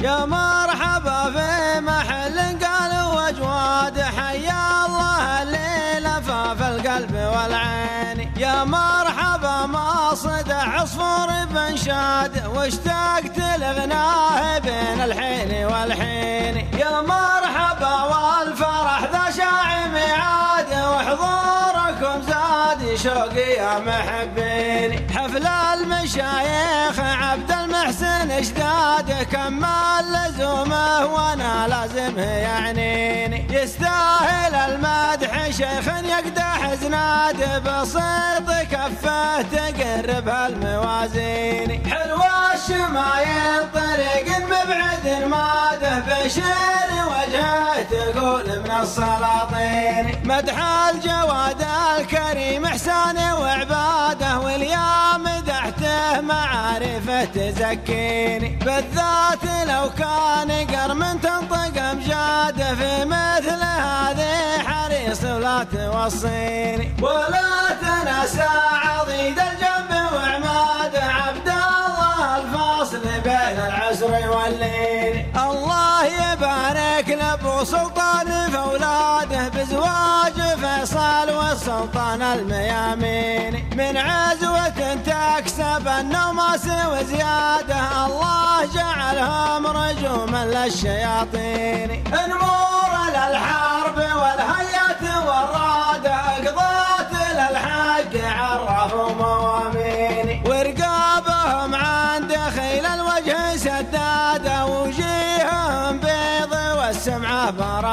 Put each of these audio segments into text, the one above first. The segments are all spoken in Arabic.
يا مرحبا في محل قالوا أجواد، حيا الله الليلة فاف القلب والعين. يا مرحبا ما صدح عصفور بنشاد، واشتقت لغناه بين الحين والحين. يا مرحبا والفرح ذا شاع ميعاد، وحضوركم زاد شوقي يا محبين. حفل المشايخ عبد المحسن اشداد، كمل لزومه وانا لازمه يعنيني. يستاهل المدح شيخ يقدح زناد، بسيط كفه تقرب الموازين. حلوة الشمايل طريق مبعد ماده، بشير وجهه تقول من السلاطين. مدح الجواد الكريم احسانه وعباده، واليا مدحته معارفه تزكيني. بالذات لو كان قرم تنطق امجاده، في مثل هذه حريص ولا توصيني. ولا تنسى عضيد الجنب وعماده، عبد الله الفاصل بين العسر والليل. الله يبارك لابو سلطان فولاده، بزواج فيصل والسلطان الميامين. من عزوة تكسب النوماس وزياده، الله جعلهم رجوما للشياطين. نمور للحرب والهيئة والرادة، قضات للحق عرفوا موامين. ورقابهم عند خيل الوجه سداده، وجيههم بيض والسمعة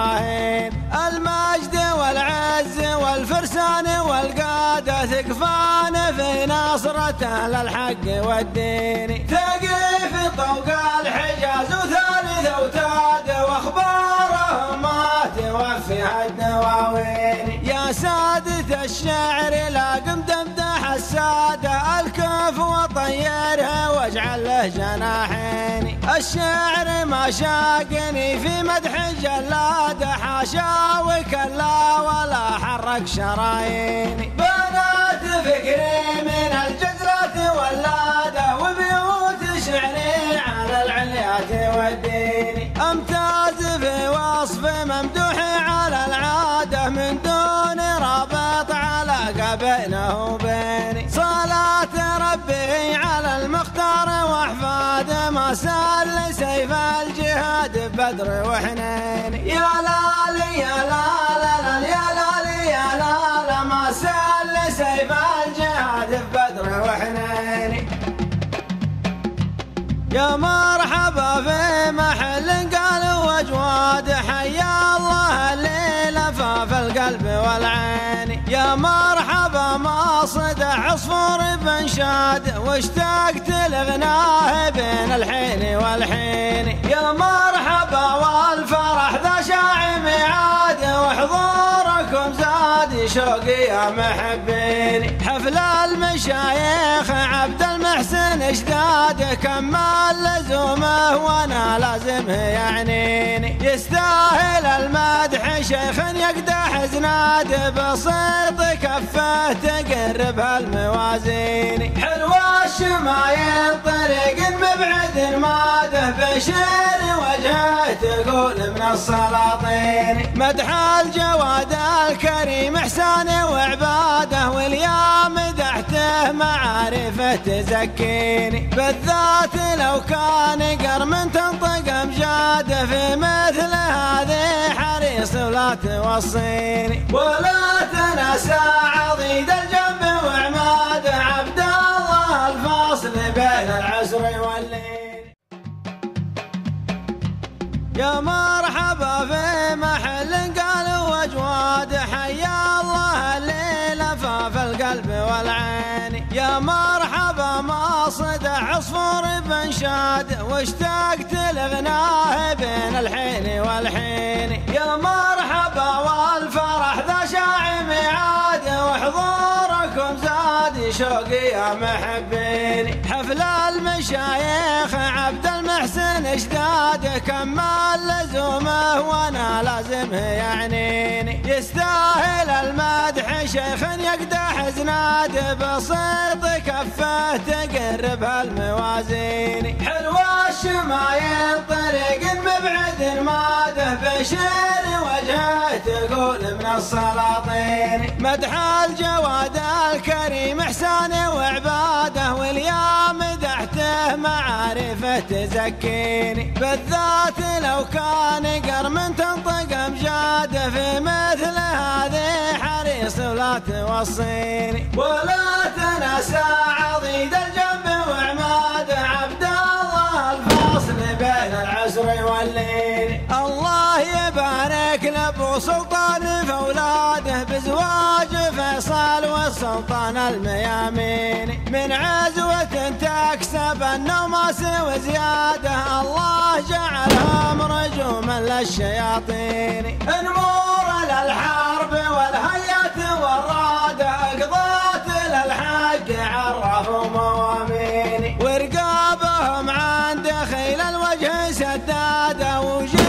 براهين. المجد والعز والفرسان والقادة، ثقفان في نصرته للحق والدين. ثقيف طوق الحجاز وثالث اوتاد، واخبارهم ما توفيها الدواوين. يا سادة الشعر لاقم تمدح السادة، الكف وطيرها واجعل له جناحين. الشعر ما شاقني في مدح جلاده، حاشا وكلا ولا حرك شراييني. بنات فكري من الجزرة واللادة، وبيوت شعري على العليات والدين. امتاز في وصف ممدوحي على العادة، من دون رابط علاقة بينه وبيني. صلاة ربي على المختار واحفاده، ما سال سيف الجهاد بدر وحنين. يا لالي يا لالا يا لالي يا لالا، ما سال سيف الجهاد بدر وحنين. يا مرحبا في محل قالوا أجواد، حيا الله الليلة فاف القلب والعين. يا مرحبا ما صدح عصفور بنشاد، واشتقت لغناه بين الحين والحين. يا مرحبا والفرح ذا شاع ميعاد، وحضوركم زاد شوقي يا محبين. حفل المشايخ عبد المحسن اشداد، كمل لزومه وانا لازمه يعنيني. يستاهل المدح شيخ يقدح زناد، بسيط كفه تقرب الموازين. حلوة الشمايل طريق مبعد ماده، بشير وجهه تقول من السلاطين. مدح الجواد الكريم احسانه وعباده، واليا مدحته معارفه تزكيني. بالذات لو كان قرم تنطق امجاده، في مثل هذه حريص ولا توصيني. ولا تنسى عضيد الجنب وعماده، عبد الله الفاصل بين العسر والليل. يا مرحبا في محل قالوا أجواد، حيا الله الليلة فاف القلب والعين. يا مرحبا ما صدح عصفور بنشاد، واشتقت لغناه بين الحين والحين. يا مرحبا والفرح ذا شاع ميعاد، وحضوركم زاد شوقي يا محبين. حفل المشايخ عبد المحسن اشداد، كمل لزومه وانا لازمه يعنيني. يستاهل المدح شيخ يقدح زناد، بسيط كفه تقرب الموازين. حلوة الشمايل طريق ولاده بشير وجهه تقول من السلاطين. مدح الجواد الكريم إحسانه وعباده واليا مدحته معارفه تزكيني. بالذات لو كان قرم تنطق أمجاده في مثل هذه حريص ولا توصيني. ولا تنسى عضيد الجنب وعماده عبد الله الفاصل بين العسر والليل. الله يبارك لابو سلطان فولاده بزواج فيصل والسلطان الميامين. من عزوة تكسب النوماس وزياده الله جعلهم رجوما للشياطين. نمور للحرب والهيات والراده اقضات للحق عرفوا موامين. ورقابهم عند خيل الوجه سداده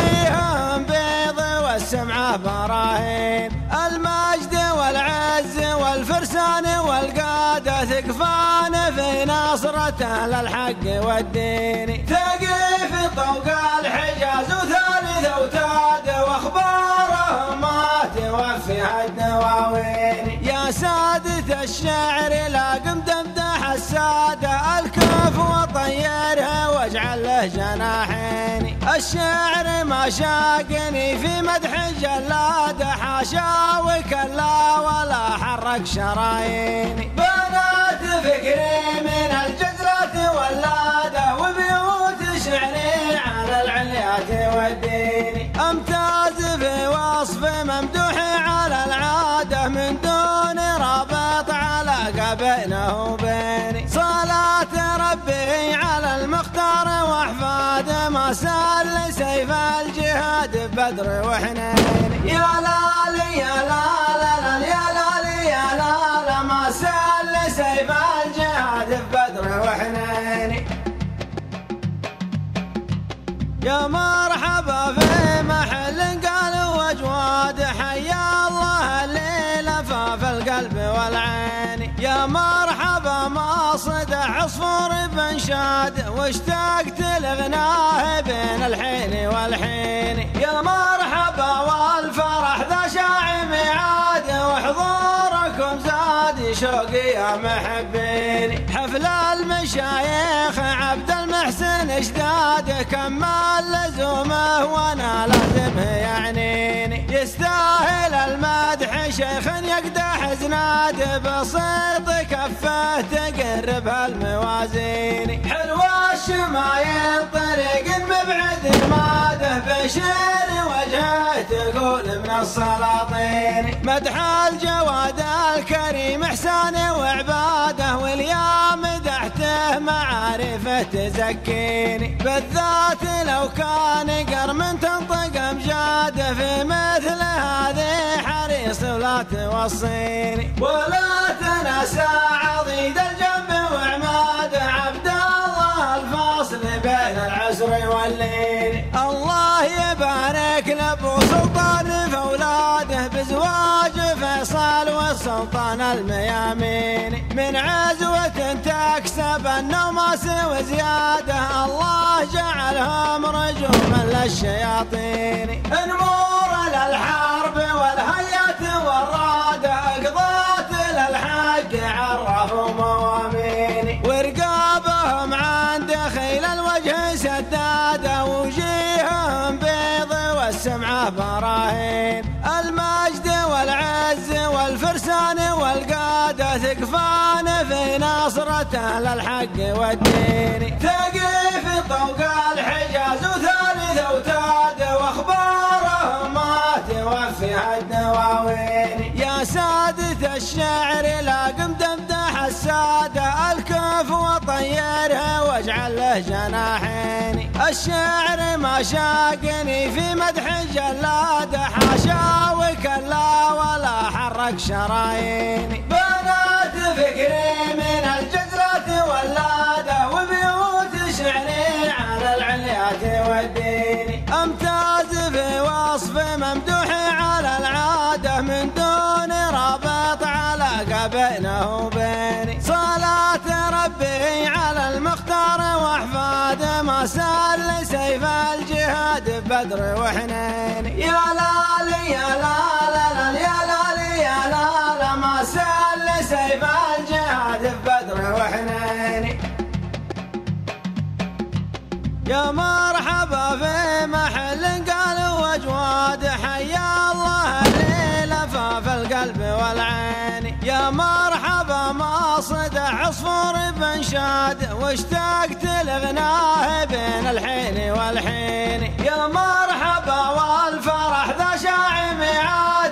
وجيههم بيض والسمعه براهين. المجد والعز والفرسان والقاده ثقفان في نصرته للحق والدين. ثقيف طوق الحجاز وثالث اوتاد واخبارهم ما توفيها الدواوين. يا سادة الشعر لاقم تمدح السادة الكف وطيرها واجعل له جناحين. الشعر ما شاقني في مدح جلاده حاشا وكلا ولا حرك شراييني. بنات فكري من الجزرة ولاده وبيوت شعري على العليات والدين. امتاز في وصف ممدوحي على العاده من دون رابط علاقه بينه وبيني. صلاة ربي على المختار واحفاده ما سال سيف الجهاد بدر وحنين. يا لالي يا لالا يا لالي يا لالا ما سال سيف الجهاد بدر وحنين. يا مرحبا في محل قالوا أجواد حيا الله الليل فاف القلب والعين. يا مرحبا ما صدح عصفور بنشاد واشتقت لغناه بين الحين والحين. يا مرحبا والفرح ذا شاع ميعاد وحضوركم زاد شوقي يا محبيني. حفل المشايخ عبد المحسن اشداد كمل لزومه وانا لازمه يعنيني. يستاهل المدح شيخ يقدح زناد بسيط كفه تقرب هالموازين. حلوة الشمايل طريق مبعد ماده بشير وجهه تقول من السلاطين. مدح الجواد الكريم إحسانه وعباده واليا مدحته معارفه تزكيني. بالذات لو كان قرم تنطق أمجاده في مثل هذه حريص ولا توصيني. ولا تنسى عضيد الجنب وعماده عبد الله الفاصل بين العسر والليل. الله يبارك لابو سلطان فولاده بزواج فيصل والسلطان الميامين. من عزوة تكسب النوماس وزياده الله جعلهم رجوما للشياطين. نمور للحرب والهيات والراده اقضات للحق عرفوا موامين. ورقابهم عند خيل الوجه سداده وجيههم بيض والسمعه براهين. المجد والعز والفرسان والقاده ثقفان في نصرته للحق والدين. ثقيف طوق الحجاز وثالث اوتاد واخبارهم ما توفيها الدواوين. يا سادة الشعر لاقم تمدح السادة الكف وطيرها واجعل له جناحين. الشعر ما شاقني في مدح جلاده حاشا وكلا ولا حرك شراييني. بنات فكري من الجزرة ولاده وبيوت شعري على العليات والدين. امتاز في وصف ممدوحي على العاده من دون رابط علاقه بينه وبيني. صلاة ربي على المختار واحفاده ما ما سال سيف الجهاد ببدر وحنين. يا لالي يا لالا يا لالي يا لالا ما سال سيف الجهاد ببدر وحنين. يا مرحبا في محل قالوا واجواد حيا الله اللي لفى في القلب والعين. يا مرحبا ما صدح عصفور بنشاد واشتقت لغناه بين الحين والحين. يا مرحبا والفرح ذا شاع ميعاد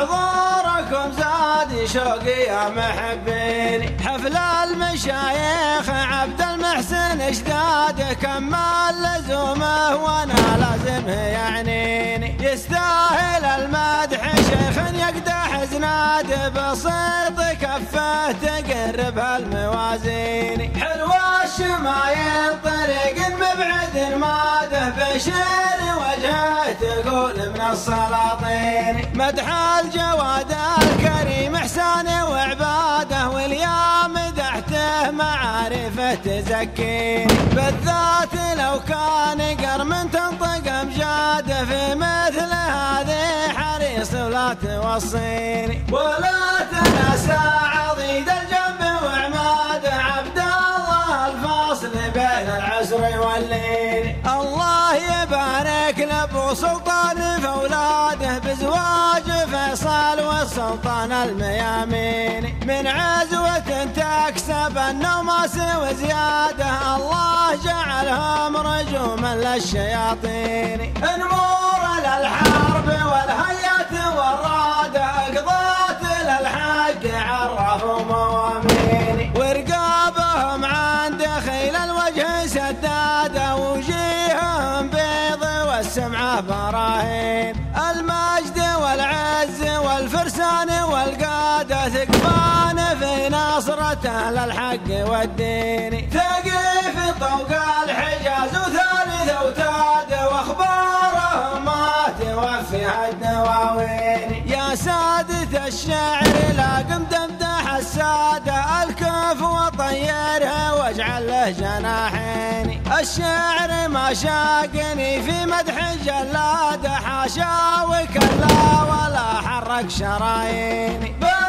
وحضوركم زاد شوقي يا محبين. حفل المشايخ عبد المحسن اشداد كمل لزومه وانا لازمه يعنيني. يستاهل المدح شيخ يقدح زناد بسيط كفه تقرب الموازين. حلوة الشمايل طريق مبعد ماده بشير وجهه تقول من السلاطين. مدح الجواد الكريم احسانه وعباده واليا مدحته معارفه تزكيني. بالذات لو كان قرم تنطق امجاده في مثل هذه حريص ولا توصيني. ولا تنسى عضيد الجنب وعماده عبد الله الفاصل بين العسر والليل. الله يبارك لابو سلطان في اولاده بزواج فيصل والسلطان الميامين. من عزوة تكسب النوماس وزياده الله جعلهم رجوما للشياطين. نمور للحرب والهيات والراده قضات للحق عرفوا موامين. ورقابهم عند خيل الوجه سداده وجيههم بيض والسمعه براهين. المجد والعز والفرسان والقاده ثقفان في نصرته للحق والدين. ثقيف طوق الحجاز وثالث اوتاد واخبارهم ما توفيها الدواوين. يا سادة الشعر لا قم تمدح السادة الكف وطيرها واجعل له جناحين. الشعر ما شاقني في مدح جلاده حاشا وكلا ولا حرك شراييني.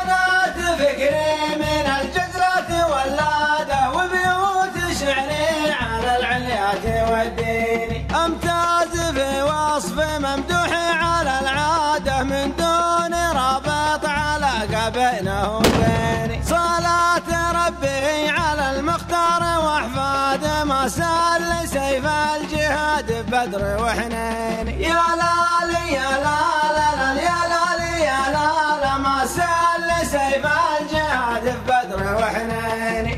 بنات فكري من الجزرة ولاده وبيوت شعري على العليات والدين. امتاز في وصف ممدوحي على العاده من دون رابط علاقه بينه وبيني. صلاة ربي على المختار واحفاده ما سال سيف الجهاد ببدر وحنين. يا لالي يا لالا يا لالي يا لالا ما سال سيف الجهاد ببدر وحنين.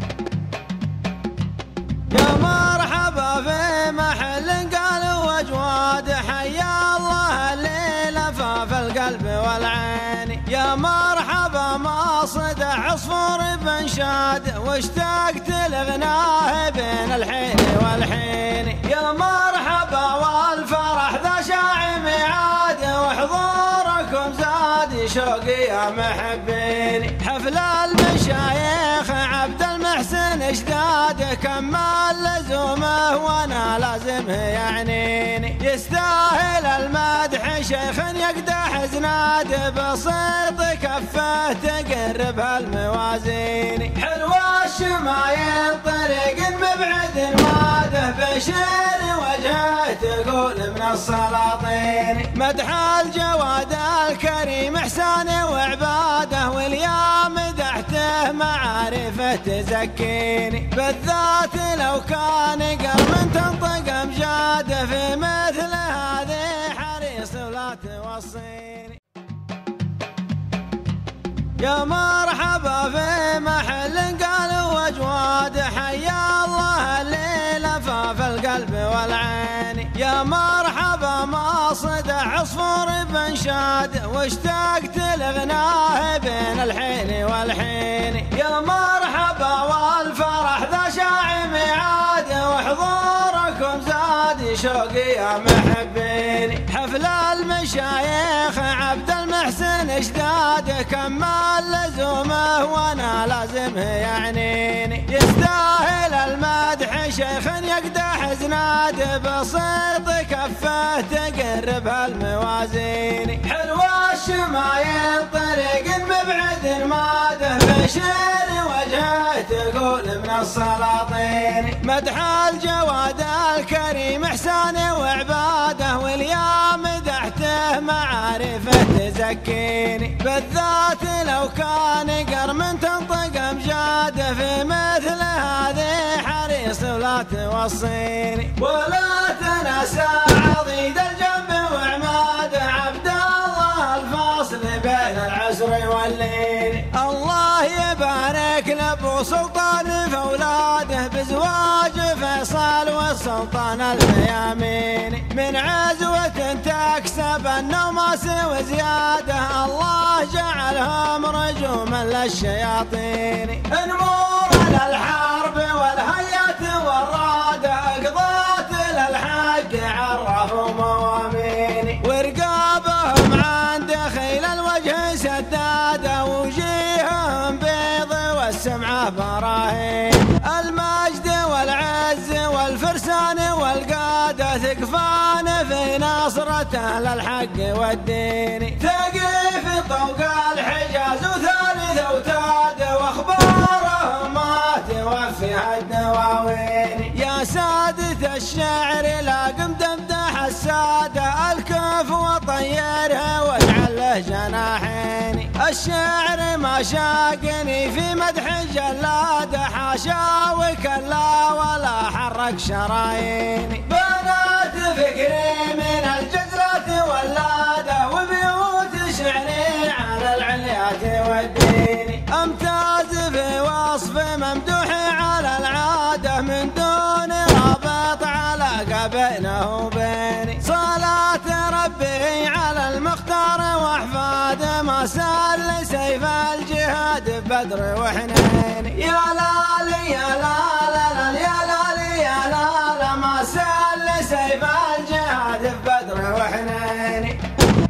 يا مرحبا في محل قالوا واجواد حيا الله اللي لفى في القلب والعين. يا مرحبا ما صدح عصفور بنشاد واشتقت لغناه بين الحين والحين. يا مرحبا والفرح ذا شاع ميعاد وحضوركم زاد شوقي يا محبين. حفل المشايخ عبد المحسن اشداد كمل لزومه وانا لازمه يعنيني. يستاهل المدح شيخ يقدح زناد بسيط كفه تقرب الموازين. حلوة الشمايل طريق مبعد ماده بشير وجهه تقول من السلاطين. مدح الجواد الكريم احسانه وعباده واليا مدحته معارفه تزكيني. بالذات لو كان قرم تنطق امجاده في مثل هذه حريص ولا توصيني. يا مرحبا في محل قالوا واجواد حيا الله اللي لفى في القلب والعين. يا مرحبا ما صدح عصفور بنشاد واشتقت لغناه بين الحين والحين. يا مرحبا والفرح ذا شاع ميعاد وحضوركم زاد شوقي يا محبين. حفل المشايخ عبد المحسن اشداد كمل لزومه وانا لازمه يعنيني. يستاهل المدح شيخ يقدح زناد بسيط كفه تقرب هالموازين حلوة الشمايل طريق مبعد ماده بشير وجهه تقول من السلاطين مدح الجواد الكريم احسانه وعباده واليوم مدحته معارفه تزكيني بالذات لو كان قرم تنطق امجاده في مثل هذه حريص ولا توصيني ولا تنسى عضيد الجنب وعماده عبد الله الفاصل بين العسر والليل الله يبارك لابو سلطان فولاده بزواج فيصل والسلطان الميامين من عزوة تكسب النماس وزياده الله جعلهم رجوما للشياطين نمور للحرب والهيئة والرادة اقضات للحق عرفوا موامين ورقابهم عند خيل الوجه سداده وجيههم بيض والسمعة براهين المجد والعز والفرسان والقادة ثقفان في نصرته للحق والدين ثقيف طوق الحجاز وثالث اوتاد واخبارهم ما توفيها الدواوين يا سادة الشعر لاقم تمدح السادة الكف وطيرها واجعل له جناحين الشعر ما شاقني في مدح جلاده حاشا وكلا ولا حرك شراييني بنات فكري من الجزرة ولاده وبيوت شعري على العليات والدين امتاز في وصف ممدوحي على العاده من دون رابط علاقه بينه وبيني صلاة ربي على المختار واحفاده ما سال سيف الجهاد بدر وحنين يا لالي يا لا يا لالي يا لا ما سال سيف الجهاد بدر وحنين.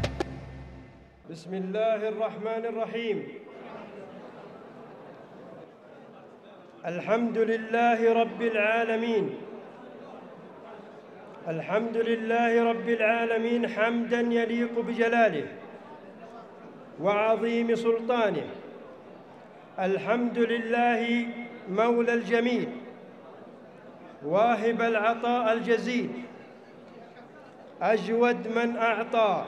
بسم الله الرحمن الرحيم. الحمد لله رب العالمين. الحمد لله رب العالمين حمداً يليق بجلاله وعظيم سلطانه. الحمد لله مولى الجميل واهب العطاء الجزيل أجود من أعطى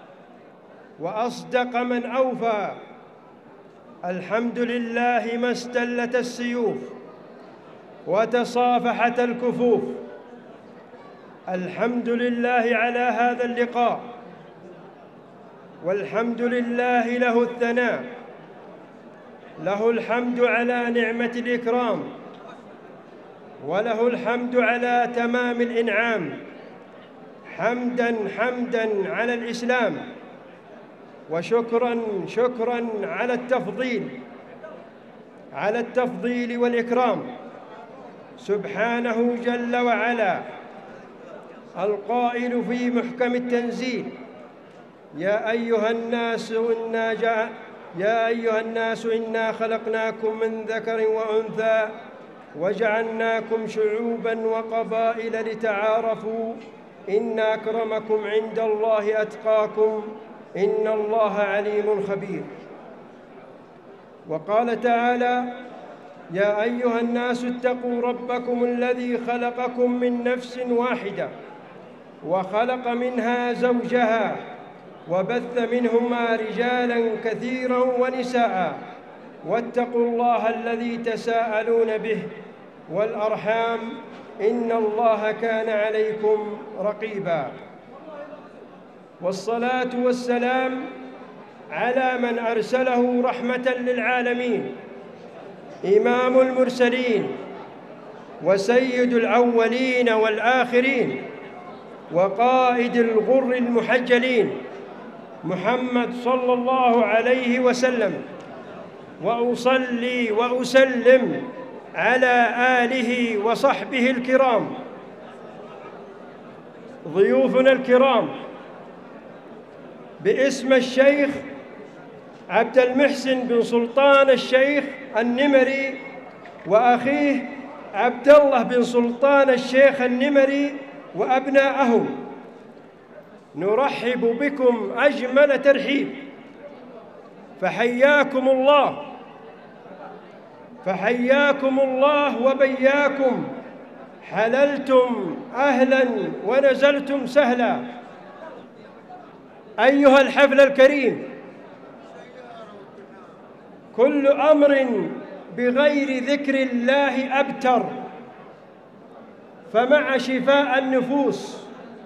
وأصدق من أوفى. الحمد لله ما استلت السيوف وتصافحت الكفوف. الحمد لله على هذا اللقاء والحمد لله له الثناء. له الحمد على نعمة الإكرام وله الحمد على تمام الإنعام. حمداً على الإسلام وشكراً على التفضيل والإكرام. سبحانه جل وعلا القائل في محكم التنزيل يا أيها الناس إنا خلقناكم من ذكر وأنثى وجعلناكم شعوباً وقبائل لتعارفوا إن أكرمكم عند الله أتقاكم إن الله عليم خبير. وقال تعالى يا أيها الناس اتقوا ربكم الذي خلقكم من نفس واحدة وخلق منها زوجها وبث منهما رجالاً كثيراً ونساء واتقوا الله الذي تساءلون به والأرحام إن الله كان عليكم رقيباً. والصلاة والسلام على من أرسله رحمة للعالمين إمام المرسلين وسيد الأولين والآخرين وقائد الغر المحجلين محمد صلى الله عليه وسلم. وأصلي وأسلم على آله وصحبه الكرام. ضيوفنا الكرام باسم الشيخ عبد المحسن بن سلطان الشيخ النمري وأخيه عبد الله بن سلطان الشيخ النمري وأبناءه، نرحب بكم أجمل ترحيب. فحياكم الله، فحياكم الله وبياكم، حللتم أهلاً ونزلتم سهلاً. أيها الحفل الكريم، كل أمر بغير ذكر الله أبتر، فمع شفاء النفوس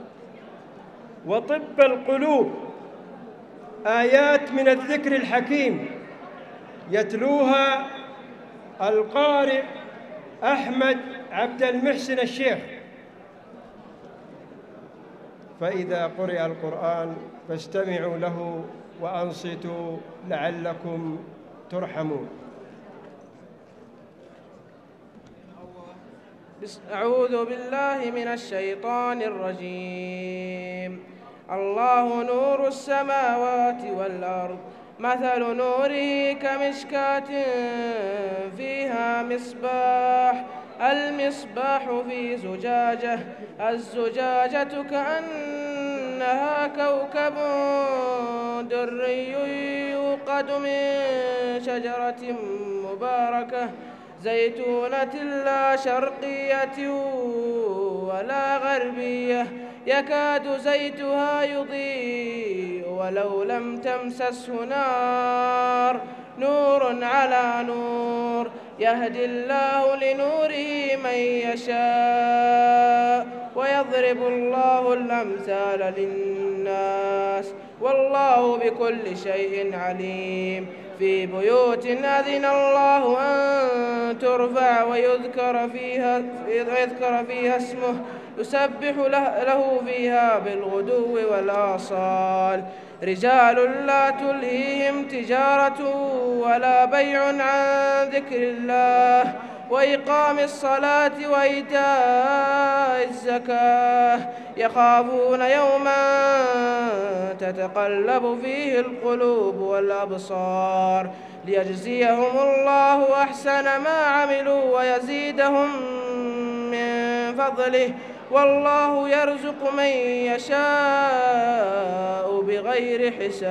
وطب القلوب آيات من الذكر الحكيم يتلوها القارئ أحمد عبد المحسن الشيخ. فإذا قرئ القرآن فاستمعوا له وأنصتوا لعلكم ترحمون. أعوذ بالله من الشيطان الرجيم. الله نور السماوات والأرض، مثل نوره كمشكاة فيها مصباح، المصباح في زجاجة، الزجاجة كأنها كوكب دري يوقد من شجرة مباركة زيتونة لا شرقية ولا غربية، يكاد زيتها يضيء ولو لم تمسسه نار، نور على نور، يهدي الله لنوره من يشاء ويضرب الله الأمثال للناس والله بكل شيء عليم. في بيوت أذن الله أن ترفع ويذكر فيها اسمه يسبح له فيها بالغدو والآصال، رجال لا تلهيهم تجارة ولا بيع عن ذكر الله وإقام الصلاة وإيتاء الزكاة، يخافون يوما تتقلب فيه القلوب والأبصار، ليجزيهم الله أحسن ما عملوا ويزيدهم من فضله، والله يرزق من يشاء بغير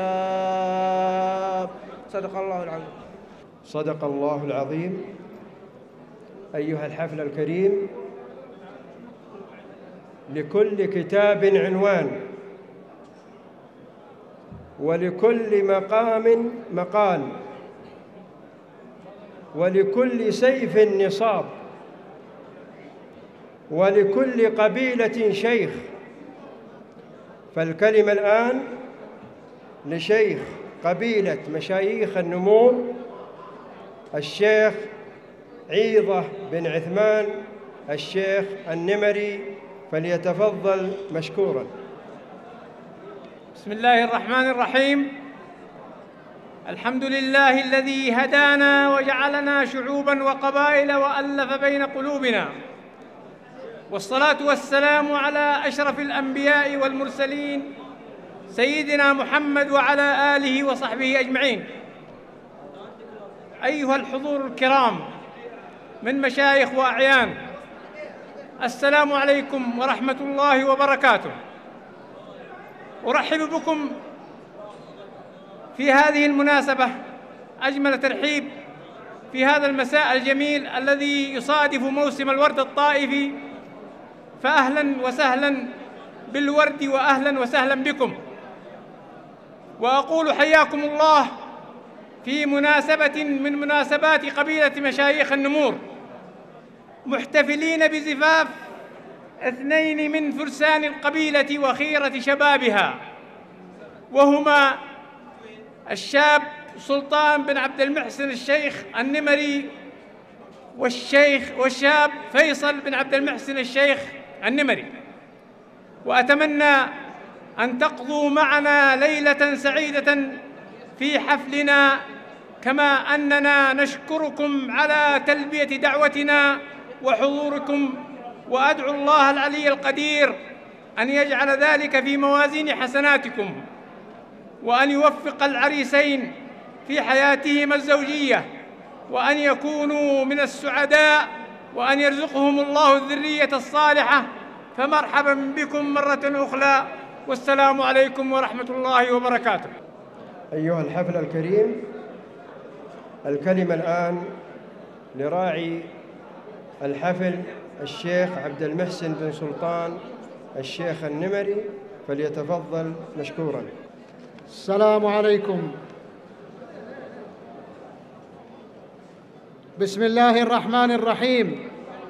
حساب. صدق الله العظيم. صدق الله العظيم. أيها الحفل الكريم، لكل كتاب عنوان، ولكل مقام مقال، ولكل سيف نصاب، ولكل قبيلة شيخ. فالكلمة الآن لشيخ قبيلة مشايخ النمور، الشيخ عيضة بن عثمان الشيخ النمري، فليتفضل مشكورا. بسم الله الرحمن الرحيم. الحمد لله الذي هدانا وجعلنا شعوبا وقبائل وألف بين قلوبنا، والصلاة والسلام على أشرف الأنبياء والمرسلين سيدنا محمد وعلى آله وصحبه أجمعين. أيها الحضور الكرام من مشايخ وأعيان، السلام عليكم ورحمة الله وبركاته. أرحب بكم في هذه المناسبة أجمل ترحيب في هذا المساء الجميل الذي يصادف موسم الورد الطائفي، فأهلا وسهلا بالورد وأهلا وسهلا بكم. وأقول حياكم الله في مناسبة من مناسبات قبيلة مشايخ النمور، محتفلين بزفاف اثنين من فرسان القبيلة وخيرة شبابها، وهما الشاب سلطان بن عبد المحسن الشيخ النمري والشاب فيصل بن عبد المحسن الشيخ النمري. وأتمنى أن تقضوا معنا ليلة سعيدة في حفلنا، كما أننا نشكركم على تلبية دعوتنا وحضوركم، وأدعو الله العلي القدير أن يجعل ذلك في موازين حسناتكم، وأن يوفق العريسين في حياتهما الزوجية، وأن يكونوا من السعداء وأن يرزقهم الله الذرية الصالحة، فمرحبا بكم مرة أخرى، والسلام عليكم ورحمة الله وبركاته. أيها الحفل الكريم، الكلمة الآن لراعي الحفل الشيخ عبد المحسن بن سلطان الشيخ النمري، فليتفضل مشكورا. السلام عليكم. بسم الله الرحمن الرحيم.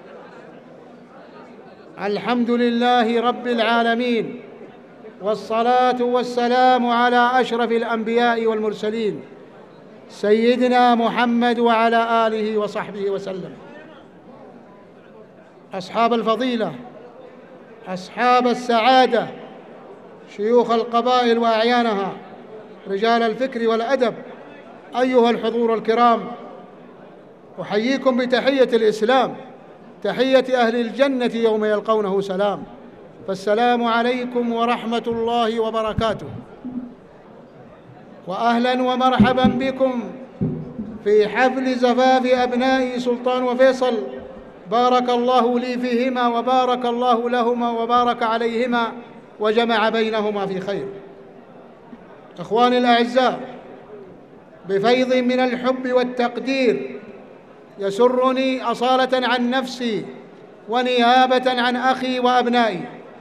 الحمد لله رب العالمين، والصلاة والسلام على أشرف الأنبياء والمرسلين سيدنا محمد وعلى آله وصحبه وسلم. أصحاب الفضيلة، أصحاب السعادة، شيوخ القبائل وأعيانها، رجال الفكر والأدب، أيها الحضور الكرام، أحييكم بتحية الإسلام، تحية أهل الجنة يوم يلقونه سلام، فالسلام عليكم ورحمة الله وبركاته. وأهلا ومرحبا بكم في حفل زفاف أبناء سلطان وفيصل، بارك الله لي فيهما وبارك الله لهما وبارك عليهما وجمع بينهما في خير. إخواني الأعزاء، بفيض من الحب والتقدير يسرني أصالة عن نفسي ونيابة عن أخي وأبنائي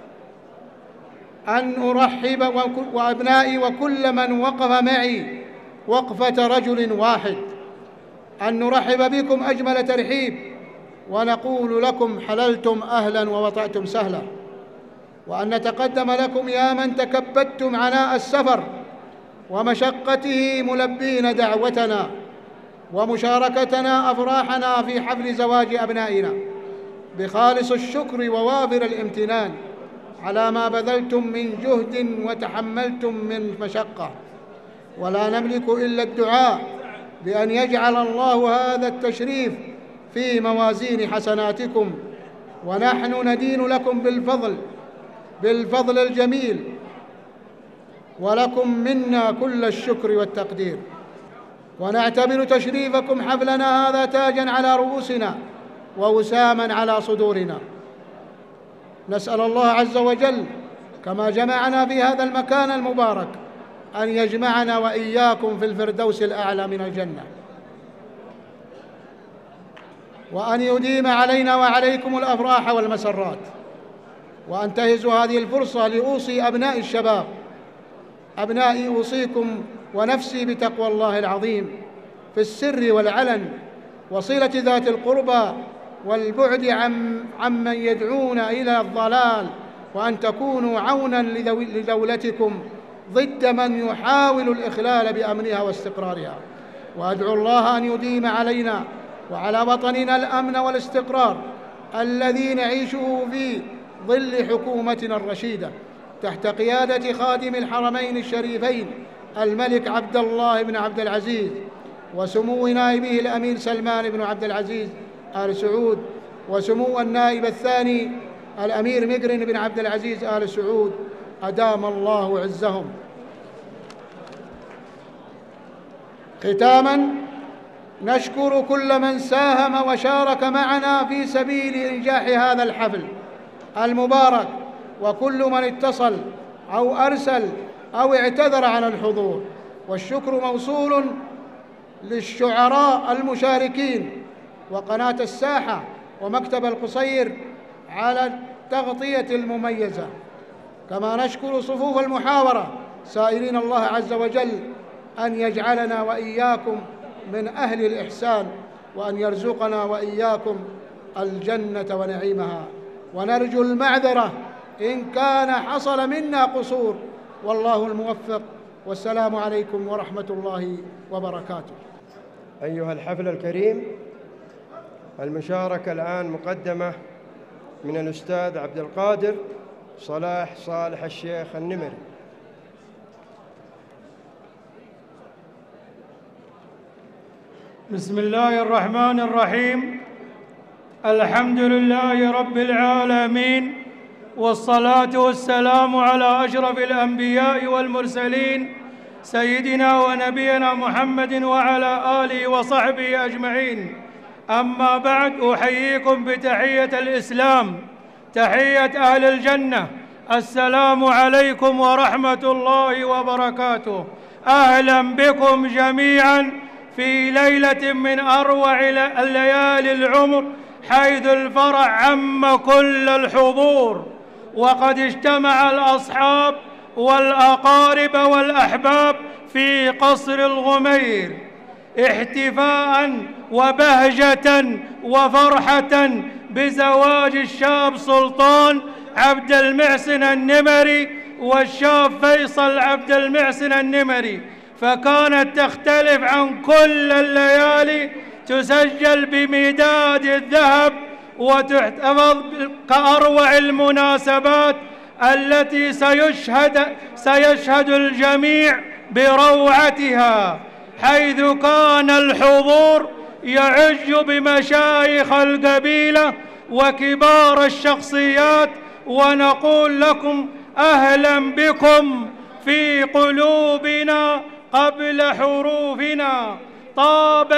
أن أرحب وأبنائي وكل من وقف معي وقفة رجل واحد، أن نرحب بكم أجمل ترحيب ونقول لكم حللتم أهلا ووطأتم سهلا، وأن نتقدم لكم يا من تكبدتم عناء السفر ومشقته ملبين دعوتنا ومشاركتنا أفراحنا في حفل زواج أبنائنا بخالص الشكر ووافر الامتنان على ما بذلتم من جهد وتحملتم من مشقة، ولا نملك إلا الدعاء بأن يجعل الله هذا التشريف في موازين حسناتكم، ونحن ندين لكم بالفضل الجميل، ولكم منا كل الشكر والتقدير، ونعتبر تشريفكم حفلنا هذا تاجا على رؤوسنا ووساما على صدورنا. نسأل الله عز وجل كما جمعنا في هذا المكان المبارك أن يجمعنا وإياكم في الفردوس الأعلى من الجنة، وأن يديم علينا وعليكم الأفراح والمسرات. وأنتهز هذه الفرصة لأوصي أبناء الشباب، أبنائي أوصيكم ونفسي بتقوى الله العظيم في السر والعلن، وصلة ذات القربى، والبعد عمن يدعون إلى الضلال، وأن تكونوا عونا لدولتكم ضد من يحاول الإخلال بأمنها واستقرارها. وأدعو الله أن يديم علينا وعلى وطننا الأمن والاستقرار الذي نعيشه في ظل حكومتنا الرشيدة تحت قيادة خادم الحرمين الشريفين الملك عبد الله بن عبد العزيز، وسمو نائبه الأمير سلمان بن عبد العزيز آل سعود، وسمو النائب الثاني الأمير مقرن بن عبد العزيز آل سعود، أدام الله عزهم. ختاماً، نشكر كل من ساهم وشارك معنا في سبيل إنجاح هذا الحفل المبارك، وكل من اتصل أو أرسل أو اعتذر عن الحضور، والشكر موصول للشعراء المشاركين وقناة الساحة ومكتب القصير على التغطية المميزة، كما نشكر صفوف المحاورة سائلين الله عز وجل أن يجعلنا وإياكم من أهل الإحسان، وأن يرزقنا وإياكم الجنة ونعيمها، ونرجو المعذرة إن كان حصل منا قصور، والله الموفق، والسلام عليكم ورحمة الله وبركاته. أيها الحفل الكريم، المشاركة الآن مقدمة من الأستاذ عبد القادر صالح الشيخ النمري. بسم الله الرحمن الرحيم. الحمد لله رب العالمين، والصلاة والسلام على أشرف الأنبياء والمرسلين سيدنا ونبينا محمد وعلى آله وصحبه أجمعين. أما بعد، أحييكم بتحية الإسلام، تحية أهل الجنة. السلام عليكم ورحمة الله وبركاته. أهلا بكم جميعا في ليلة من أروع الليالي العمر، حيث الفرح عم كل الحضور، وقد اجتمع الأصحاب والأقارب والأحباب في قصر الغمير احتفاء وبهجة وفرحة بزواج الشاب سلطان عبد المحسن النمري والشاب فيصل عبد المحسن النمري، فكانت تختلف عن كل الليالي، تسجل بمداد الذهب وتحتفظ كأروع المناسبات التي سيشهد الجميع بروعتها، حيث كان الحضور يعج بمشايخ القبيلة وكبار الشخصيات، ونقول لكم أهلا بكم في قلوبنا قبل حروفنا. طاب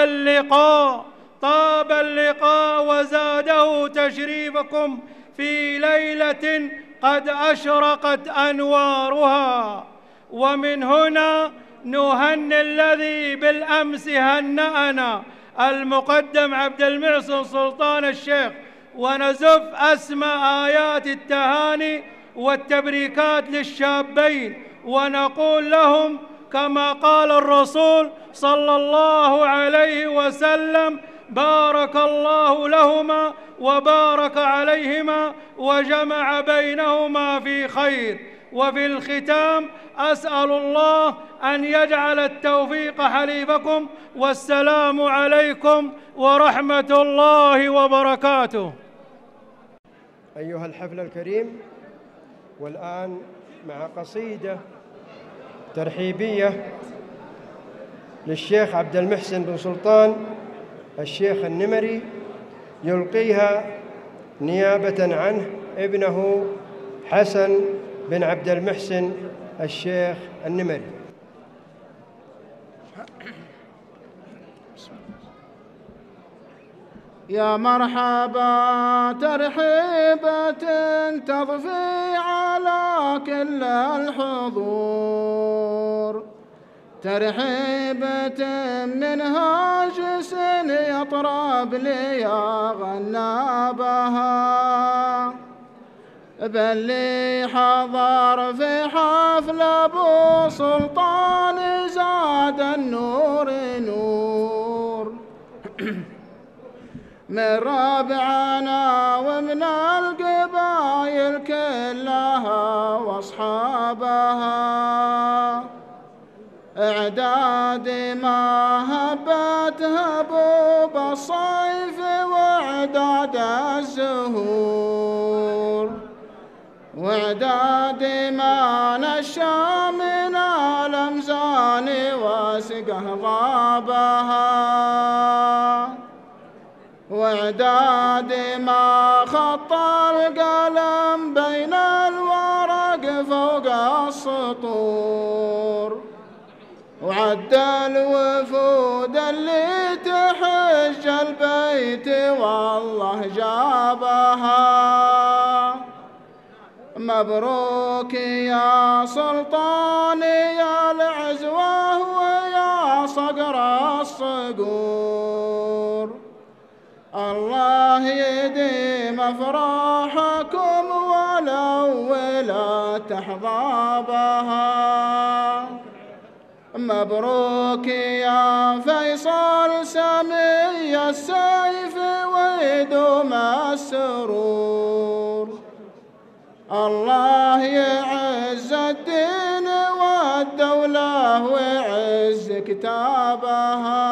اللقاء وزاده تشريفكم في ليلة قد أشرقت أنوارها. ومن هنا نهنئ الذي بالأمس هنأنا المقدم عبد المحسن سلطان الشيخ، ونزف أسمى آيات التهاني والتبريكات للشابين، ونقول لهم كما قال الرسول صلى الله عليه وسلم: بارك الله لهما وبارك عليهما وجمع بينهما في خير. وفي الختام أسأل الله أن يجعل التوفيق حليفكم، والسلام عليكم ورحمة الله وبركاته. أيها الحفل الكريم، والآن مع قصيدة ترحيبية للشيخ عبد المحسن بن سلطان الشيخ النمري، يلقيها نيابة عنه ابنه حسن بن عبد المحسن الشيخ النمري. يا مرحبا ترحيبة تضفي على كل الحضور، ترحيبة منها جسن يطرب لي غنابها، بل لي حضر في حفل أبو سلطان زاد النور نور، من ربعنا ومن القبايل كلها واصحابها، اعداد ما هبت هبوب الصيف واعداد الزهور، واعداد ما نشا من الامزان وسقهضابها، واعداد ما خط القلم بين الورق فوق السطور، وعد الوفود اللي تحج البيت والله جابها. مبروك يا سلطان يا العزوة ويا صقر الصقور، الله يديم افراحكم ولولت احضابها. مبروك يا فيصل سمي السيف ويدوم السرور، الله يعز الدين والدولة ويعز كتابها.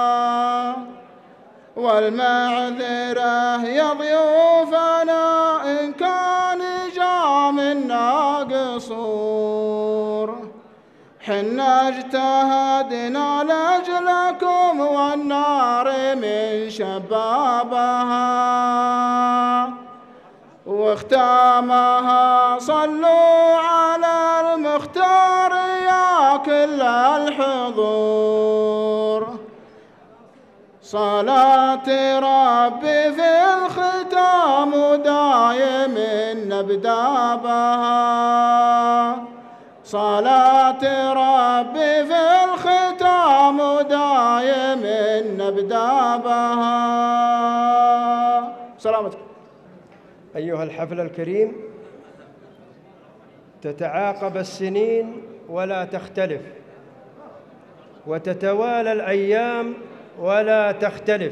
والمعذرة يا ضيوفنا إن كان جاء منا قصور، حنا اجتهدنا لأجلكم والنار من شبابها، واختامها صلوا على المختار يا كل الحضور، صلاة ربي في الختام دايم نبدأ بها، صلاة ربي في الختام دايم نبدأ بها. سلامتكم. أيها الحفل الكريم، تتعاقب السنين ولا تختلف، وتتوالى الأيام ولا تختلف،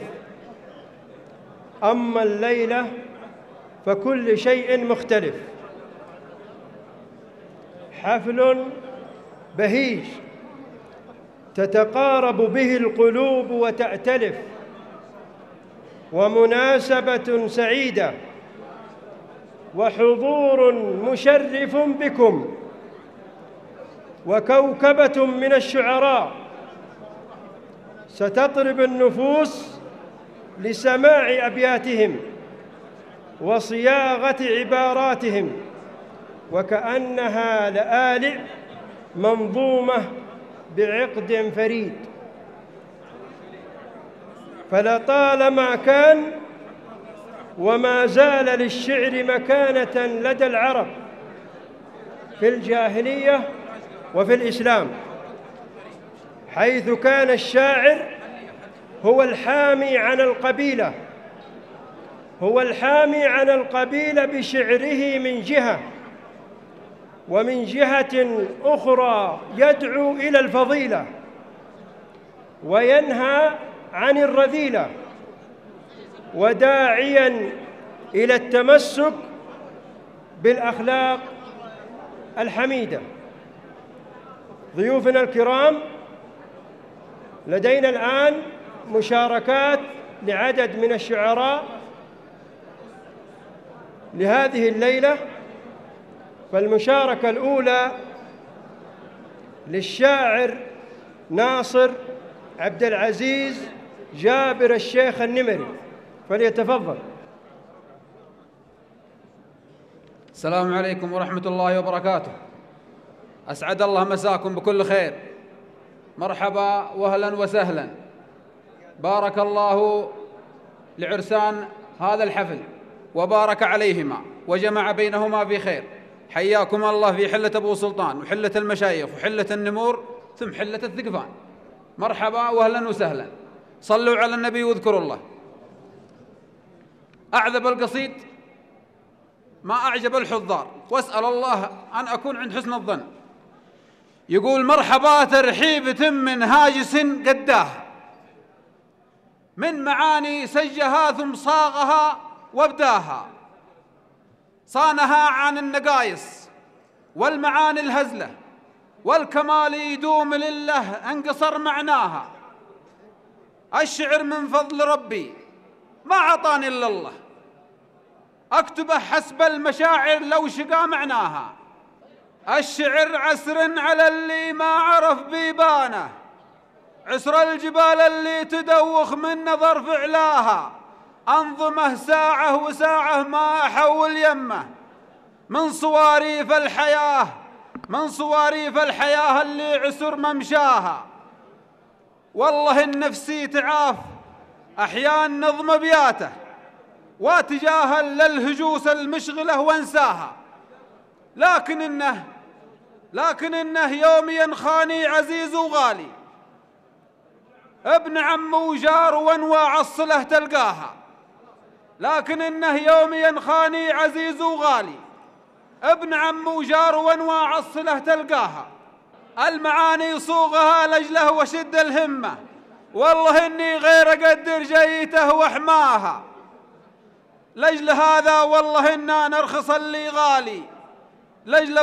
أما الليلة فكل شيء مختلف. حفل بهيج تتقارب به القلوب وتأتلف، ومناسبة سعيدة وحضور مشرف بكم، وكوكبة من الشعراء ستطرب النفوس لسماع أبياتهم وصياغة عباراتهم، وكأنها لآلئ منظومة بعقد فريد. فلطالما كان وما زال للشعر مكانة لدى العرب في الجاهلية وفي الإسلام، حيث كان الشاعر هو الحامي عن القبيلة، هو الحامي عن القبيلة بشعره من جهة، ومن جهة أخرى يدعو إلى الفضيلة وينهى عن الرذيلة، وداعياً إلى التمسك بالأخلاق الحميدة. ضيوفنا الكرام، لدينا الآن مشاركات لعدد من الشعراء لهذه الليلة. فالمشاركة الأولى للشاعر ناصر عبد العزيز جابر الشيخ النمري، فليتفضل. السلام عليكم ورحمة الله وبركاته. أسعد الله مساكم بكل خير. مرحبا وأهلا وسهلا. بارك الله لعرسان هذا الحفل وبارك عليهما وجمع بينهما في خير. حياكم الله في حلة أبو سلطان وحلة المشايخ وحلة النمور ثم حلة الثقفان. مرحبا وأهلا وسهلا. صلوا على النبي واذكروا الله. أعذب القصيد ما أعجب الحضار، وأسأل الله أن أكون عند حسن الظن. يقول: مرحبا ترحيبة من هاجس قداه، من معاني سجها ثم صاغها وابداها، صانها عن النقايص والمعاني الهزلة، والكمال يدوم لله انقصر معناها. الشعر من فضل ربي ما عطاني إلا الله، أكتبه حسب المشاعر لو شقا معناها. الشعر عسر على اللي ما عرف بيبانه، عسر الجبال اللي تدوخ من نظر فعلاها. أنظمه ساعة وساعة ما أحول يمه، من صواريف الحياة، من صواريف الحياة اللي عسر ممشاها. والله النفسي تعاف أحيان نظم بياته، واتجاهل للهجوس المشغلة وانساها. لكن إنه يومي ينخاني عزيز وغالي، ابن عم وجار وانواع الصلة تلقاها. لكن إنه يومي ينخاني عزيز وغالي، ابن عم وجار وانواع الصلة تلقاها. المعاني صوغها لجله وشد الهمة، والله إني غير أقدر جيته وحماها. لجل هذا والله إنا نرخص اللي غالي، لجل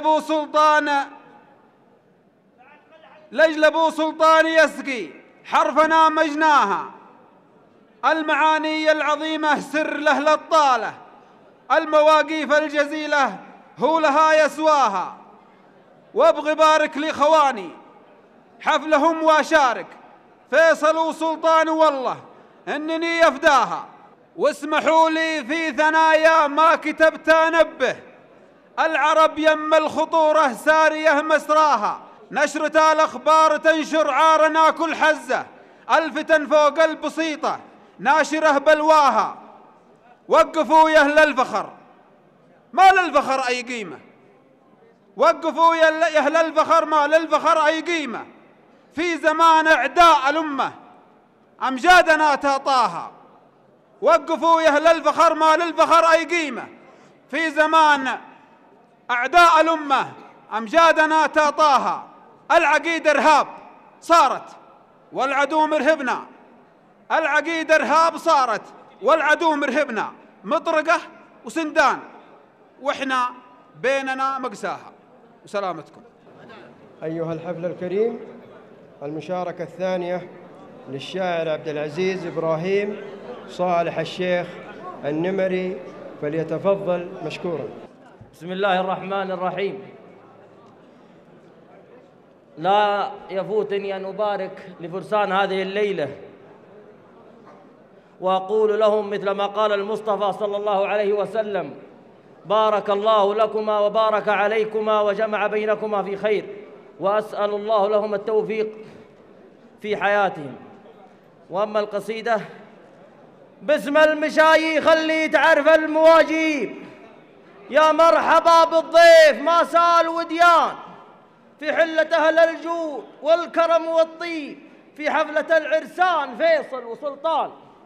أبو سلطان يسقي حرفنا مجناها. المعاني العظيمة سر له للطالة، المواقيف الجزيلة هو لها يسواها. وابغي بارك لي خواني حفلهم واشارك، فيصل وسلطان والله انني يفداها. واسمحوا لي في ثنايا ما كتبت انبه، العرب يم الخطورة سارية مسراها. نشرة الأخبار تنشر عارنا كل حزة، الفتن فوق البسيطة ناشره بلواها. وقفوا يا أهل الفخر، ما للفخر أي قيمة. وقفوا يا أهل الفخر، ما للفخر أي قيمة. في زمان أعداء الأمة أمجادنا تطاها. وقفوا يا أهل الفخر، ما للفخر أي قيمة. في زمان أعداء الأمة أمجادنا تطاها. العقيدة إرهاب صارت والعدو مرهبنا. العقيدة إرهاب صارت والعدو مرهبنا. مطرقة وسندان وإحنا بيننا مقساها. وسلامتكم. أيها الحفل الكريم، المشاركة الثانية للشاعر عبد العزيز إبراهيم صالح الشيخ النمري، فليتفضل مشكورا. بسم الله الرحمن الرحيم. لا يفوتني أن أبارك لفرسان هذه الليلة وأقول لهم مثل ما قال المصطفى صلى الله عليه وسلم: بارك الله لكما وبارك عليكما وجمع بينكما في خير، وأسأل الله لهم التوفيق في حياتهم. وأما القصيدة: باسم المشايخ اللي تعرف المواجيب، يا مرحبا بالضيف ما سال وديان، في حلة أهل الجود والكرم والطيب، في حفلة العرسان فيصل وسلطان.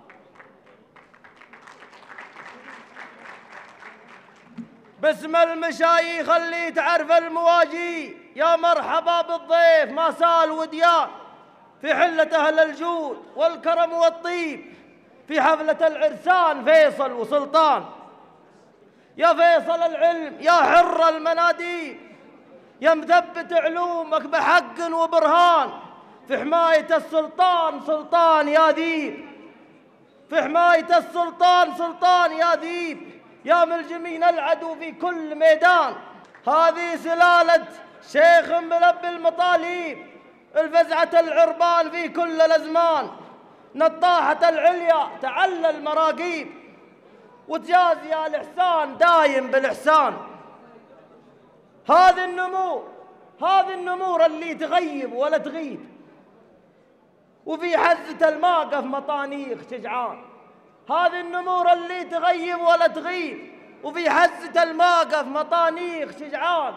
باسم المشايخ اللي تعرف المواجيب، يا مرحبا بالضيف ما سال وديان، في حلة أهل الجود والكرم والطيب، في حفلة العرسان فيصل وسلطان. يا فيصل العلم يا حر المناديب، يا مثبت علومك بحق وبرهان، في حماية السلطان سلطان يا ذيب، في حماية السلطان سلطان يا ذيب، يا ملجمين العدو في كل ميدان. هذه سلالة شيخ ملبي المطاليب، الفزعة العربان في كل الأزمان، نطاحة العليا تعلى المراقيب، وتجازي الإحسان دايم بالإحسان. هذه النمور اللي تغيب ولا تغيب، وفي حزة الماقف مطانيخ شجعان. هذه النمور اللي تغيب ولا تغيب، وفي حزة الماقف مطانيخ شجعان.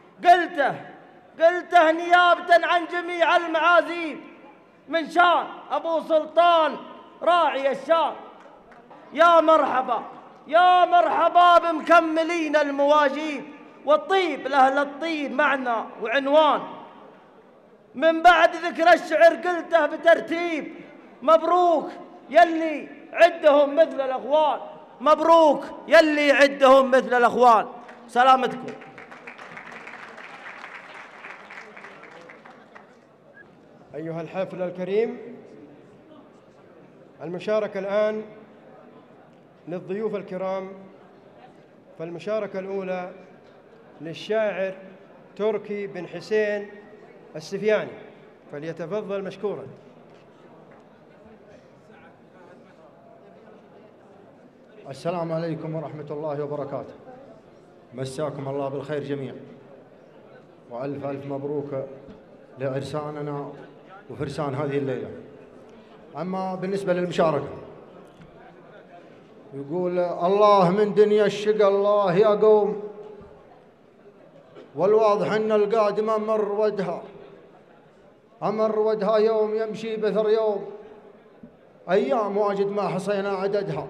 قلته نيابة عن جميع المعازيب، من شان أبو سلطان راعي الشام. يا مرحبا بمكملين المواجيب، والطيب لأهل الطيب معنى وعنوان. من بعد ذكر الشعر قلته بترتيب: مبروك يلي عدهم مثل الأخوان، مبروك يلي عدهم مثل الأخوان. سلامتكم. أيها الحفل الكريم، المشاركة الآن للضيوف الكرام. فالمشاركة الأولى للشاعر تركي بن حسين السفياني، فليتفضل مشكورا. السلام عليكم ورحمة الله وبركاته. مساكم الله بالخير جميعا، وألف ألف مبروك لعرساننا وفرسان هذه الليلة. أما بالنسبة للمشاركة، يقول: الله من دنيا الشقى الله يا قوم، والواضح أن القادم أمر ودها يوم يمشي بثر يوم، أيام واجد ما حصينا عددها.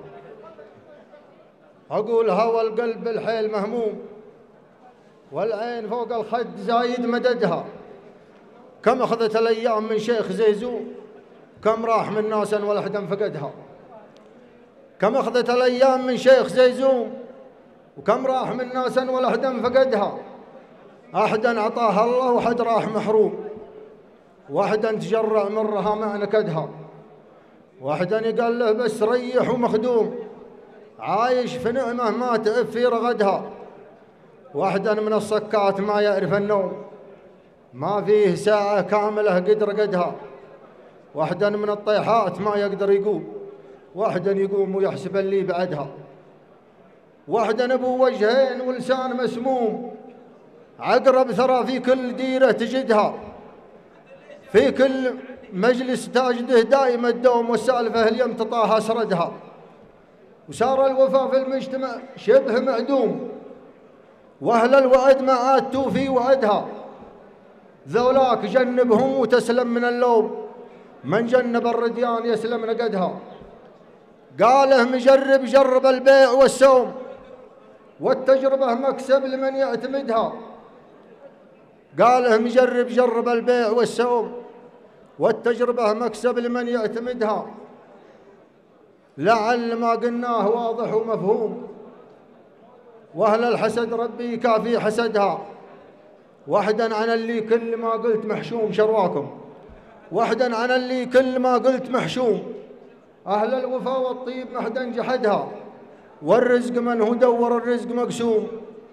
أقول: هوى القلب الحيل مهموم، والعين فوق الخد زايد مددها. كم أخذت الأيام من شيخ زيزوم، كم راح من ناس ولحدا فقدها. كم أخذت الأيام من شيخ زيزوم، وكم راح من ناس ولحدا فقدها. أحدا عطاها الله وحد راح محروم، وحدا تجرع مرها مع نكدها. وحدا يقال له بس ريح ومخدوم، عايش في نعمة ما تعب في رغدها. وحدا من الصكات ما يعرف النوم، ما فيه ساعة كاملة قدر قدها. وحدا من الطيحات ما يقدر يقوم، وحدا يقوم ويحسب اللي بعدها. وحدا ابو وجهين ولسان مسموم، عقرب ثرى في كل ديرة تجدها. مجلس تاجده دائم الدوم والسالفة اليوم تطاها سردها، وصار الوفاء في المجتمع شبه معدوم، وأهل الوعد ما عاد توفي وعدها. ذولاك جنبهم وتسلم من اللوم، من جنب الرديان يسلم نقدها. قاله مجرب جرب البيع والسوم، والتجربة مكسب لمن يعتمدها. قاله مجرب جرب البيع والسوم، والتجربة مكسب لمن يعتمدها. لعل ما قلناه واضح ومفهوم، وأهل الحسد ربي يكافي حسدها. وحدا عن اللي كل ما قلت محشوم شرواكم، وحدا عن اللي كل ما قلت محشوم. أهل الوفا والطيب محدا جحدها، والرزق من هو دور الرزق مقسوم،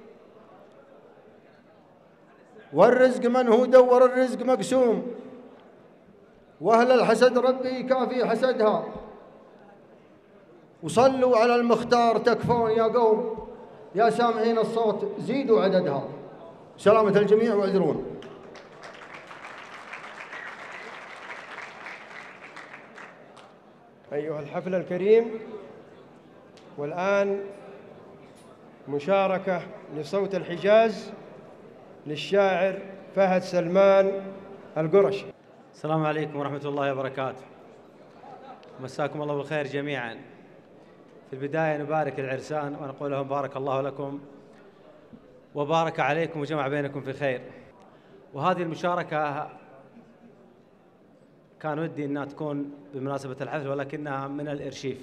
والرزق من هو دور الرزق مقسوم. وأهل الحسد ربي يكافي حسدها. وصلوا على المختار تكفون يا قوم، يا سامعين الصوت زيدوا عددها. سلامة الجميع واعذرون. أيها الحفل الكريم، والآن مشاركة لصوت الحجاز للشاعر فهد سلمان القرشي. السلام عليكم ورحمة الله وبركاته. مساكم الله بالخير جميعا. في البداية نبارك العرسان ونقول لهم بارك الله لكم وبارك عليكم وجمع بينكم في خير. وهذه المشاركة كان ودي أنها تكون بمناسبة الحفل، ولكنها من الإرشيف،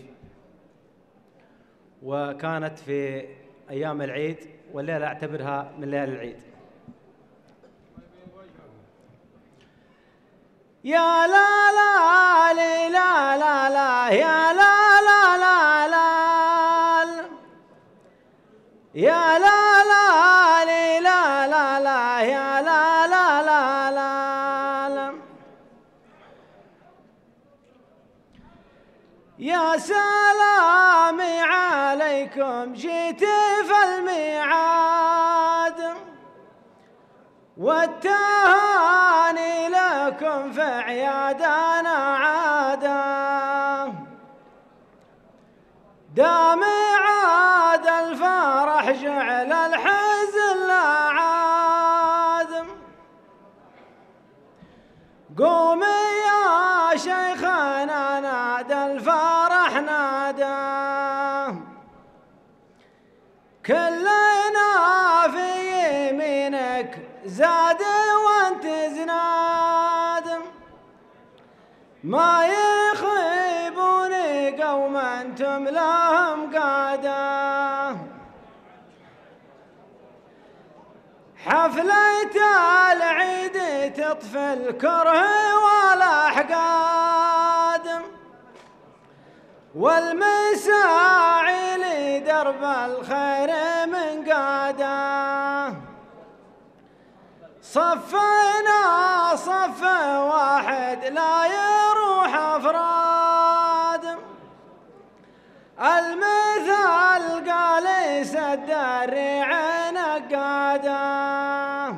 وكانت في أيام العيد، والليلة أعتبرها من ليالي العيد. يا لا لا لا لا لا يا لا لا لا لا يا لا لا لا لا لا يا لا لا لا لا يا سلامي عليكم جيت في الميعاد، والتهاني لكم في عيادنا عادة. دام عاد الفرح جعل الحزن لا عاد. قومي يا شيخنا نادى الفرح نادى، كلنا في يمينك زاد وانت زناد. ما يخيبوني قوم انتم لهم قاده، حفلة العيد تطفي الكره والاحقاد، والمساعي لدرب الخير من قاده. صفنا صف واحد لا يروح أفراد، المثال قال سد الريع نقاده.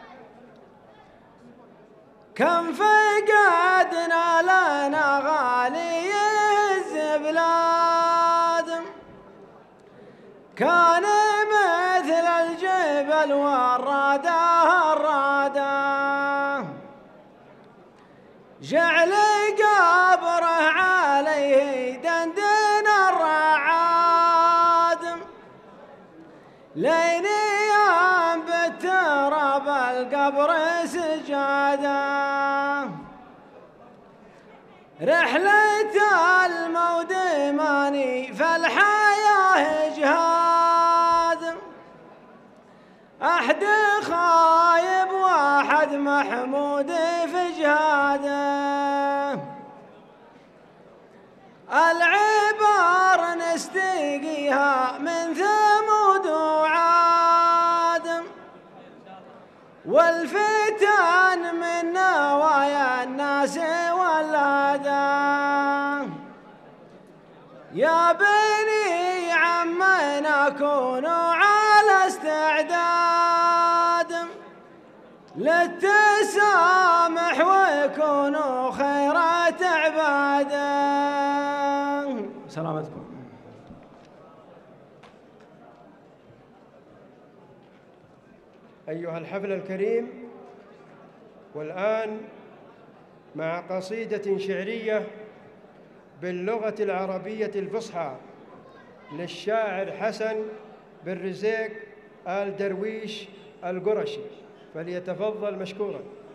كم فقدنا لنا غالي الزبلاد، كان مثل الجبل والرادة الرادة. جعل قبره عليه دندن الرعاد، لين ينبت تراب القبر سجاده. رحلة الموت ماني فالحياة جهاد، أحد خايب واحد محمود في جهاده. العبار نستقيها من ثمود وعاد، والفتن من نوايا الناس ولاده. يا بني عمنا كونوا على استعداد للتسامح يكونوا خيرات عباده. سلامتكم. أيها الحفل الكريم، والآن مع قصيدة شعرية باللغة العربية الفصحى للشاعر حسن بن رزيق آل درويش القرشي، فليتفضل مشكورا.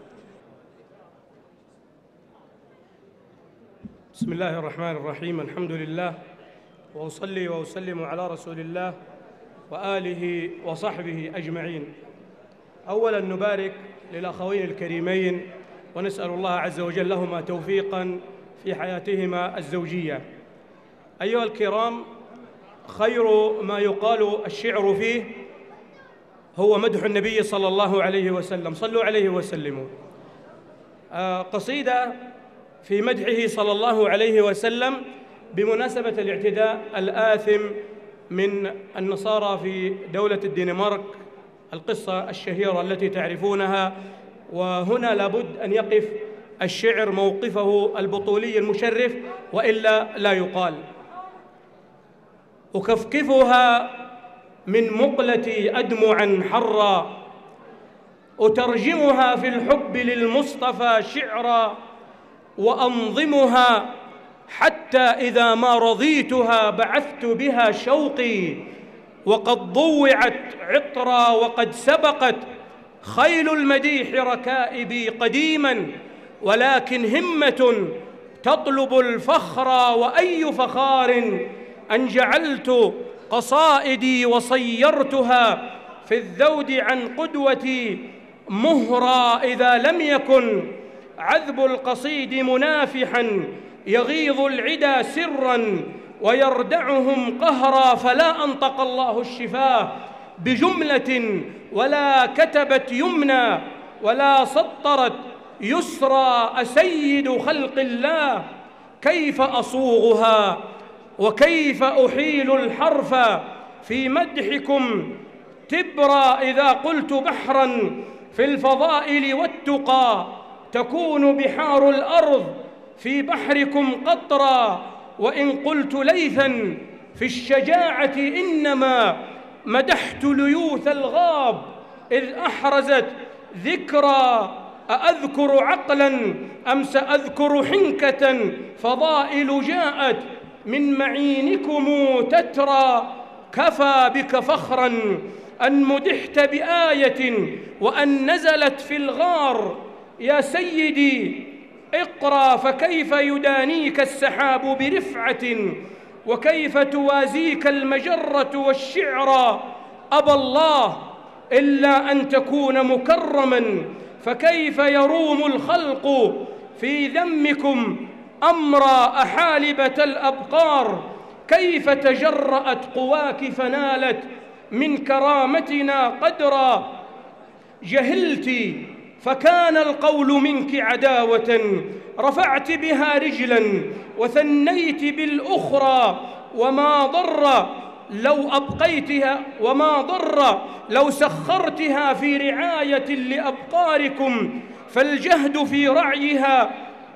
بسم الله الرحمن الرحيم. الحمد لله، وأصلي وأسلم على رسول الله وآله وصحبه أجمعين. أولا نبارك للأخوين الكريمين ونسأل الله عز وجل لهما توفيقا في حياتهما الزوجية. أيها الكرام، خير ما يقال الشعر فيه هو مدح النبي صلى الله عليه وسلم، صلوا عليه وسلموا. قصيدة في مدحه صلى الله عليه وسلم بمناسبة الاعتداء الآثم من النصارى في دولة الدنمارك، القصة الشهيرة التي تعرفونها. وهنا لابد أن يقف الشعر موقفه البطولي المشرف، وإلا لا يقال. أكفكفها من مقلتي أدمعا حرا، أترجمها في الحب للمصطفى شعرا، وأنظمها حتى إذا ما رضيتها بعثت بها شوقي، وقد ضوعت عطرا وقد سبقت خيل المديح ركائبي قديما، ولكن همة تطلب الفخر، وأي فخار أن جعلت قصائدي وصيرتها في الذود عن قدوتي مهرا، إذا لم يكن عذب القصيد منافحا يغيظ العدا سرا ويردعهم قهرا، فلا أنطق الله الشفاه بجملة ولا كتبت يمنى ولا سطرت يسرى، أسيد خلق الله كيف أصوغها وكيف أحيل الحرف في مدحكم تبرا، إذا قلت بحرا في الفضائل والتقى تكون بحار الأرض في بحركم قطرا، وإن قلت ليثا في الشجاعة إنما مدحت ليوث الغاب إذ أحرزت ذكرى، أأذكر عقلا أم سأذكر حنكة، فضائل جاءت من معينكم تترى، كفى بك فخرا أن مدحت بآية وأن نزلت في الغار، يا سيدي اقرأ فكيف يدانيك السحاب برفعة، وكيف توازيك المجرة والشعرى، أبى الله إلا أن تكون مكرما، فكيف يروم الخلق في ذمكم أمرا أحالبة الأبقار، كيف تجرأت قواك فنالت من كرامتنا قدرا، جهلت فكان القول منك عداوة رفعت بها رجلا وثنيت بالأخرى، وما ضر لو أبقيتها وما ضر لو سخرتها في رعاية لأبقاركم، فالجهد في رعيها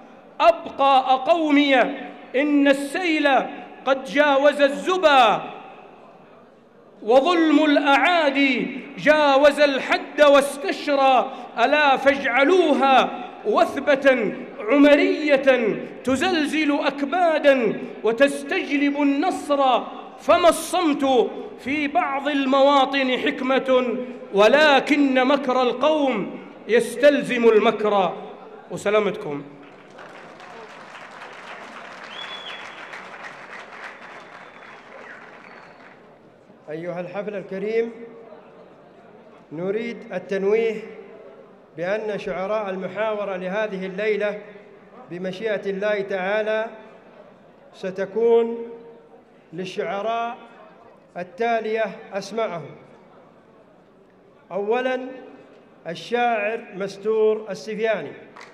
أبقى قومي، إن السيل قد جاوز الزبا، وظلم الأعادي جاوز الحد واستشرى، ألا فاجعلوها وثبة عمرية تزلزل أكبادا وتستجلب النصر، فما الصمت في بعض المواطن حكمة، ولكن مكر القوم يستلزم المكر. وسلامتكم. أيها الحفل الكريم، نريد التنويه بأن شعراء المحاورة لهذه الليلة بمشيئة الله تعالى ستكون للشعراء التالية أسماءهم: أولاً الشاعر مستور السفياني،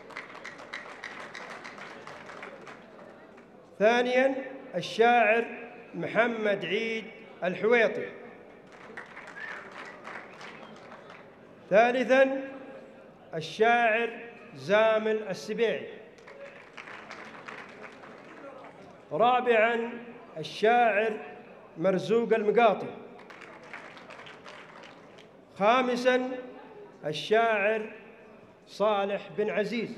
ثانياً الشاعر محمد عيد الحويطي، ثالثاً الشاعر زامل السبيعي. رابعاً الشاعر مرزوق المقاطي. خامساً الشاعر صالح بن عزيز.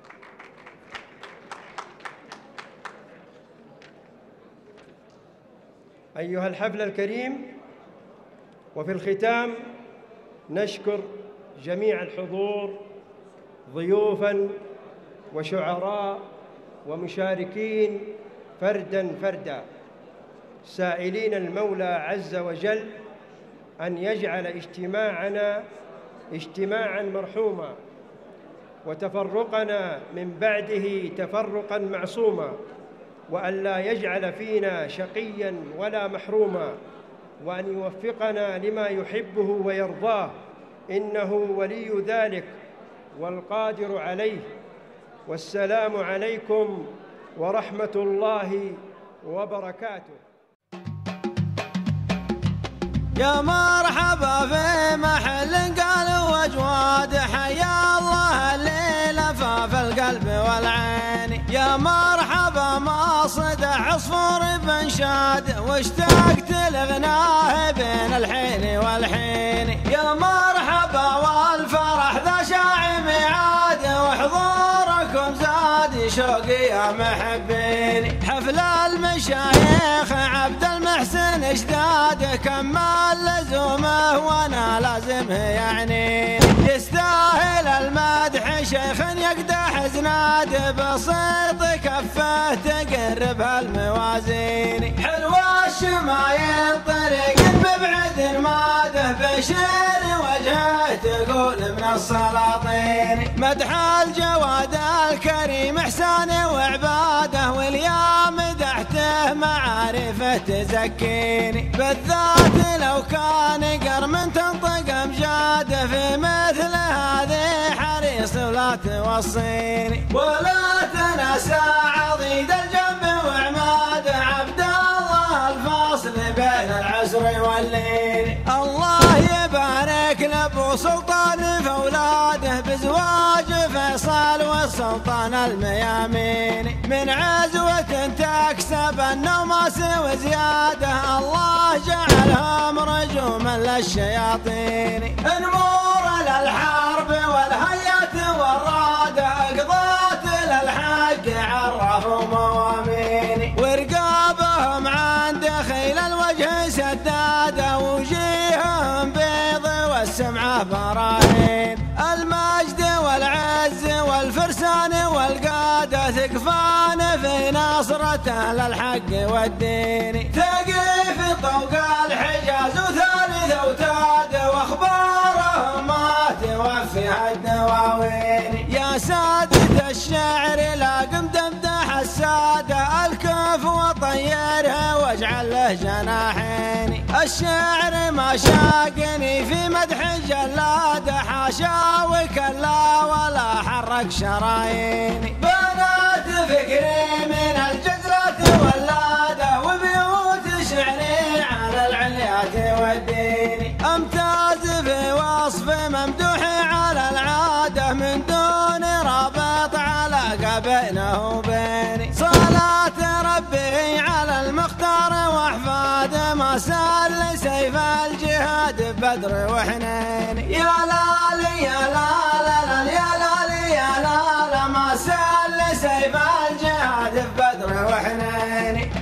أيها الحفل الكريم، وفي الختام نشكر جميع الحضور ضيوفاً وشعراء ومشاركين فرداً فرداً، سائلين المولى عز وجل أن يجعل اجتماعنا اجتماعاً مرحوما، وتفرقنا من بعده تفرقاً معصوما، وأن لا يجعل فينا شقياً ولا محروما، وأن يوفقنا لما يحبه ويرضاه، إنه ولي ذلك والقادر عليه. والسلام عليكم ورحمة الله وبركاته. يا مرحبا في محل قالوا وجواد، حيا الله الليلة فاف القلب والعين. يا مرحبا ما صدح عصفور بنشاد، واشتقت لغناه بين الحين والحين. يا مرحبا والفرح ذا شاع ميعاد، وحضوركم زاد شوقي يا محبين. حفل المشايخ عبد المحسن اشداد، كمل لزومه وانا لازمه يعني. يستاهل المدح شيخ يقدح زناد، بسيط كفه تقرب هالموازين. حلوة الشمايل طريق مبعد ماده، بشير وجهه تقول من السلاطين. مدح الجواد الكريم احسانه وعباده، واليوم مدحته معارفه تزكيني. بالذات لو كان قرم تنطق امجاده، في مثل هذه حريص ولا توصيني. ولا تنسى عضيد الجنب وعماده، عبد الله الفاصل بين العسر والليل. الله يبارك لابو سلطان فولاده، بزواج فيصل والسلطان الميامين. من عزوة تكسب النوماس وزياده، الله جعلهم رجوما للشياطين. نمور للحرب والهيات والرادة، قضات للحق عرفوا موامين. ورقابهم عند خيل الوجه سداده، وجيههم بيض والسمعة براهين. المجد والعز والفرسان والقادة، ثقفان في نصرته للحق والدين. ثقيف طوق الحجاز وثالث اوتاد، واخبارهم ما توفيها الدواوين. يا سادة الشعر لاقم تمدح السادة، الكف وطيرها واجعل له جناحين. الشعر ما شاقني في مدح جلاده، حاشا وكلا ولا حرك شراييني. بنات فكري من الجزرة ولاده، وبيوت شعري على العليات والدين. امتاز في وصف ممدوحي على العاده، من دون رابط علاقه بينه وبيني. صلاة ربي على المختار واحفاده، ما سال سيف الجهاد بدر وحنين. يا لالي يا لالا يا لالي يا لالا، ما سال سيف الجهاد بدر وحنين.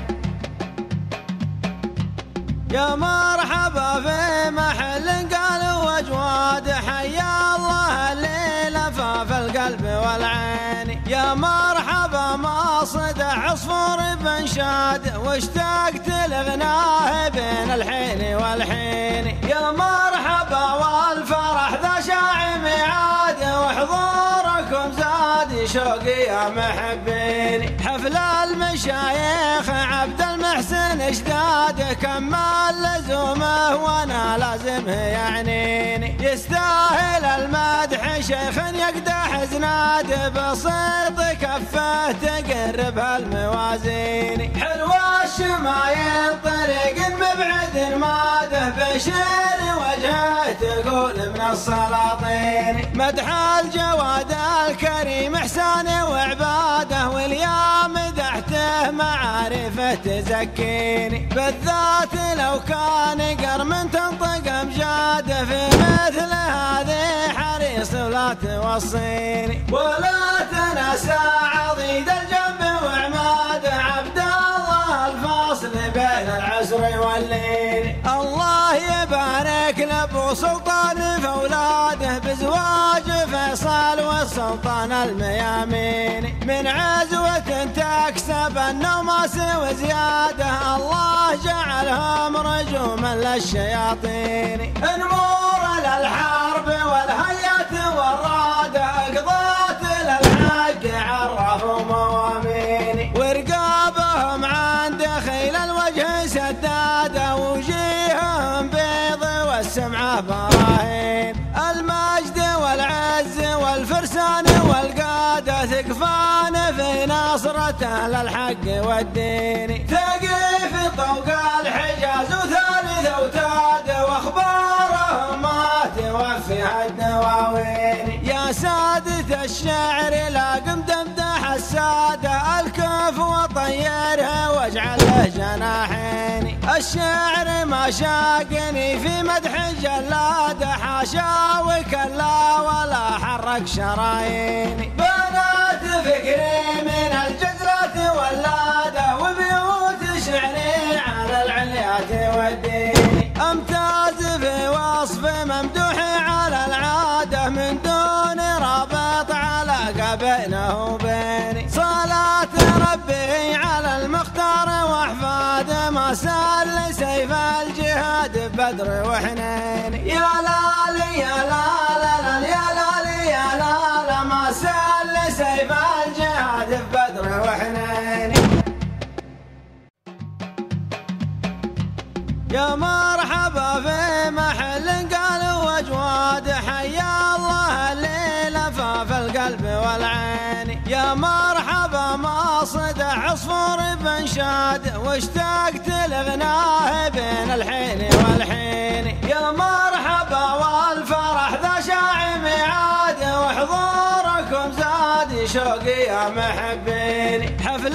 يا مرحبا في محل قالوا وجواد، حيا الله الليلة فاف القلب والعين. يا مرحبا ما صدح عصفور بنشاد، واشتقت لغناه بين الحين والحين. يا مرحبا والفرح ذا شاع ميعاد، وحضوركم زاد شوقي يا محبين. حفل المشايخ عبد المحسن اشداد، كمل لزومه وانا لازمه يعنيني. يستاهل المدح شيخ يقدح اسناد بسيط كفه تقرب هالموازين حلوة الشمايل طريق مبعد ماده بشير وجهه تقول من السلاطين مدح الجواد الكريم احسانه وعباده واليوم مدحته معارفه تزكيني بالذات لو كان قرم تنطق امجاده في مثل هذه حريص ولا توصيني ولا تنسى عضيد الجنب وعماده عبد الله الفاصل بين العسر والليل الله يبارك لابو سلطان فولاده بزواج فيصل والسلطان الميامين من عزوة تكسب النماس وزياده الله جعلهم رجوما للشياطين نمور للحرب والهيات والرادة اقضات للحق عرفوا موامين ورقابهم عند خيل الوجه سداده وجيههم بيض والسمعه براهين المجد والعز والفرسان والقاده ثقفان في نصرته للحق والدين ثقيف طوق الحجاز وثالث اوتاد واخبارهم ما توفيها الدواوين يا سادة الشعر لا قم تمدح السادة الكف وطيرها واجعل له جناحين الشعر ما شاقني في مدح جلادة حاشا وكلا ولا حرك شراييني بنات فكري من الجزرة واللادة وبيوت شعري على العليات والدين امتاز في وصف ممدوحي على العادة من دون رابط علاقة بينه وبيني صلاة ربي على المختار واحفاده ما سال سيف الجهاد بدر وحنين يا لالي يا لالا يا لالي يا لالا ما سال سيف الجهاد بدر وحنين يا مرحبا في محل قالوا واجواد حيا الله الليلة فاف القلب والعين يا مرحبا ما صدح عصفور بنشاد واشتقت لغناه بين الحين والحين يا مرحبا والفرح ذا شاعي ميعاد وحضوركم زاد شوقي يا محبيني حفل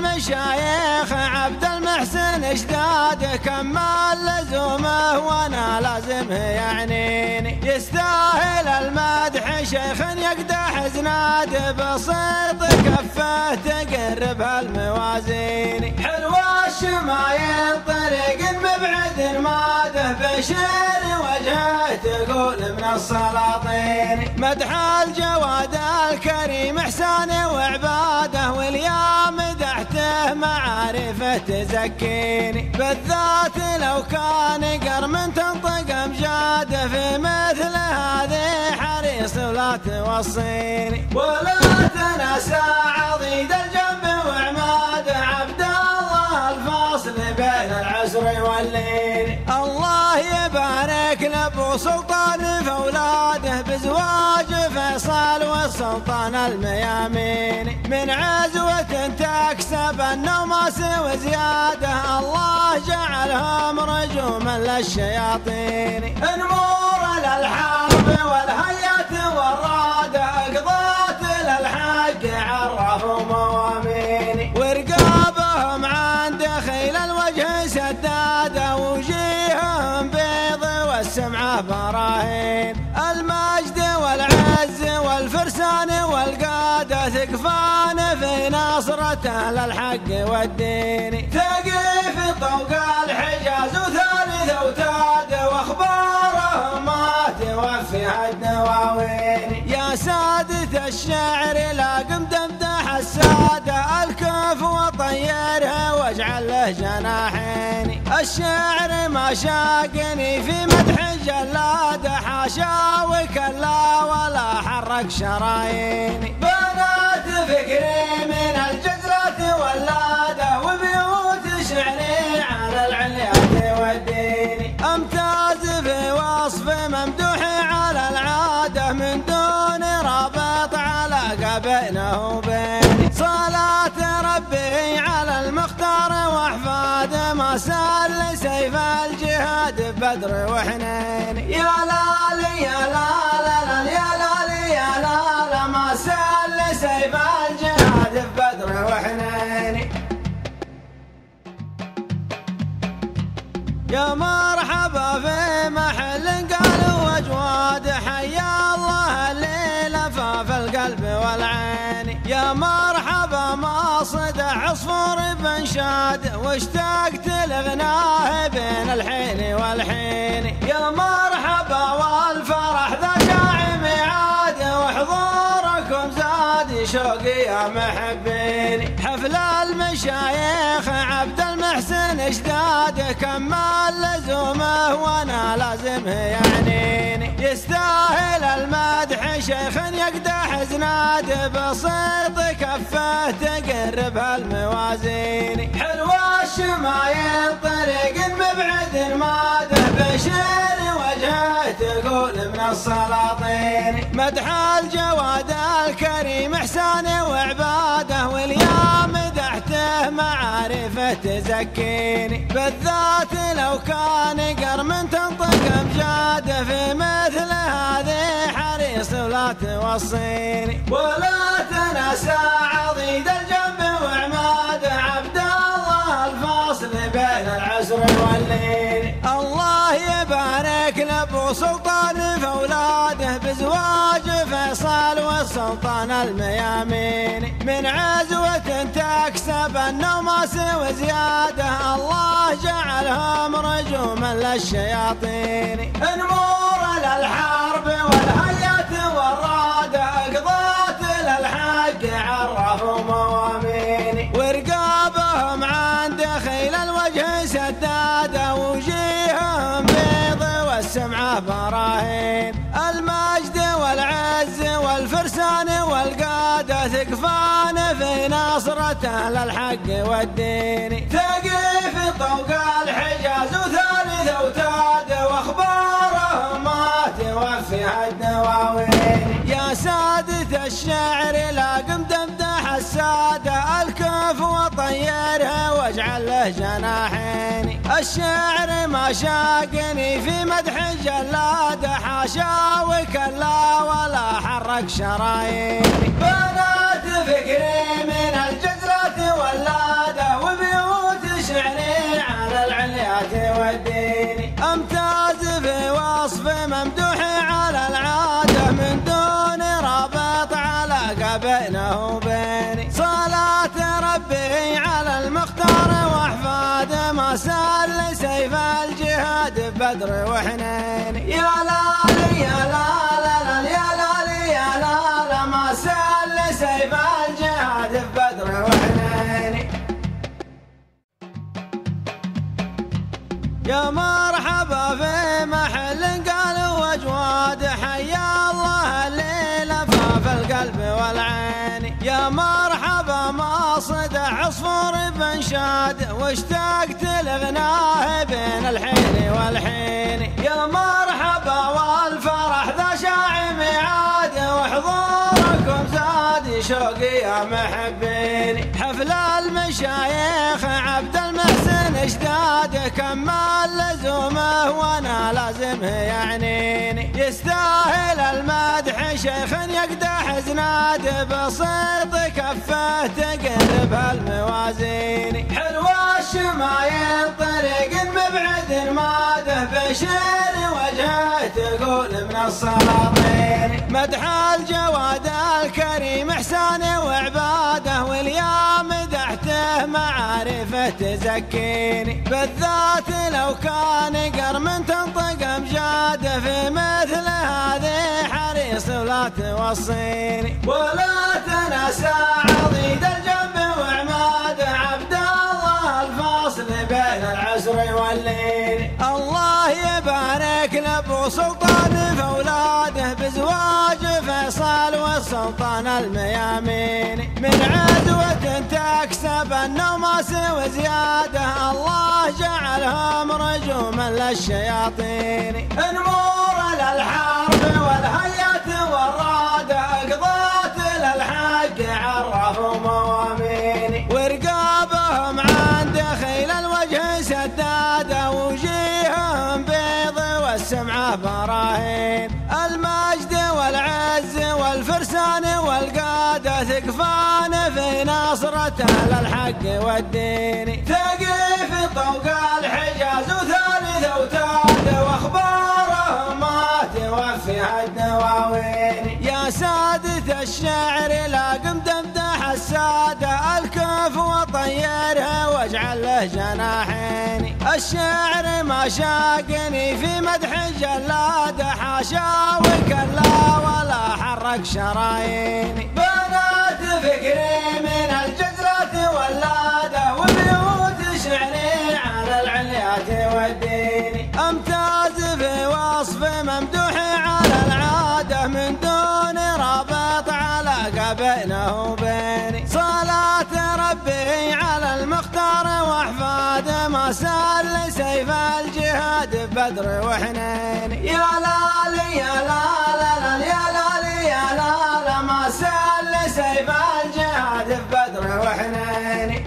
المشايخ عبد المحسن اشداد كمال لزومه وانا لازمه يعنيني يستاهل المدح شيخ يقدح زناد بسيط كفه تقرب هالموازين حلوة الشمايل طريق مبعد ماده بشير وجهه تقول من السلاطين مدح الجواد الكريم احسانه وعباده واليوم مدحته معارفه تزكيني بالذات لو كان قرم تنطق امجاده في مثل هذه حريص ولا توصيني ولا تنسى عضيد الجنب وعماده عبد الله الفاصل بين العسر والليل الله يبارك لابو سلطان فولاده بزواج فيصل والسلطان الميامين من عزوة تكسب النماس وزياده الله جعلهم رجوما للشياطين نمور للحرب والهيات والرادة اقضات للحق عرفوا موامين ورقابهم عند خيل الوجه سداده وجيههم بيض والسمعه براهين المجد والعز والفرسان والقاده ثقفان في نصرته للحق والدين ثقيف طوق الحجاز وثالث اوتاد واخبارهم ما توفيها الدواوين يا سادة الشعر لا قم تمدح السادة الكف وطيرها واجعل له جناحين الشعر ما شاقني في مدح جلادة حاشا وكلا ولا حرك شراييني بنات فكري من الجزرة واللادة وبيوت شعري على العليات والدين امتاز في وصف ممدوحي على العادة من دون رابط على بينه وبيني. صلاة ربي على المختار واحفاده ما سال سيف الجهاد ببدر وحنين. يا لالي يا لا يا لالي يا لا ما سال سيف الجهاد ببدر وحنين. يا مرحبا في محل قالوا أجواد حيا الله اللي لفى في القلب والعين. يا مرحبا ما صدح عصفور بنشاد واشتقت لغناه بين الحين والحين. يا مرحبا والفرح ذا جاع ميعاد وحضوركم زاد شوقي يا محبيني. حفل المشايخ عبد المحسن اشداد كمال لزومه وانا لازمه يعنيني. يستاهل المدح شيخ يقدح زناد بسيط كفه تقرب الموازين. حلوة الشمايل طريق مبعد ماده بشير وجهه تقول من السلاطين. مدح الجواد الكريم احسانه وعباده واليوم مدحته معارفه تزكيني. بالذات لو كان قرم تنطق امجاده في مثل هذه حريص ولا توصيني. ولا تنسى عضيد الجنب وعماده عبد الله الفاصل بين العسر والليل. الله يبارك لابو سلطان في اولاده بزواج فيصل والسلطان الميامين. من عزوة تكسب النوماس وزياده الله جعلهم رجوما للشياطين. نمور للحرب والهيئة والرادة قضات للحق عرفوا موامين. ورقابهم عند خيل الوجه سداده وجيههم بيض والسمعة براهين. المجد والعز والفرسان والقادة ثقفان في نصرته للحق والدين. ثقيف طوق الحجاز وثالث اوتاد واخبارهم ما توفيها الدواوين. يا سادة الشعر لاقم تمدح السادة الكف وطيرها واجعل له جناحين. الشعر ما شاقني في مدح جلاده حاشا وكلا ولا حرك شراييني. بنات فكري من الجزرة ولاده وبيوت شعري على العليات والدين. امتاز في وصف ممدوحي على العاده من دون رابط علاقه بينه وبيني. صلاة ربي على المختار واحفاده ما سال سيف الجهاد ببدر وحنين. يا لالي يا لا يا لالي يا لا ما سال سيف الجهاد ببدر وحنين. يا مرحبا في محل قالوا أجواد حيا الله اللي لفى في القلب والعين. يا مرحبا ما صدح عصفور بنشاد واشتقت لغناه بين الحين والحين. يا مرحبا والفرح ذا شاع ميعاد وحضوركم زاد شوقي يا محبيني. حفل المشايخ عبد المحسن اشداد كمال لزومه وانا لازمه يعنيني. يستاهل المدح شيخ يقدح زناد بسيط كفه تقرب الموازين. حلوة الشمايل طريق مبعد ماده بشير وجهه تقول من السلاطين. مدح الجواد الكريم احسانه وعباده واليوم مدحته معارفه تزكيني. بالذات لو كان قرم تنطق امجاده في مثل هذه حريص ولا توصيني. ولا تنسى عضيد الجنب وعماده عبد الله الفاصل بين العسر والليل. الله يبارك لابو سلطان في اولاده بزواج فيصل والسلطان الميامين. من عزوة تكسب النوماس وزياده الله جعلهم رجوما للشياطين. نمور للحرب والهيئة والرادة قضات للحق والسمعة براهين. المجد والعز والفرسان والقادة ثقفان في نصرته للحق والدين. ثقيف طوق الحجاز وثالث أوتاد واخبارهم ما توفيها الدواوين. يا سادة الشعر لاقم تمدح السادة الكف وطيرها واجعل له جناحين. الشعر ما شاقني في مدح جلادة حاشا وكلا ولا حرك شراييني. بنات فكري من الجزرة واللادة وبيوت شعري على العليات والدين. امتاز في وصف ممدوحي على العادة من دون رابط علاقة بينه وبيني. صلاة ربي على المختار واحفاده ما سال سيف الجهاد بدر وحنين. يا لالي يا لالا يا لالي يا لالا ما سال سيف الجهاد بدر وحنين.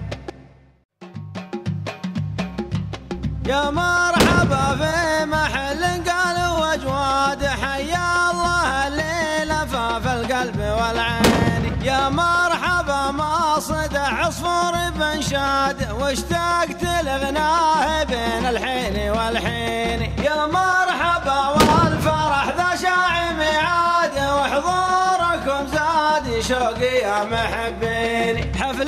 يا مرحبا في محل قالوا واجواد حيا الله اللي لفى في القلب والعين. يا مرحبا ما صدح عصفور بنشاد واشتقت لغناه بين الحين والحين. يا مرحبا والفرح ذا شاعي ميعاد وحضوركم زاد شوقي يا محبيني. حفل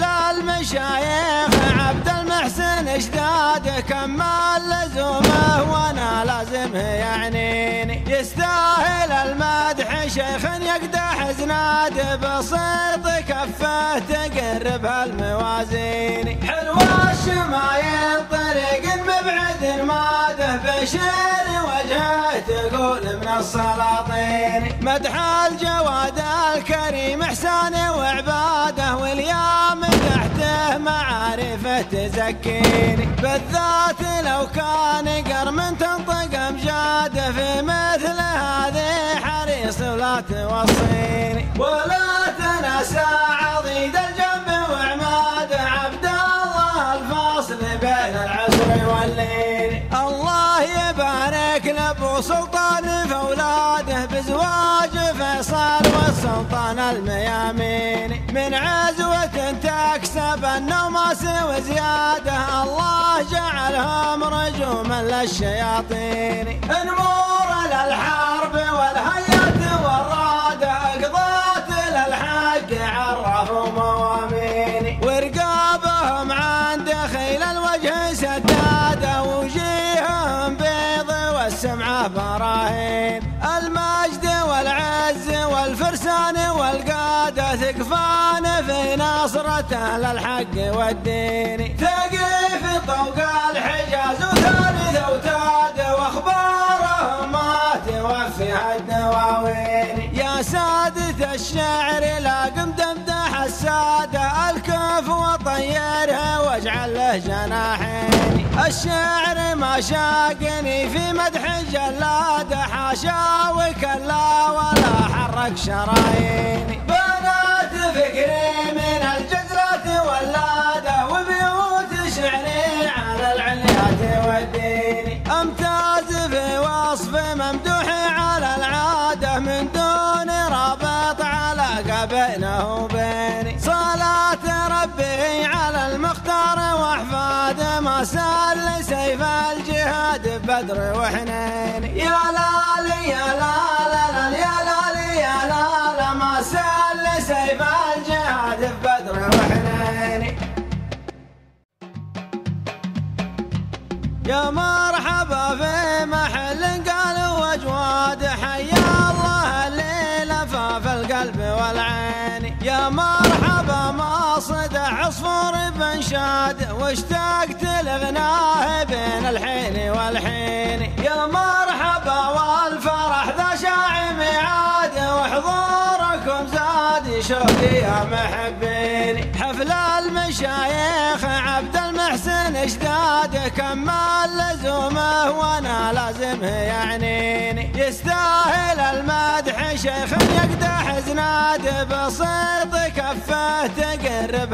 المشايخ عبد المحسن اشداد كمال لزومه وانا لازمه يعنيني. يستاهل المدح شيخ يقدح زناد بسيط كفه تقرب هالموازين. حلوة الشمايل طريق مبعد ماده بشير وجهه تقول من السلاطين. مدح الجواد الكريم احسانه وعباده واليوم تحته معارفه تزكيني. بالذات لو كان قرم تنطق امجاده في مثل هذه حريص ولا توصيني. ولا تنسى عضيد الجنب وعماده عبد الله الفاصل بين العسر والليل. الله يبارك لابو سلطان فولاده بزواج فيصل والسلطان الميامين. من عزوة تكسب النوماس وزياده الله جعلهم رجوما للشياطين. نمور للحرب والهيات والرادة اقضات للحق عرفوا موامين. ورقابهم عند خيل الوجه سداده وجيههم بيض والسمعة براهين. المجد والعز والفرسان والقادة ثقفان في نصرته للحق والدين. ثقيف طوق الحجاز وثالث أوتاد واخبارهم ما توفيها الدواوين. يا سادة الشعر لاقم تمدح السادة الكف وطيرها واجعل له جناحين. الشعر ما شاقني في مدح جلادة حاشا وكلا ولا حرك شراييني. بنات فكري من الجزرة واللادة وبيوت شعري على العليات والدين. امتاز في وصف ممدوحي على العادة من دون رابط علاقة بينه وبيني. صلاة ربي على المختار واحفاده ما سال سيف الجهاد بدر وحنين. يا لالي يا لالا يا لالي يا لالا ما سال سيف الجهاد بدر وحنين. يا مرحبا في محل قالوا واجواد حيا الله اللي لفى في القلب والعين. يا مرحبا ما صدح عصفور بنشاد واشتقت لغناه بين الحين والحين. يا مرحبا والفرح ذا شاعي ميعاد وحضوركم زاد شوقي يا محبيني. حفل المشايخ عبد المحسن اشداد كمال لزومه وانا لازمه يعنيني. يستاهل المدح شيخ يقدح زناد بسيط كفه تقرب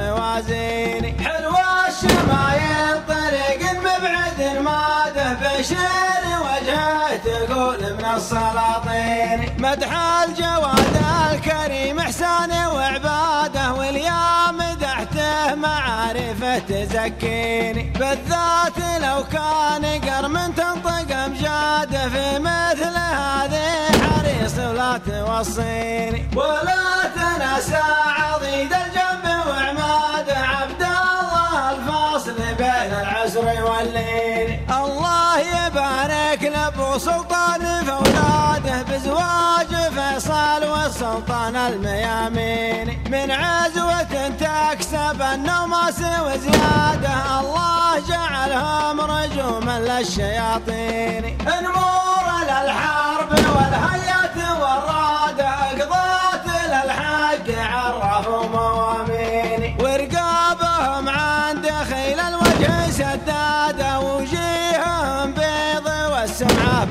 هالموازين حلوة الشمايل طريق مبعد ماده بشير وجهه تقول من السلاطين مدح الجواد الكريم إحسانه وعباده واليا مدحته معارفه تزكيني بالذات لو كان قرم تنطق أمجاده في مثل هذه حريص ولا توصيني ولا تنسى عضيد الجنب وعماده عبد الله الفاصل بين العسر والليل الله يبارك لابو سلطان فولاده بزواج فيصل والسلطان الميامين من عزوة تكسب النوماس وزياده الله جعلهم رجوما للشياطين نمور للحرب والهيات والرادة قضات للحق عرفوا موامين ورقابهم عند خيل الوجه سداده وجيههم بيض والسمعة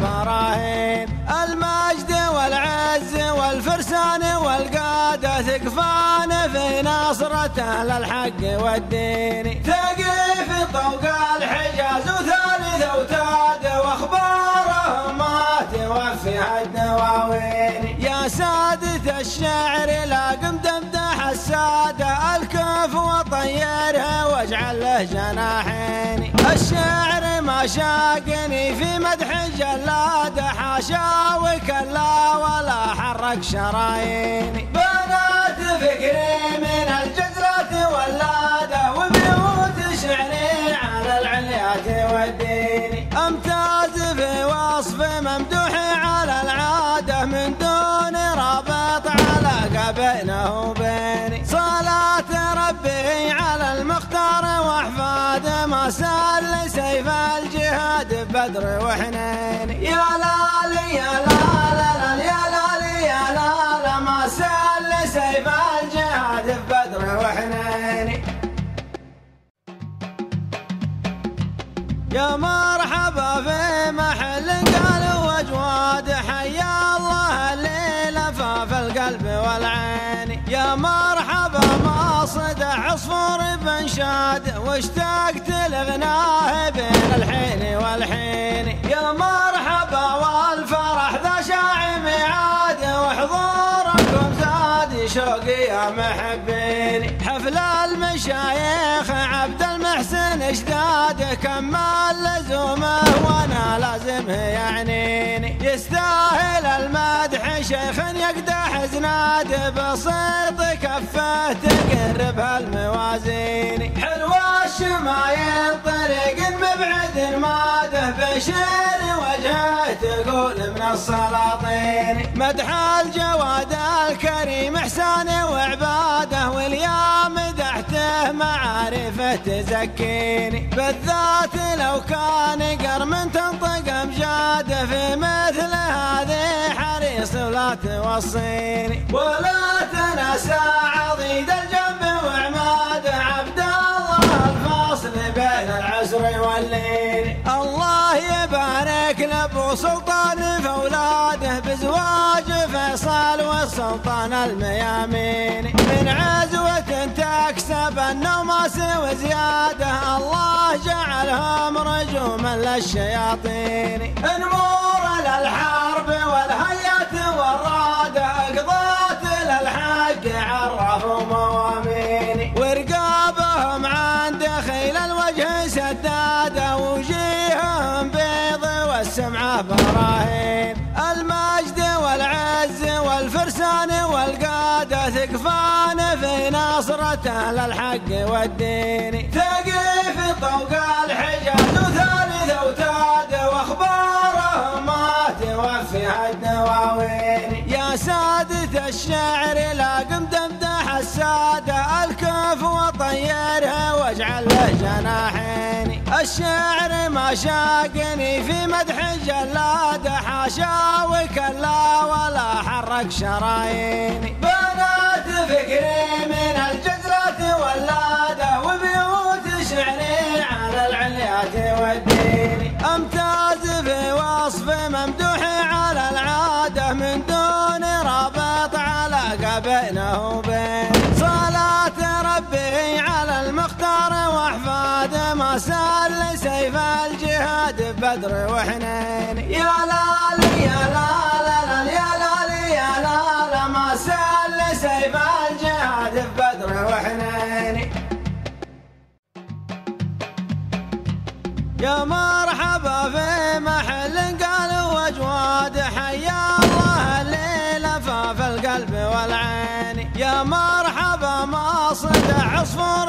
براهين المجد والعز والفرسان والقادة ثقفان في نصرة أهل الحق والدين ثقيف طوق الحجاز وثالث أوتاد واخبارهم ما توفيها الدواوين يا سادة الشعر لاقم تمدح السادة الكف وطيرها واجعل له جناحين الشعر ما شاقني في مدح جلادة حاشا وكلا ولا حرك شراييني بنات فكري من الجزرة واللادة وبيوت شعري على العليات والدين امتاز في وصف ممدوحي على العادة من دون رابط علاقة بينه وبيني صلاة ربي على المختار واحفاد ما سال سيف الجهاد بدر وحنين يا لالي يا لا يا لالي يا لا ما سال سيف الجهاد بدر وحنين يا مرحبا في محل قالوا واجواد حيا الله اللي لفى في القلب والعين يا مرحبا ما صدح عصفور بنشاد واشتقت لغناه بين الحين والحين يا مرحبا والفرح ذا شاع ميعاد وحضوركم زاد شوقي يا محبين حفل المشايخ عبد المحسن اشداد كمال لزومه وانا لازمه يعنيني يستاهل المدح شيخ يقدح زناد بسيط كفه تقرب هالموازين حلوة الشمايل طريق مبعد ماده بشير وجهه تقول من السلاطين مدح الجواد الكريم إحسانه وعباده واليا مدحته معارفه تزكيني بالذات لو كان قرم تنطق أمجاده في مثل هذه حريص ولا توصيني ولا تنسى عضيد الجنب وعماده عبد الله الفاصل بين العسر والليل الله يبارك لابو سلطان فولاده بزواج فيصل والسلطان الميامين من عزوة تكسب النوماس وزياده الله جعلهم رجوما للشياطين نمور للحرب والهيات والرادة قضات للحق عرفوا موامين ورقابهم عند خيل الوجه سداده وجيههم بيض والسمعة براهين المجد والعز والفرسان والقادة ثقفان في نصرة أهل الحق والدين ثقيف طوق الحجاز وثالث أوتاد واخبارهم ما توفيها الدواوين يا سادة الشعر لاقم تمدح السادة الكف وطيرها واجعل له جناحين الشعر ما شاقني في مدح جلادة حاشا وكلا ولا حرك شراييني بنات فكري من الجزرة واللادة وبيوت شعري على العليات والدين امتاز في وصف ممدوحي على العادة من دون بينه وبين صلاة ربي على المختار وأحفاده ما سال سيف الجهاد ببدر وحنين يا لالي يا لا يا لالي يا لا ما سال سيف الجهاد ببدر وحنين يا مرحبا في محل قالوا أجواد حيا الله الليلة ففي القلب والعين يا مرحبا ما صدع عصفور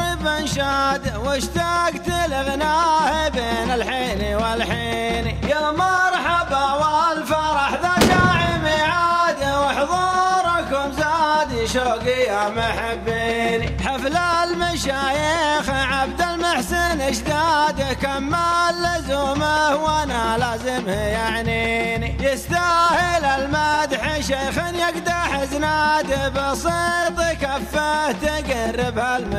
بنشاد واشتقت لغناه بين الحين والحين يا مرحبا والفرح ذا جاع ميعاد وحضوركم زاد شوقي يا محبيني حفل المشايخ عبد المحسن اشداد كمال لزومه وانا لازمه يعنيني يستاهل المدح شيخ يقدح زناد بسيط كفه تقرب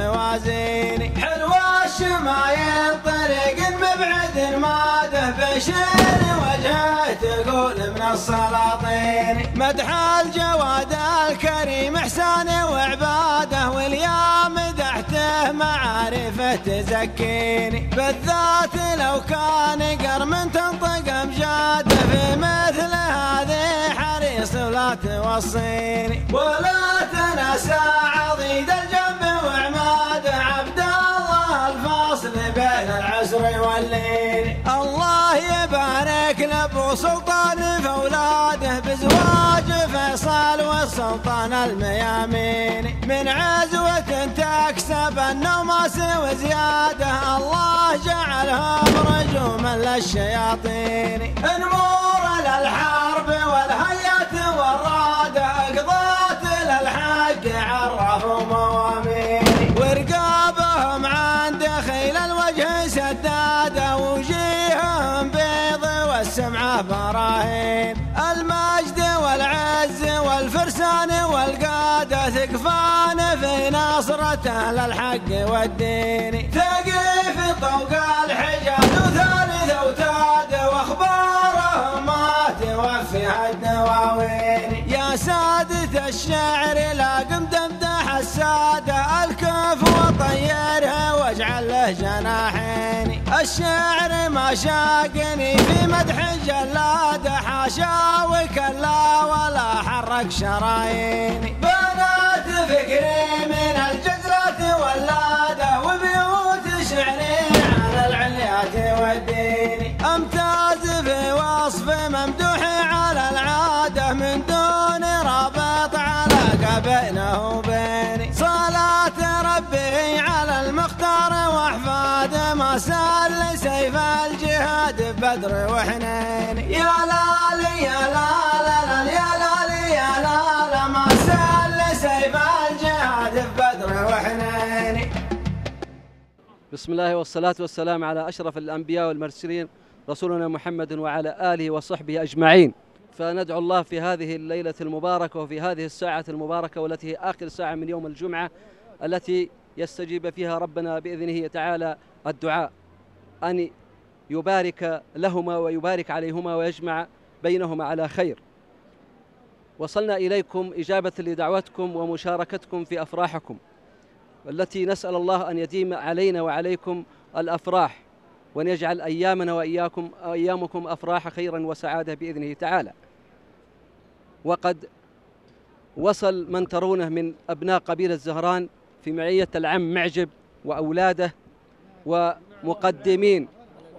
الموازين حلوة الشمايل طريق مبعد ماده بشير وجهه تقول من السلاطين مدح الجواد الكريم احسانه وعباده واليوم مدحته معارفه تزكيني بالذات لو كان قرم تنطق امجاده في مثل هذه حريص ولا توصيني ولا تنسى عضيد الجنب وعماده عبد الله الفاصل بين العسر والليل الله يبارك لابو سلطان في اولاده بزواج فيصل والسلطان الميامين من عزوة تكسب النوماس وزياده الله جعلهم رجوما للشياطين نمور للحرب والهيات والراده اقضات للحق عرفوا موامين ورقابهم عند خيل الوجه سداده وجيههم بيض والسمعه براهين المجد والعز والفرسان والقاده ثقفان في نصرته للحق والدين ثقيف طوق الحجاز وثالث اوتاد واخبارهم ما توفيها الدواوين يا سادة الشعر لاقم تمدح السادة الكف وطيرها واجعل له جناحين الشعر ما شاقني في مدح جلاده حاشا وكلا ولا حرك شراييني بنات فكري من الجزرة ولاده وبيوت شعري على العليات والدين امتاز في وصف ممدوحي على العاده من دون رابط علاقه بينه وبيني صلاة ربي على المختار واحفاده ما سال سيف الجهاد ببدر وحنين يا لالي يا لا يا لالي يا لا ما سال سيف الجهاد ببدر وحنين بسم الله والصلاة والسلام على أشرف الأنبياء والمرسلين رسولنا محمد وعلى آله وصحبه أجمعين فندعو الله في هذه الليلة المباركة وفي هذه الساعة المباركة والتي هي آخر ساعة من يوم الجمعة التي يستجيب فيها ربنا بإذنه تعالى الدعاء أن يبارك لهما ويبارك عليهما ويجمع بينهما على خير. وصلنا إليكم إجابة لدعوتكم ومشاركتكم في أفراحكم والتي نسأل الله أن يديم علينا وعليكم الأفراح وأن يجعل أيامنا وأيامكم أفراح خيرا وسعادة بإذنه تعالى. وقد وصل من ترونه من أبناء قبيلة زهران في معية العم معجب وأولاده ومقدمين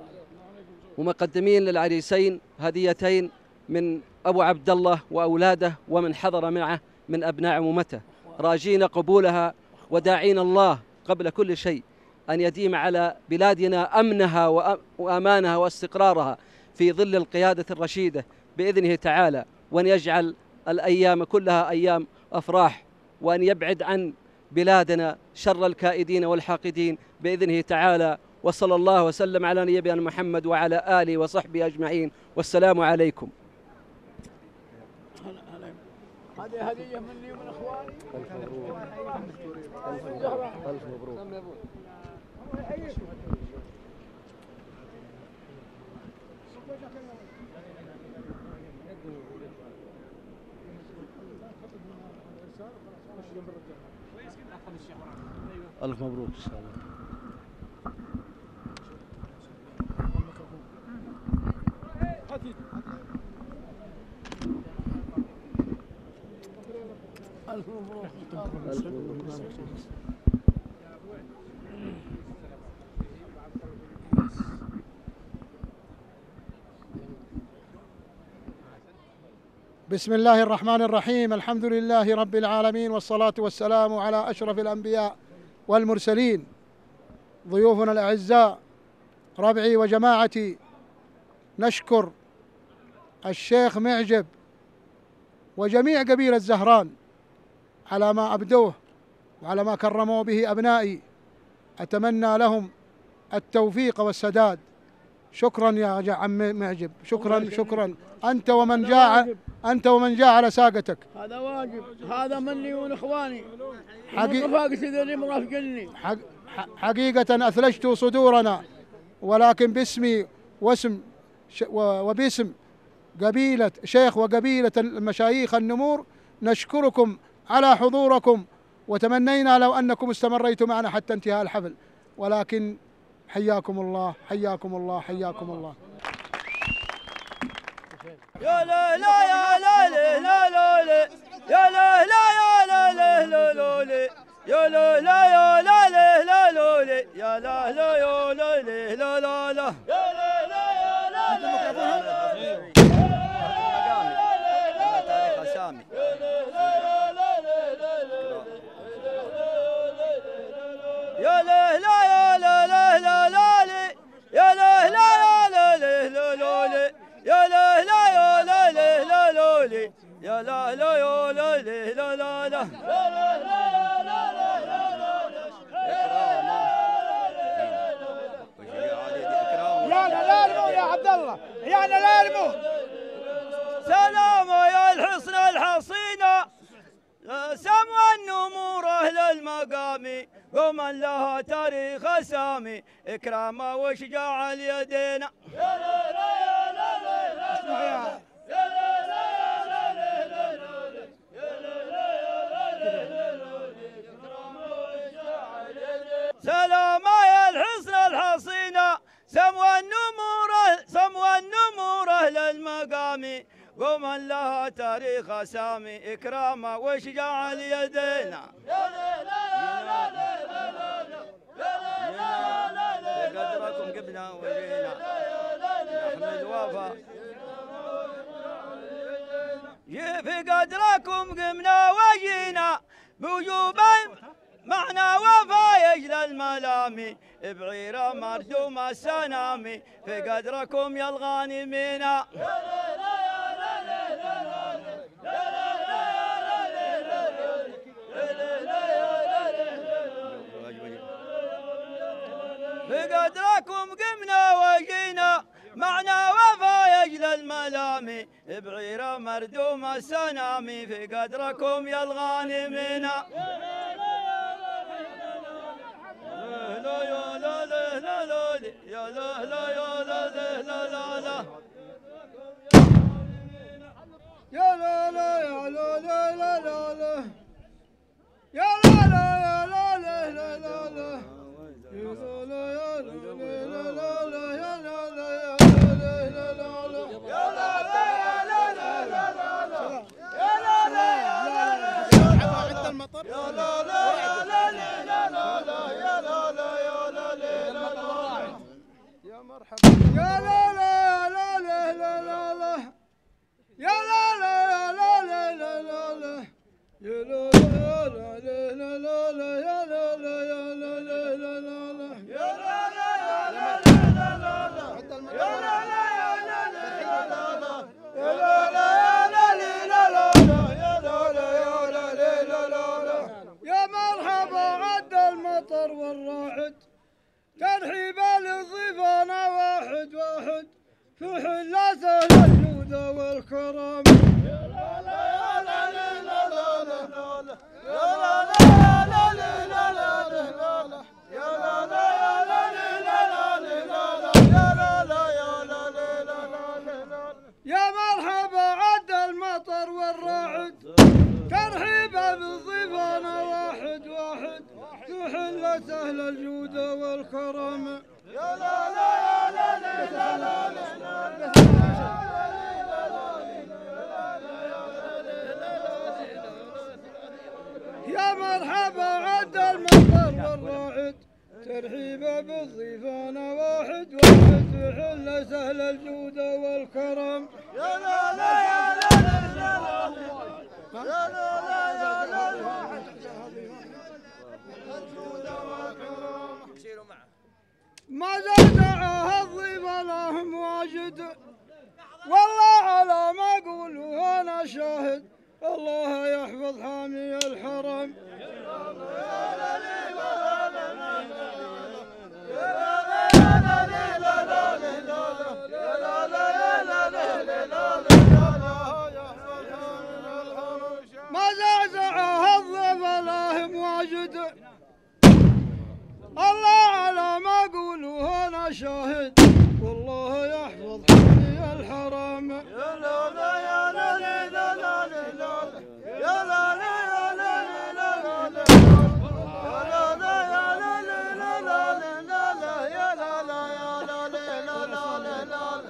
للعريسين هديتين من أبو عبد الله وأولاده ومن حضر معه من أبناء عمومته راجين قبولها وداعين الله قبل كل شيء أن يديم على بلادنا أمنها وأمانها واستقرارها في ظل القيادة الرشيدة بإذنه تعالى وأن يجعل الأيام كلها أيام أفراح وأن يبعد عن بلادنا شر الكائدين والحاقدين بإذنه تعالى. وصلى الله وسلم على نبينا محمد وعلى آله وصحبه أجمعين والسلام عليكم. هذه هدية مني ومن إخواني. ألف مبروك. ألف مبروك إن شاء الله. ألف مبروك. بسم الله الرحمن الرحيم. الحمد لله رب العالمين، والصلاة والسلام على أشرف الأنبياء والمرسلين. ضيوفنا الأعزاء، ربعي وجماعتي، نشكر الشيخ معجب وجميع قبيلة زهران على ما أبدوه وعلى ما كرموا به أبنائي. أتمنى لهم التوفيق والسداد. شكرا يا عم معجب، شكرا شكرا. أنت ومن جاء على ساقتك. هذا واجب، هذا مني ومن إخواني. حقيقة أثلجت صدورنا، ولكن باسمي وباسم قبيلة شيخ وقبيلة المشايخ النمور نشكركم على حضوركم، وتمنينا لو أنكم استمريتم معنا حتى انتهاء الحفل، ولكن حياكم الله حياكم الله حياكم الله. يا لا لا يا لا لا لا لا يا لا لا يا لا لا لا لا يا لا لا يا لا لا لا لا يا لا لا يا لا لا لا لا يا لا لا يا لا لا تاريخ اسامي يا لا لا يا لا لا لا لا يا لا لا يا لا لا لا لا يا لا لا يا لا لا لا لا يا لا لا يا لا لا لا لا يا لا يا عبد الله، يا لا المو. سلام يا الحصن الحصينة، سمو النمور أهل المقام، قوما لها تاريخ سامي، إكراما وشجاع اليدين. يا لا لا يا لا لا لا يا لا لا يا لا لا لا يا لا لا يا لا لا لا إكراما وشجاع اليدين. سلام يا الحصن الحصينة، سمو النمور أهل المقام، قوما لها تاريخ سامي، إكراما وشجاع اليدين. يا لا لا يا لا لا لا لا يا لا لا بقدركم قبنا وجينا نحمد وفا في قدركم قمنا وجينا بوجوب معنا وفا يجل الملامي، بعيرة مردوم السنامي، في قدركم يا الغانمين. يا لا لا يا لا لا لا لا لا بقدركم قمنا وجينا معنا وفا يجل الملامي، بعيرة مردوم السنامي، في قدركم يا الغانمين. يا لا يا لا لا لا لا يا لا لا يا لا لا لا لا يا لا لا يا لا لا لا لا يا لا لا يا لا لا لا لا يا لا لا يا لا لا لا لا يا لا لا يا لا لا لا لا يا لا لا يا لا لا لا لا يا لا لا يا لا لا عند المطر يا لا لا يا لا لا لا لا يا لا لا يا لا لا لا يا مرحبا يا لا لا يا لا لا لا لا يا لا لا يا لا لا لا لا يا لا لا يا لا لا لا يا لا لا يا لا لا لا لا يا لا لا يا لا لا لا لا يا لا لا يا لا لا لا يا لا لا يا لا لا لا يا لا لا يا لا لا لا يا مرحبا عد المطر والراعد، ترحيبا لضيفنا واحد واحد في حلاته الجود والكرم. يا لا لا يا لا لا لا لا سهل الجود والكرم. يا لا لا لا لا لا لا يا مرحبا عد المطر والراعد ترحيبه بالضيفان واحد واحد تحل سهل الجود والكرم. يا لا لا يا لا لا يا لا لا يا لا لا الجود والكرم. شيلوا معه. ما زادعه الضيف لهم واجد والله على ما اقوله انا شاهد الله يحفظ حامي الحرم. ما زعزعه الضيف له واجد الله على ما اقوله انا شاهد والله يحفظ حامي الحرم. يا لا لا يا لا لا لا لا يا لا لا يا لا لا لا يا لا لا يا لا لا لا يا لا لا يا لا لا لا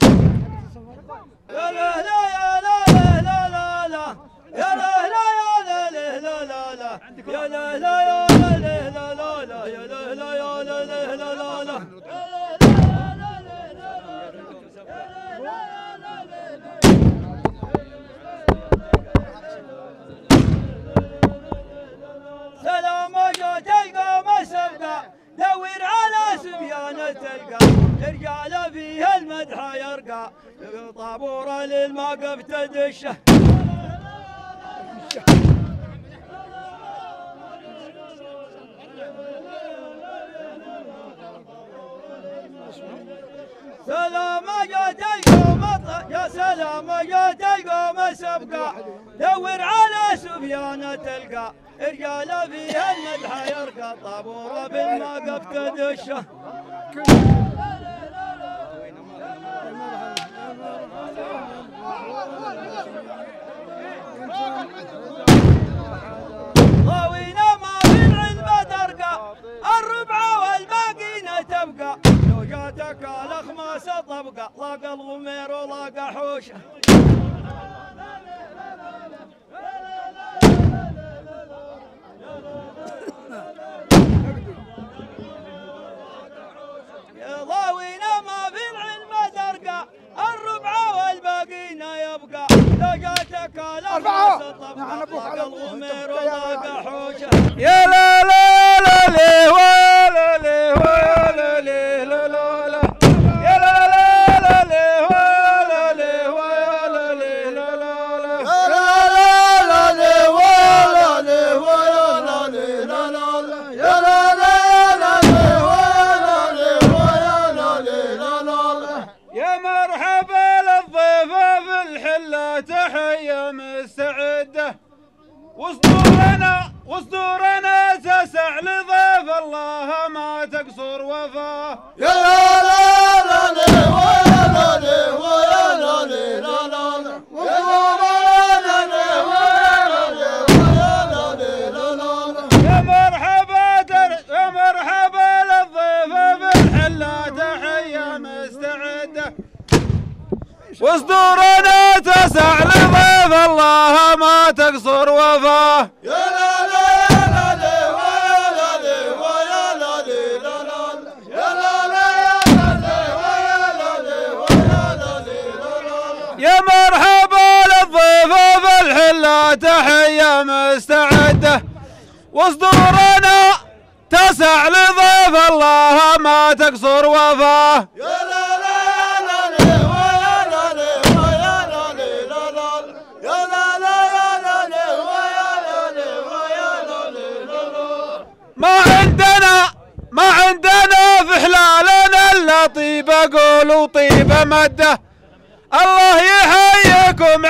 يا لا لا يا لا لا لا يا لا لا يا لا لا لا يا لا لا يا لا لا لا يا لا لا يا لا لا لا سلام وجه تلقى مسبقة دور على سبيان تلقى رجال فيها المدح يرقى طابورة للموقف تدشه. سلام جات القوم يا سلام جات القوم سبقة دور على سفيان تلقى رجال فيها المدح يرقى طابوره بالموقف تدشه. ضاوينا ما بالعلم ترقى الربعة والباقين تبقى لو جاتك الأخماس طبقة لاقى الغمير ولاقى حوشه. يا ضاوينا ما في العلم ترقى الربعة والباقين يبقى لو جاتك الأخماس طبقة لاقى الغمير ولاقى حوشه. يا لا لا لا لي ولا لي ولا لي لا لا لا يا لا لا لا لي ولا لي ولا لي لا لا لا يا لا لا لي ولا لي ولا لي لا لا لا يا لا لا لي ولا لي ولا لي لا لا لا. يا مرحبا للضيف في الحلة تحية مستعدة وصدورنا تسع لضيف الله ما تقصر وفاه. يا لا لا لا لي ولا لي ولا لي لا لا لا وصدورنا لي ولا لي ولا لي لا لا لا. يا مرحبا للضيف في الحلة تحية مستعدة وصدورنا تسع لضيف الله ما تقصر وفاه. يا لا لا يا لا لي ويا لي ويا لي لا لا يا لا لا يا لا لي ويا لي ويا لي لا لا. يا مرحبا للضيف في الحلة تحية مستعدة وصدورنا تسع لضيف الله ما تقصر وفاه. يا لا لا يا لا لي ويا لي ويا لي لا لا يا لا لا يا لا لي ويا لي ويا لي لا لا. ما عندنا في حلالنا الا طيبه قولوا طيبه مده. الله يحييكم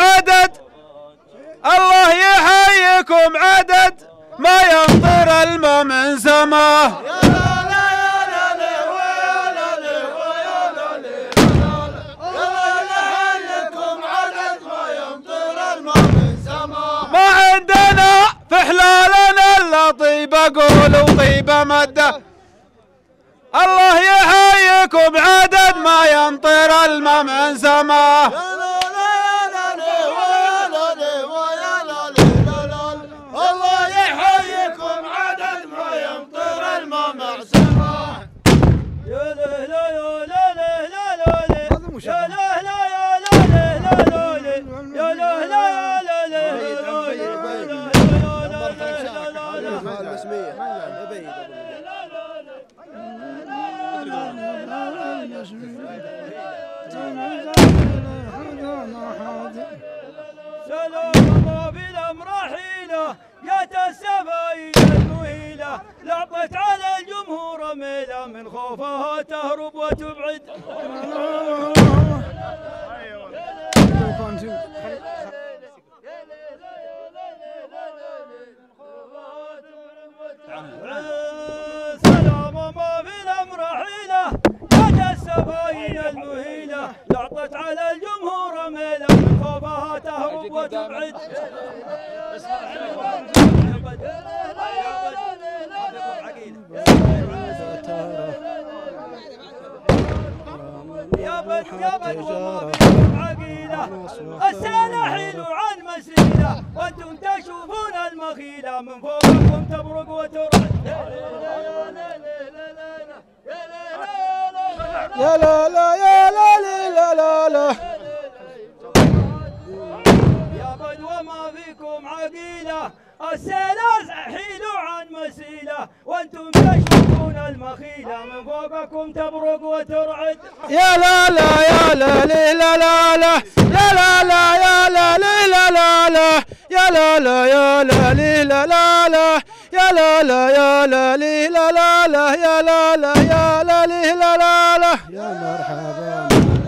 عدد ما يمطر الماء من سماه. يا لا لا يا لا لي ويا لي ويا لي لا لا يحييكم عدد ما يمطر الماء من سماه. ما عندنا في حلالنا الا طيبه قولوا طيبه مده. يمطر الماء من سماه. الله يحييكم عدد ما يمطر الماء مع سماه. يا لا لا لا لا لا لا يا لا لا يا لا لا لا يا لا لا لا لا سلام ما بالامر حيله يا السفايل المهيله لعبت على الجمهور ميله من خوفها تهرب وتبعد. سلام ما بالامر حيله يا السفايل المهيله لعبت على الجمهور ميله من خوفها تهرب وتبعد. يا بد وما بكم عقيله السلاحين عن مسيله وانتم تشوفون المخيله من فوقكم تبرق وترعد. يا لا لا يا لا لا لا لا يا بد وما فيكم عقيله السلاحين عن مسيله وانتم تشوفون المخيله من فوقكم تبرق وترعد. يا لا لا يا لا لا لا لا يا لا لا يا لا لا لا لا يا لا لا يا لا لا لا لا يا لا لا يا لا لا لا لا يا لا لا يا لا لا لا لا يا مرحبا.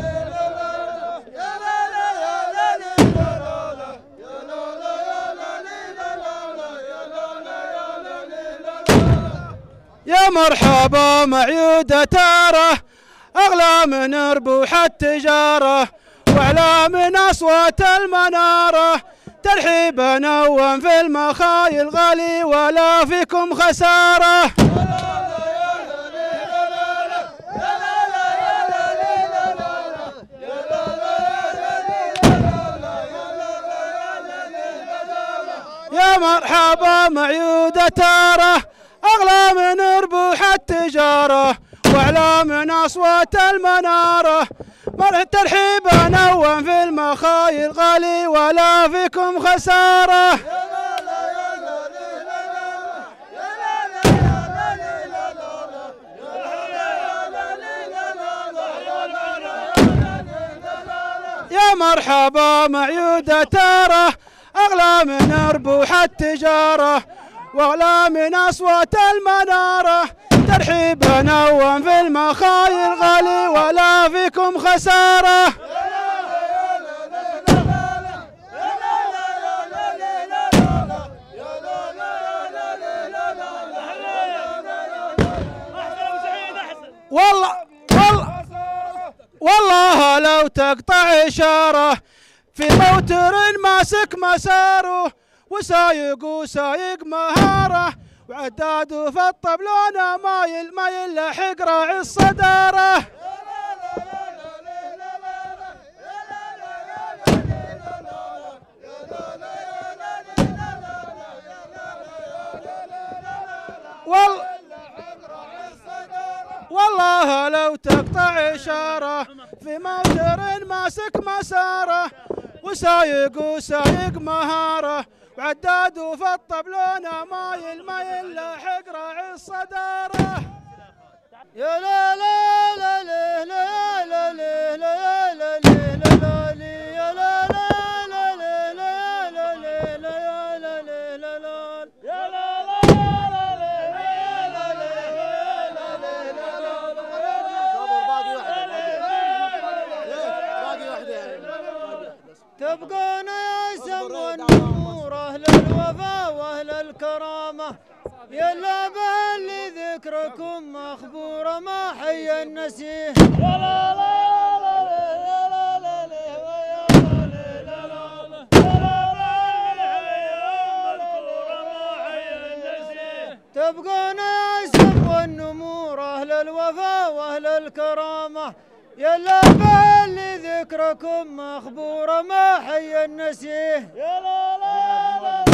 يا مرحبا معيودة تاره أغلى من ربوح التجارة وأعلى من أصوات المنارة ترحيب نوم في المخايل غالي ولا فيكم خسارة. يا مرحبا معيودة تاره أغلى من ربوح التجارة وأعلى من أصوات المنارة ترحيب نوم في المخايل غالي ولا فيكم خسارة. يا مرحبا معيودة تاره أغلى من ربوح التجارة وأغلى من أصوات المنارة ترحيب نوم في المخايل غالي ولا فيكم خسارة. والله لو تقطع إشارة في موتر ماسك مساره وسايق مهاره وعداده في الطبلونه ما يلحق راعي الصداره. والله لو تقطع إشارة في موتر ماسك مساره وسايق مهاره وعداده في الطبلونه ما يلحق راعي الصداره. يا لا لا لا لا لا لا لا لا لا لا لا يا لا لا لا لا لا لا لا لا لا لا يا لا لا تبقون يا سم والنور أهل الوفا وأهل الكرامة يلا اللي ذكركم مخبورة ما حي النسيه. تبقون يا سم والنمور أهل الوفا وأهل الكرامة يا لابه اللي ذكركم مخبورة ما حي النسيه يا لا لا لا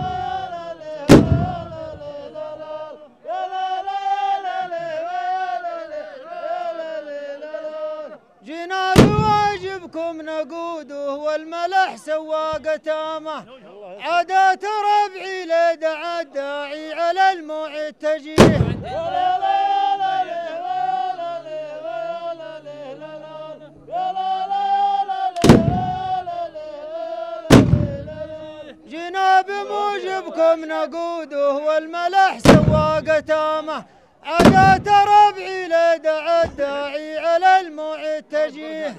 جينا بواجبكم نقوده والملح سواق تامه عادات ربعي لدعا الداعي على الموعد تجيه جينا بموجبكم نقوده والملح سواق تامه عادات ربعي لدعا الداعي على الموعد تجيه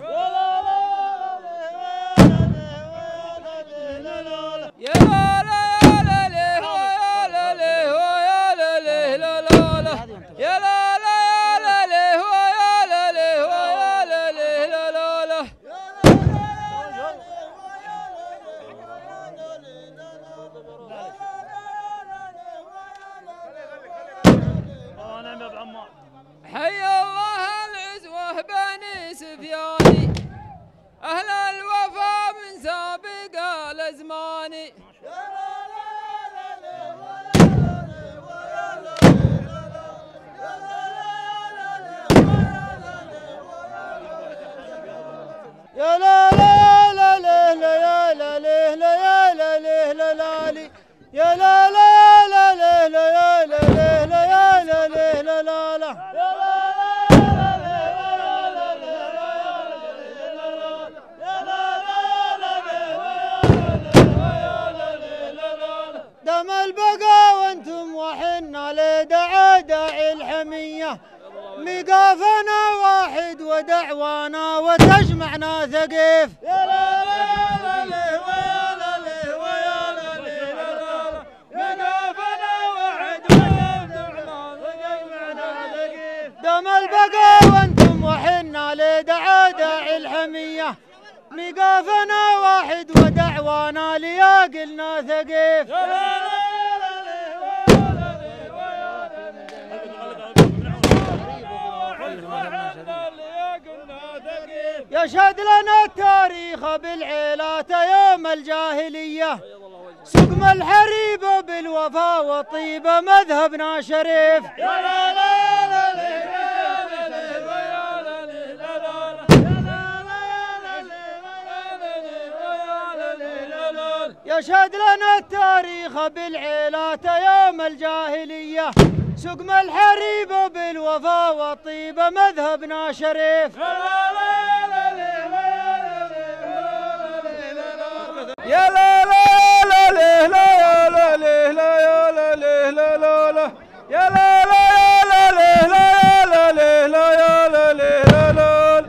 حي الله العزوة بني سفياني أهل الوفا من سابق الأزمان يا لا لا لا لا لا لا لا لا لا لا لا لا لي يا لا لا لا لا لا لا لا لا لا لا لا لا لا دم البقا وانتم وحنا لدعا داعي الحمية ميقافنا واحد ودعوانا وتجمعنا ثقيف يا لا لا لا ويا لي ويا لي ميقافنا واحد ودعوانا وتجمعنا ثقيف دم البقا وانتم وحنا لدعا داعي الحمية ميقافنا واحد ودعوانا لياقلنا ثقيف يشهد لنا التاريخ بالعيلات يوم الجاهلية سقم الحريب بالوفا والطيبة مذهبنا شريف يشهد لنا التاريخ بالعيلات يوم الجاهلية سقم الحريب بالوفا والطيبة مذهبنا شريف يا لا لا لا لا لا لا لا لا لا لا لا لا يا لا لا لا لا لا لا لا لا لا لا لا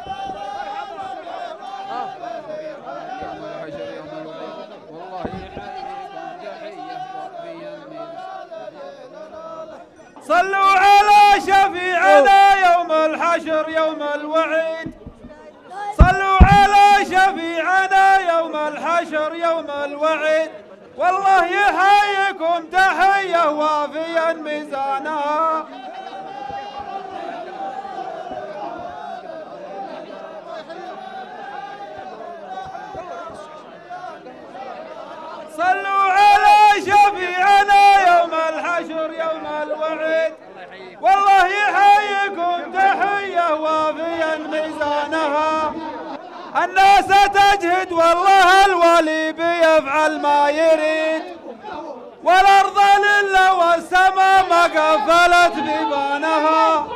صلوا على شفيعنا يوم الحشر يوم الوعيد صلوا على شفيعنا يوم الحشر يوم الوعيد والله يحييكم تحية وافيا ميزانها صلوا على شفيعنا يوم الحشر يوم الوعيد والله يحييكم تحية وافيا ميزانها الناس تجهد والله الولي بيفعل ما يريد والأرض لله والسماء ما قفلت بيبانها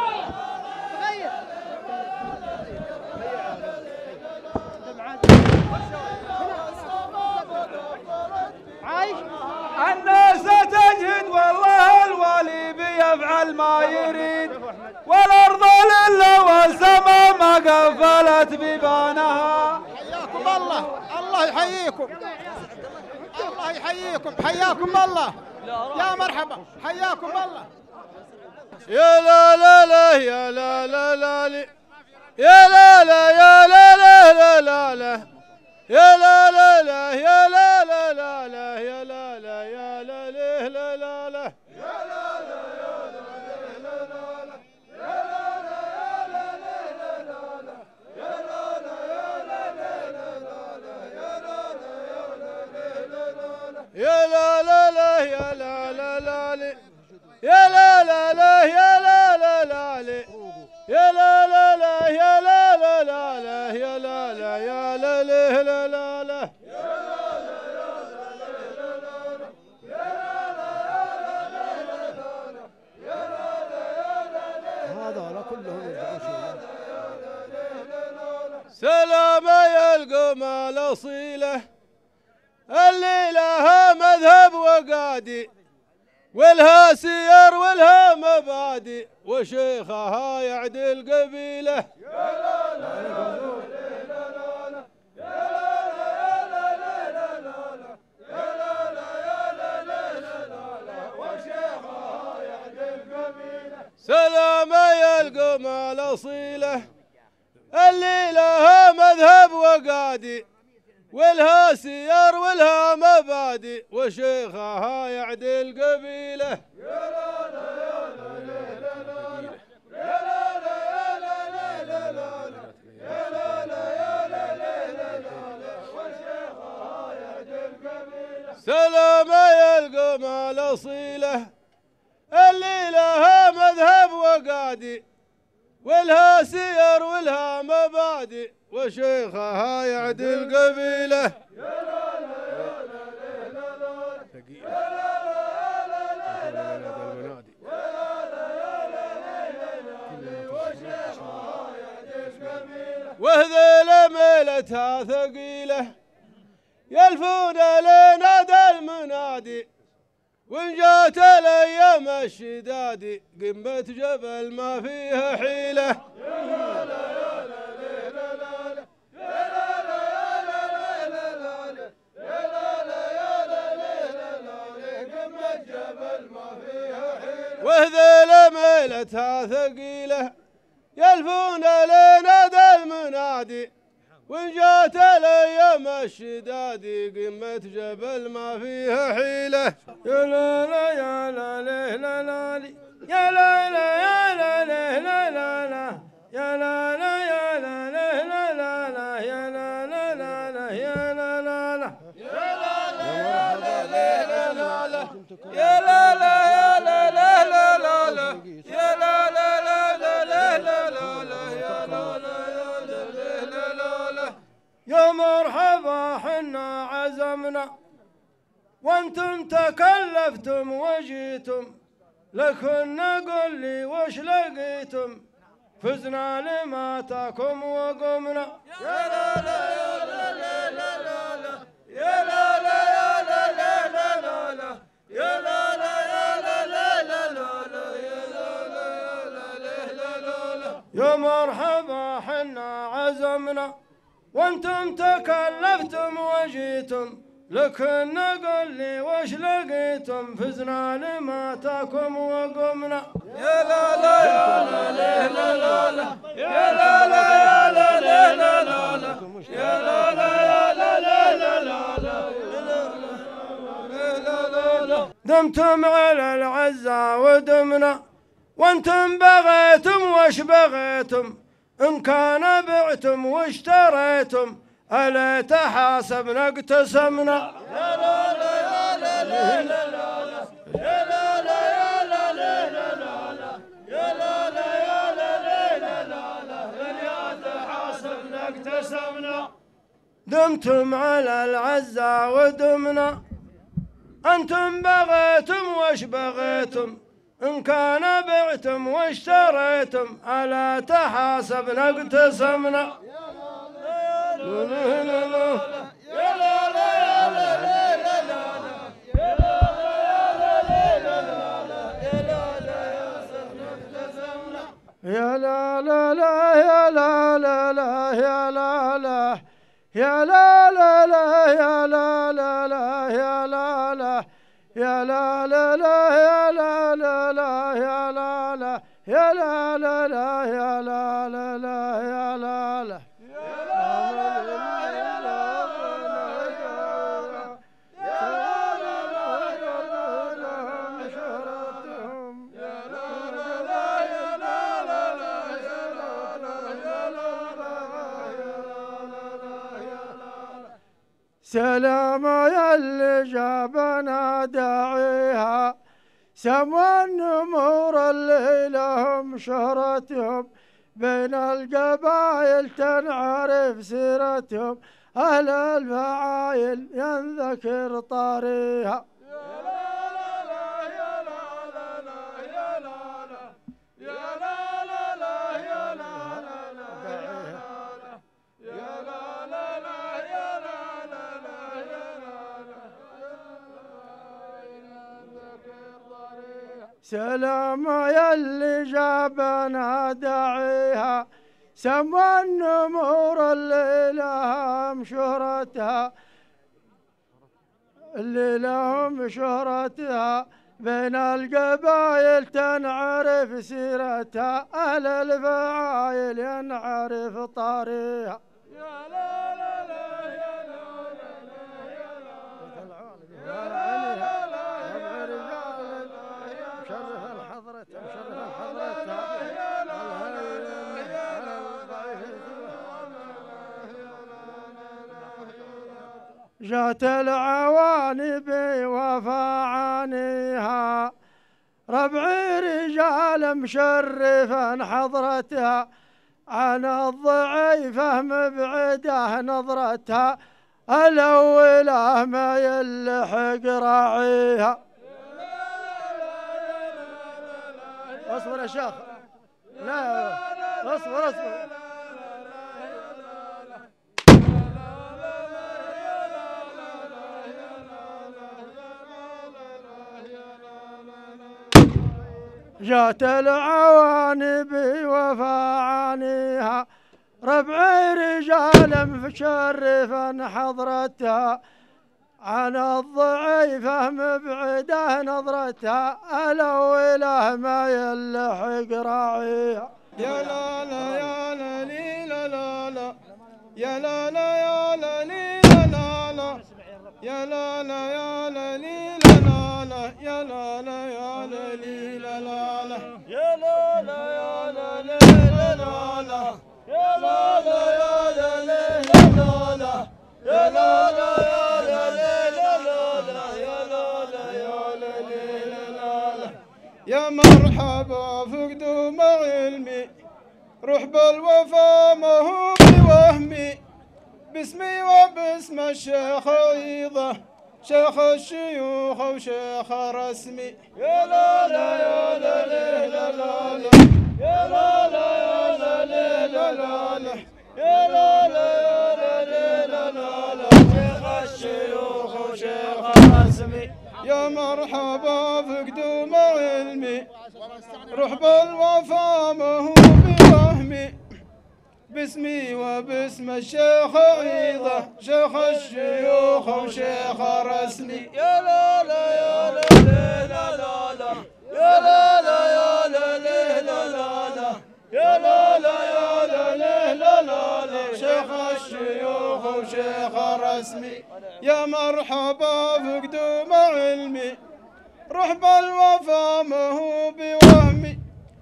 الناس تجهد والله الولي بيفعل ما يريد والأرض لله والسماء ما قفلت بيبانها حياكم الله الله يحييكم الله يحييكم حياكم الله يا مرحبا حياكم الله يا لا لا لا يا لا لا لا يا لا لا يا لا لا لا لا لا يا لا لا لا يا لا لا لا لا يا لا لا يا لا لا لا لا لا يا لا لا يا لا لا لا لا يا لا لا يا لا لا لا لا يا لا لا لا يا لا لا لا لي يا لا لا لا يا لا لا لا لي يا لا لا لا يا لا لا لا لا يا لا لا يا لا لا لا لا لا هذول كلهم يرجعون شيء. سلام يا القمال اصيله اللي لها مذهب وقادي ولها سير ولها مبادئ وشيخها يعدل قبيله. سلام يا القمال اصيله اللي لها مذهب وقادي ولها سير ولها مبادئ وشيخها يعدل قبيله. سلام يا القمال اصيله اللي لها مذهب وقادي ولها سير ولها مبادئ وشيخها يعدل قبيله. وهذيل ميلتها ثقيله يلفون لنادى المنادي وإن جات الأيام الشداد قمة جبل ما فيها حيلة. وهذيل ميلتها ثقيلة يلفون لنادى المنادي وإن جات الأيام الشداد قمة جبل ما فيها حيلة. يا لا لا يا لا لا لا لا يا لا لا يا لا لا لا لا يا لا لا يا لا لا لا لا يا لا لا لا لا يا لا لا لا يا لا لا يا لا لا لا لا يا لا لا يا لا لا لا لا يا لا لا لا لا لا لا يا لا لا يا لا لا لا. يا مرحبا حنا عزمنا وانتم تكلفتم وجيتم لكن نقول لي وش لقيتم فزنا لماتكم وقمنا. يا لا لا يا لا لا لا لا يا لا لا يا لا لا لا لا يا لا لا يا لا لا لا لا يا لا لا يا لا لا. يا مرحبا حنا عزمنا وانتم تكلفتم وجيتم لكن نقول لي وش لقيتم فزنا لماتكم وقمنا. يا لا لا يا لا لا لا لا يا لا لا يا لا لا لا لا يا لا لا يا لا لا لا لا. دمتم على العزة ودمنا وانتم بغيتم وش بغيتم إن كان بعتم واشتريتم ألا تحاسبنا اقتسمنا. يا لا لا يا لا لا لا يا لا لا يا لا لا لا يا لا لا يا لا لا لا يا تحاسبنا اقتسمنا. دمتم على العزة ودمنا أنتم بغيتم وش بغيتم إن كان بعتم واشتريتم ألا تحاسبنا اقتسمنا. يا لا لا يا لا لا يا لا لا لا يا لا يا لا لا لا يا لا لا لا يا لا لا يا لا لا لا يا لا لا لا يا لا لا يا لا لا لا يا لا لا لا يا لا لا يا لا لا لا يا لا لا لا يا لا لا سلام يا اللي جابنا داعيها سموا النمور اللي لهم شهرتهم بين القبائل تنعرف سيرتهم أهل الفعايل ينذكر طاريها سلام يا اللي جابنا داعيها سموا النمور اللي لهم شهرتها بين القبائل تنعرف سيرتها أهل الفعايل ينعرف طاريها يا لا لا لا يا لا لا لا يا لا جات العواني بوفاعانيها ربعي رجال مشرفا حضرتها عن الضعيفة مبعده نظرتها الأولى ما يلحق راعيها اصبر يا شيخ لا اصبر جات العواني بوفاعانيها ربعي رجال مشرفا حضرتها عن الضعيفة مبعده نظرتها الأولى ما يلحق راعيها يا لا لا يا لا لي لا لا لا يا لا لا يا لا لي لا لا لا يا لا لا يا لا لي لا لا لا يا لا لا يا لا لي لا لا لا يا لا لا يا لا لي لا لا لا يا لا لا يا لا لي لا لا لا يا لا لا يا لا لي لا لا لا يا لا لا يا لا لي لا لا لا يا مرحبا فقدوا مع علمي روح بالوفا ما هو بوهمي باسمي وباسم الشيخ عيضة شيخ الشيوخ وشيخ رسمي يا لا لا يا لا لا لا لا يا لا لا يا لا لا لا لا يا لا لا يا لا لا لا لا شيخ الشيوخ وشيخ رسمي يا مرحبا فقدوا مع علمي روح بالوفا ما هو بوهمي باسمي وباسم الشيخ عيضة شيخ الشيوخ وشيخ رسمي يا لا لا يا لا لا لا لا يا لا لا يا لا لا لا لا يا لا لا يا لا لا لا لا شيخ الشيوخ وشيخ رسمي يا مرحبا فقدوا مع علمي روح بالوفا ما هو بوهمي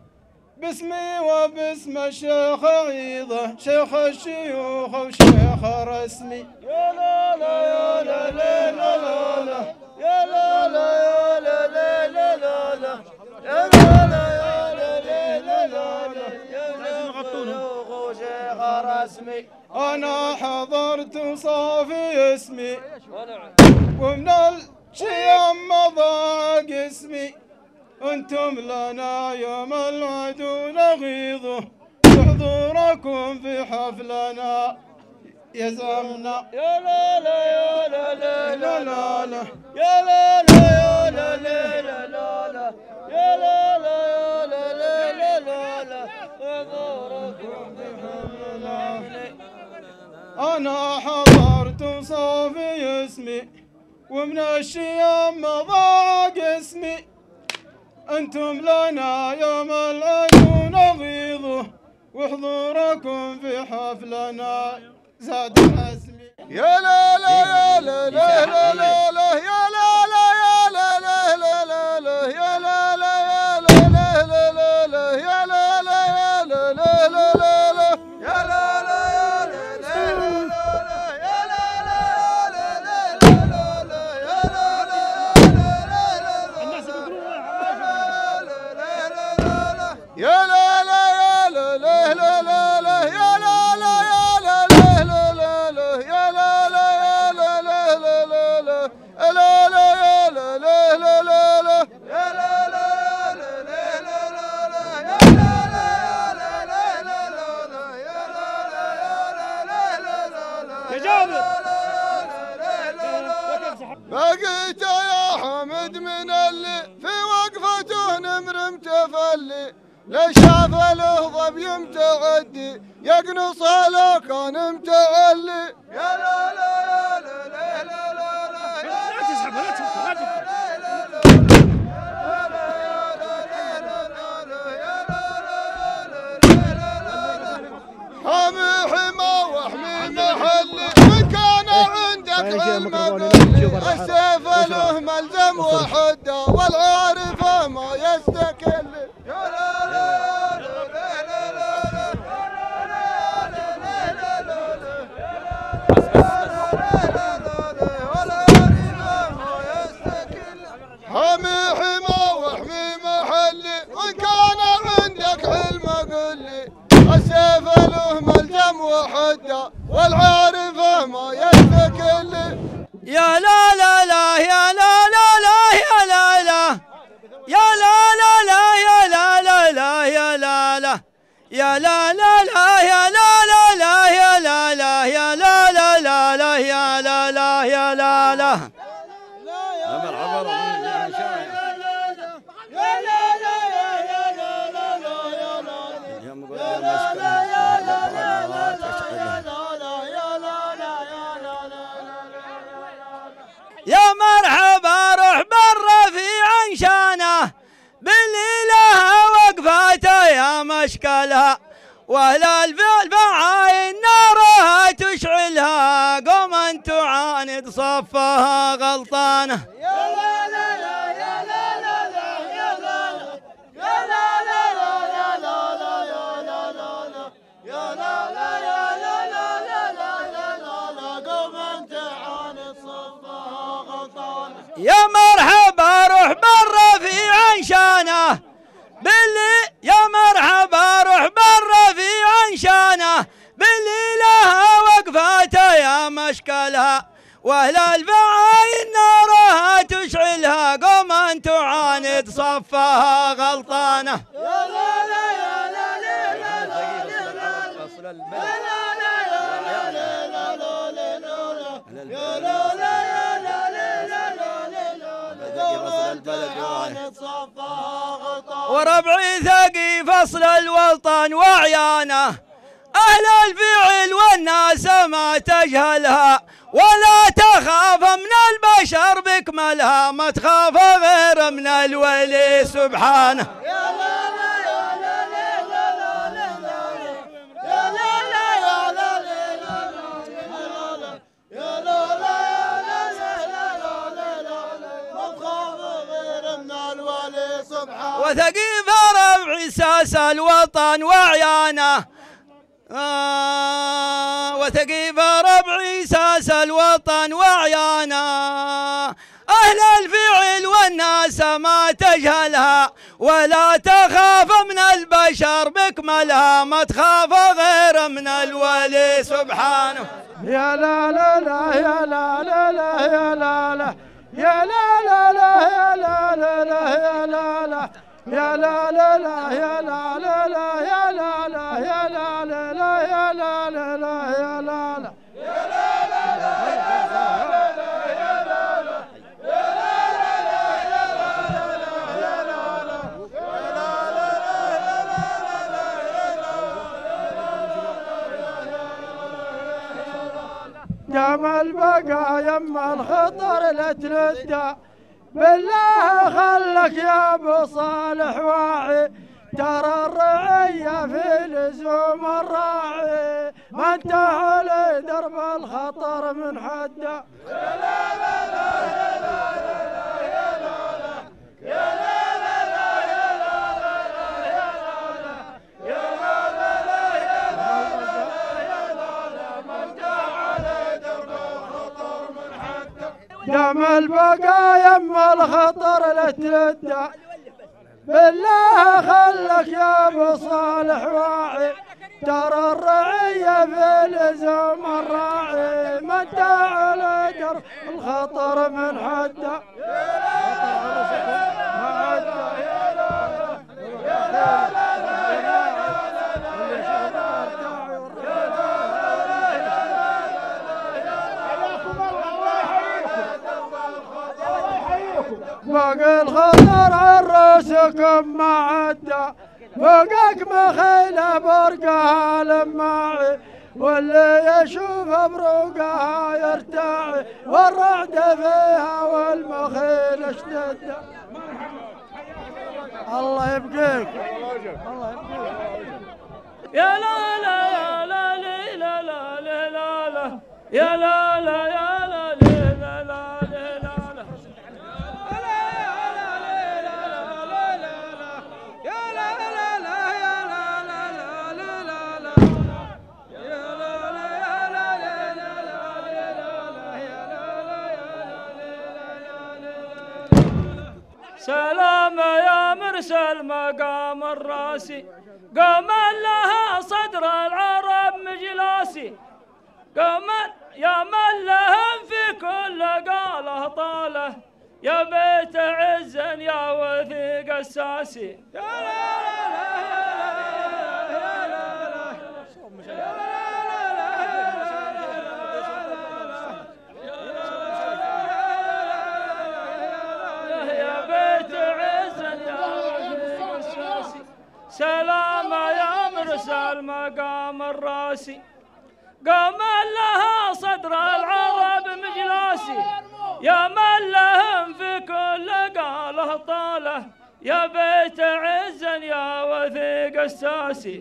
باسمي وباسم الشيخ عيضة شيخ الشيوخ وشيخ رسمي يا لا لا يا لا لا لا لا يا لا لا يا لا لا لا لا يا لا لا يا لا لا لا لا يا شيخ وشيخ رسمي أنا حضرت صافي اسمي ومن الشيم مضى قسمي أنتم لنا يوم العدو نغيظه بحضوركم في حفلنا يزمنا يا لا لا يا لا لا لا لا يا لا لا يا لا لا لا لا يا لا لا يا لا لا لا لا بحضوركم في حفلنا أنا حضرت صافي اسمي ومن الشيم مضى قسمي أنتم لنا يوم العدو نغيظه وحضوركم في حفلنا زاد حسمي يا لا لا يا لا لا لا لا لا يا لا لا يا لا لا لا لا لا يا لا لا يا لا لا لا لا لا يا لا لا يا لا لا لا لا لا يا لا لا يا لا لا لا لا يا لا لا يا لا لقيت يا حمد من اللي في وقفته نمر متفلي، لا شاف له ظبي متعدي يقنص لو كان متعلي. يا لا لا يا لا لا لا لا لا لا تسحب لا تسحب حمي حما وحمي محلي، وإن كان عندك علم قولي السيف له ملزم وحده والعارف ما يستكل. يا لا لا لا لا حمي حما وحمي محلي، وإن كان عندك علم قولي السيف له ملزم وحده والعارف ما يستكل. يا لا لا لا يا لا لا لا يا لا لا يا لا لا لا يا لا لا لا يا لا لا يا لا لا لا يا لا لا لا يا لا لا يا لا لا لا لا يا لا لا يا لا لا يا مرحبا روح بالرفيع شانه باللي لها وقفاته يا مشكلها، واهل الفعاين نارها تشعلها قوما تعاند صفها غلطانه. يا لا لا لا يا لا لا لا يا لا لا يا لا لا لا يا لا لا يا لا لا يا لا لا يا لا لا لا لا قوما تعاند صفها غلطانه. يا مرحبا روح بالرفيع شانه باللي يا مرحبا روح بالرفيع شانه باللي لها وقفاته يا مشكلها، واهل الفعاين نارها تشعلها قوما تعاند صفها غلطانه. يا لا لا يا لا لا لا لا لا لا لا وربعي ثقي فصل الوطن وعيانه، أهل الفعل والناس ما تجهلها ولا تخاف من البشر بكملها، ما تخاف غير من الولي سبحانه. يا لا لا يا لا لا لا لا يا لا لا يا لا لا يا لا لا يا لا لا ما تخاف غير من الولي سبحانه. وثقيف ربع ساس الوطن وعيانه، وثقيف ربع ساس الوطن وعيانه، أهل الفعل والناس ما تجهلها ولا تخاف من البشر بكملها، ما تخاف غير من الولي سبحانه. يا لا لا لا يا لا لا لا يا لا لا يا لا لا لا يا لا لا لا يا لا لا يا لا لا لا يا لا لا لا يا لا لا يا لا لا لا يا لا لا لا يا لا لا دام البقى يما الخطر لا تردى، بالله خلك يا ابو صالح واعي، ترى الرعيه في لزوم الراعي، ما انت على درب الخطر من حده. يا لا لا لا يا لا لا يا لا لا يا لا لا لا يا لا لا يا لا لا يا لا لا يا لا لا يا لا لا، ما انت على درب الخطر من حده. دام البقى يما الخطر لا تردى، بالله خلك يا ابو صالح واعي، ترى الرعيه في لزوم الراعي، ما انت على درب الخطر من حده. باقي الخطر عروسكم ما عدى فوقك مخيلة برقها لماعي واللي يشوف بروقها يرتاعي والرعد فيها والمخيل اشتد. الله يبقيك الله يبقيك. يا لا لا يا لا لا لا لا لا لا يا لا لا يا لا لا لا لا لا سلام يا مرسل مقام الراسي قام لها صدر العرب مجلاسي قام يا من لهم في كل قاله طاله يا بيت عز يا وثيق الساسي. سلام يا مرسل مقام الراسي قام لها صدر العرب مجلاسي يا من لهم في كل قاله طاله يا بيت عز يا وثيق الساسي.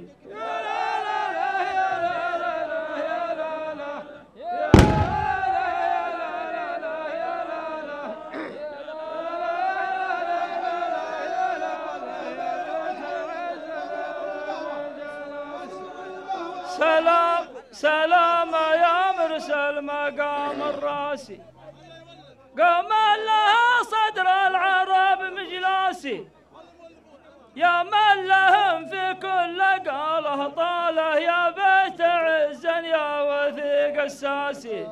سلام سلام يا مرسل مقام الراسي قام لها صدر العرب مجلاسي يا من لهم في كل قاله طاله يا بيت عز يا وثيق الساسي.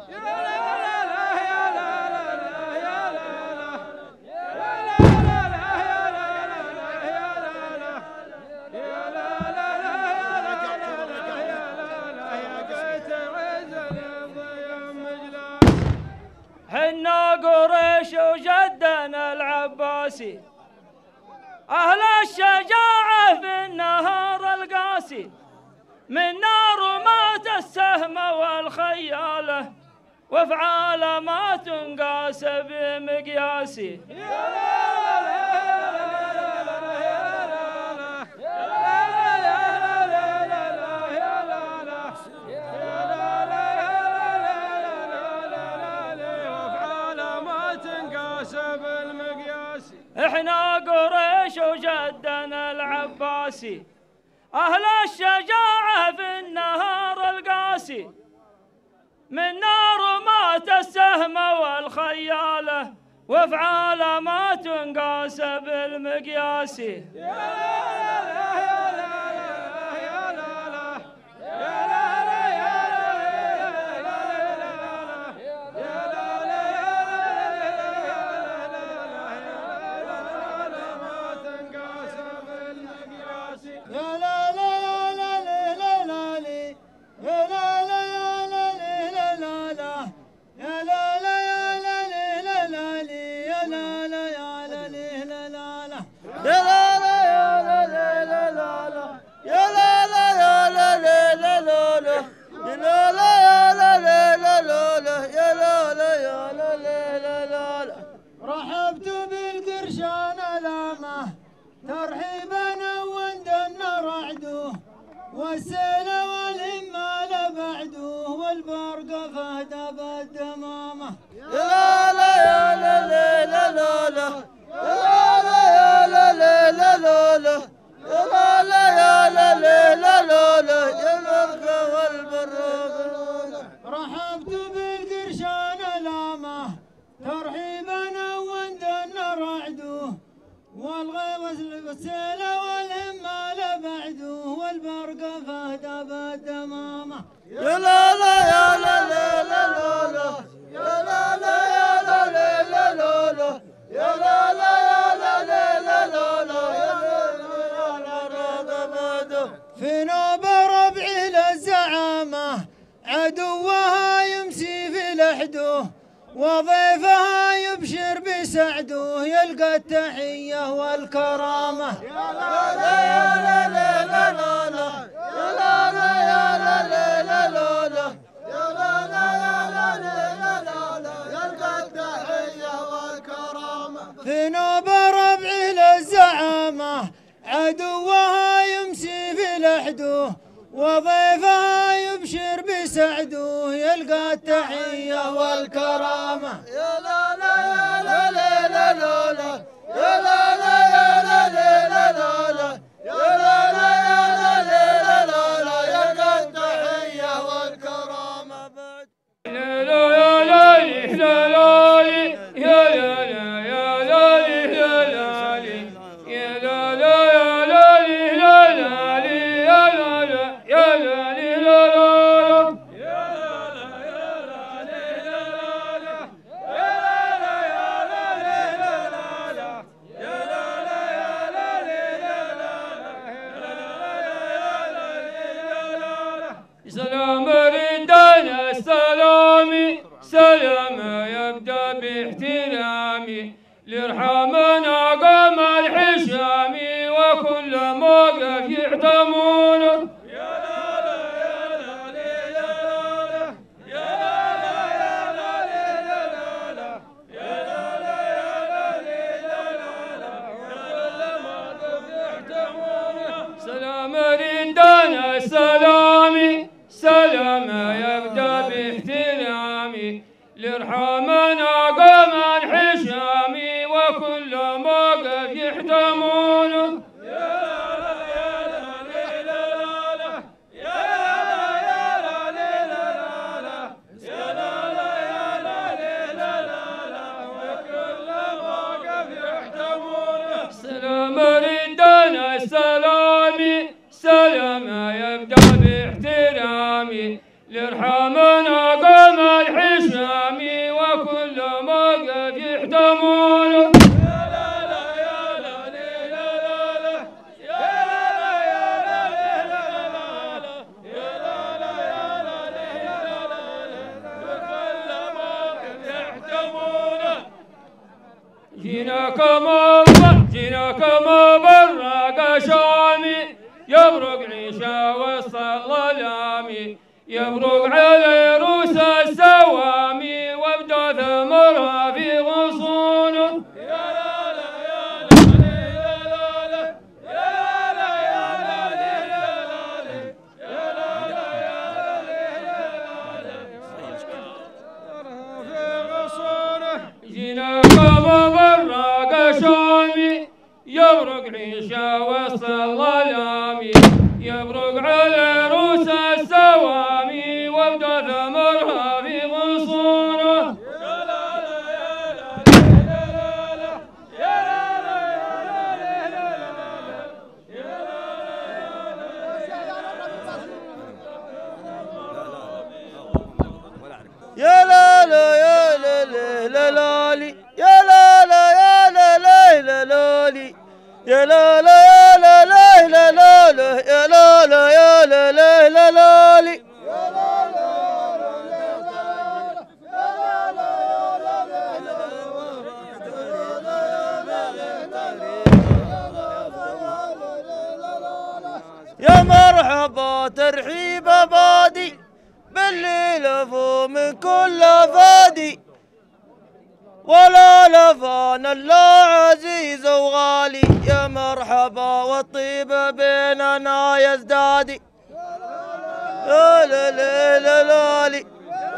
حنا قريش وجدنا العباسي أهل الشجاعة في النهار القاسي من نار مات السهم والخيالة وافعال ما تنقاس بمقياسي. احنا قريش وجدنا العباسي اهل الشجاعة في النهار القاسي من نار مات السهم والخيالة وافعال ما تنقاس بالمقياس. رحبت بالقرشان لامه ترحيبا وندنا رعدوه والسيل والهمال بعدوه والبرق فهد بالدمامه. لا لا يا لا لا لا لا لا لا لا لا لا لا لا لا لا يا لا لا لا لا لا يا البرق والبرق. رحبت بالقرشان لامه ترحيبا وندنا رعدوه والسيل والهمال بعدوه والبرق فهد بالدمامه. يا لا لا يا لا لا لا لا لا يا لا لا يا لا لا لا لا لا يا لا لا يا لا لا لا لا لا يا لا لا. في نوب ربعي للزعامه عدوها يمسي في لحده وضيفها يبشر بس بسعده يلقى التحية والكرامة. يا لا لا يا لا لا لا لا لا يا لا لا يا لا لا لا لا لا يا لا لا يا لا لا لا لا يلقى التحية والكرامة. في نوب ربعه للزعامة عدوها يمشي في لحده وضيفها يبشر بسعده يلقى التحية والكرامة. يا لا لا يا لا لا لا لا لا يا لا لا يا لا لا لا لا لا يا لا لا يا لا لا لا لا يلقى التحية والكرامة. لا لا يا لالي لا لالي يا لا لا يا لالي لا لالي يا لا لا يا لالي لا لالي يا لا لا يا لالي لا لا سلام ردنا السلامي سلام يبدأ باحترامي لرحمنا قام الحشامي وكل موقف يحتمونه. سلام ردنا السلامي سلام يبدأ باحترامي لرحمنا قام الحشامي وكل موقف يحتمونه. سلام ردنا السلامي سلام يبدأ باحترامي لرحمنا قام الحشامي وكل موقف يحتمونه. جيناك ما برق شامي يبرق عيشا وسط الظلامي يبرق على روس السوامي وابدا ثمرها في غصونه. جيناك ما برق شامي يبرق عيشا وسط الظلامي يبرق على روس السوامي وابدا ثمرها في غصونه. يا لا لا يا لا لا لا لالي يا لا لا يا لا لا لا لالي يا لا لا يا لا لا لا لا لا يا لا لا يا لا لا لا لالي يا مرحبا ترحيب بادي بالليل فو من كل فادي ولا لفان الله عزيز وغالي يا مرحبا والطيب بيننا يزدادي يا لا لا لا لالي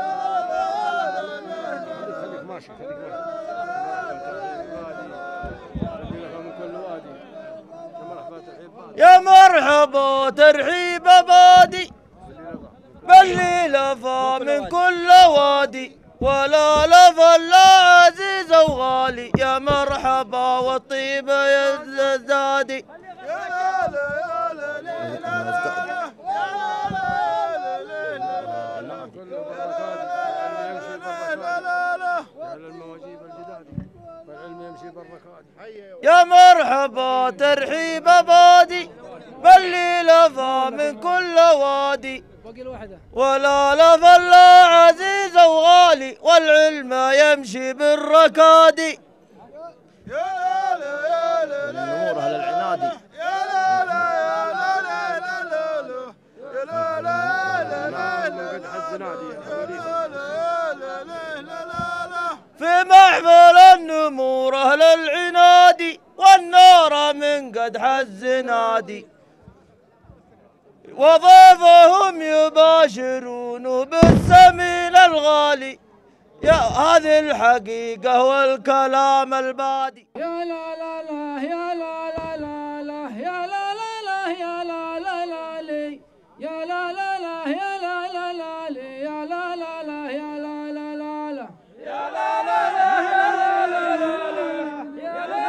يا مرحبا ترحيب بادي بالليل فا من كل وادي ولا لفى الله عزيز وغالي يا مرحبا والطيب يزدادي يا مرحبا ترحيب بادي بالليل فا من كل وادي ولا لفى الله عزيز وغالي والعلم يمشي بالركادي يحمل النمور أهل العناد والنار من قدح الزناد وضيفهم يباشرون بالسمين الغالي يا هذه الحقيقة والكلام البادي. يا لا لا لا يا لا لا لا لا يا لا لا لا يا لا لا لا لي يا لا لا لا يا لا لا لا لي يا لا لا لا يا لا لا لا لا يا لا لا لا يا لا لا لا يا لا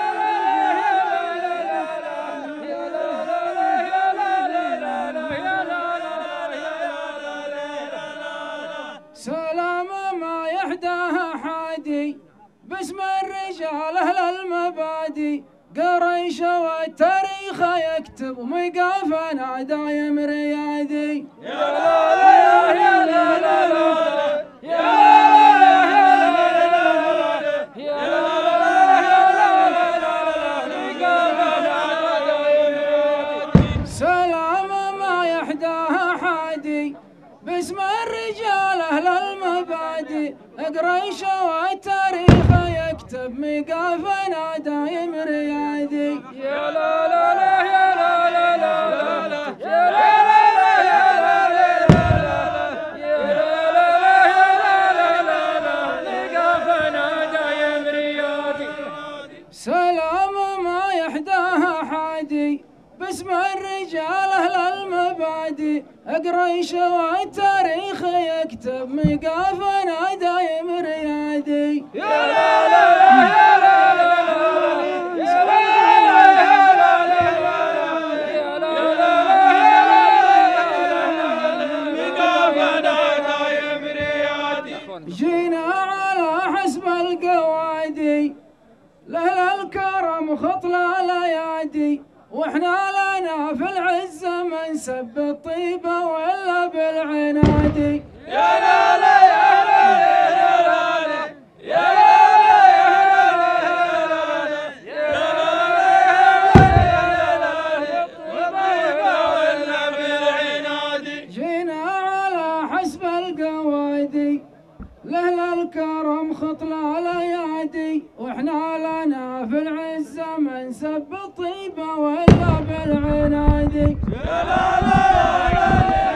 سلام ما يحداها حادي باسم الرجال أهل المبادئ قريش والتاريخ يكتب ميقافنا دايم ريادي يا لا لا يا لا لا لا يا سلام ما يحداها حادي باسم الرجال أهل المبادئ قريش والتاريخ يكتب ميقافنا دايم ريادي يا لا لا لا يا لا لا لا يا لا لا لا يا لا لا يا لا لا يا لا لا ميقافنا دايم ريادي سلام ما يحداها حادي باسم الرجال أهل المبادئ قريش والتاريخ يكتب ميقافنا دايم ريادي يا لا لا يا لا لا يا لا لا يا لا لا ميقافنا دايم ريادي جينا على حسب القوادي لأهل الكرم خطنا الايادي واحنا لنا في العزة منسب الطيبة ولا بالعنادي يا لا لا يا لا يا لا يا لا جينا على حسب القوادي لأهل الكرم خطنا الايادي واحنا لنا في العزة منسب الطيبة ولا بالعنادي يا لا لا يا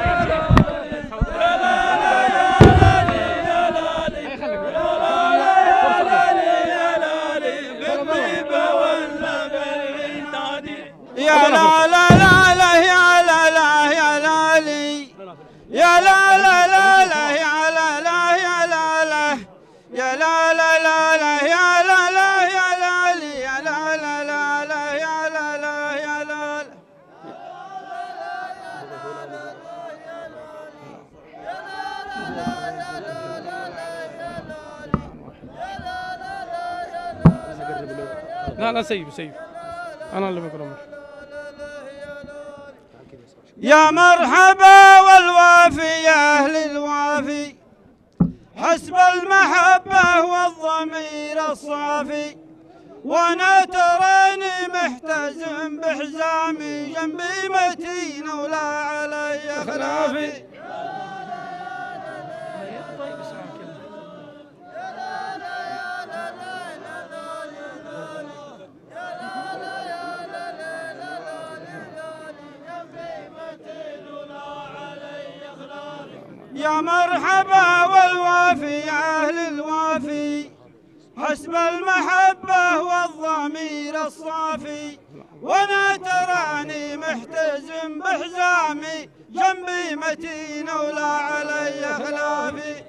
يا لا لا لا لا يا لا لا يا لا لي يا لا لا لا لا يا لا لا يا لا لا يا لا لا لا لا يا لا لا يا لا لي يا لا لا لا لا يا لا لا يا لا لا لا سيف أنا اللي بكرمه. يا مرحبا والوافي يا أهل الوافي حسب المحبة والضمير الصافي وأنا تراني محتزم بحزامي جنبي متين ولا علي خلافي يا مرحبا والوافي يا أهل الوافي حسب المحبة والضمير الصافي وأنا تراني محتزم بحزامي جنبي متين ولا علي خلافي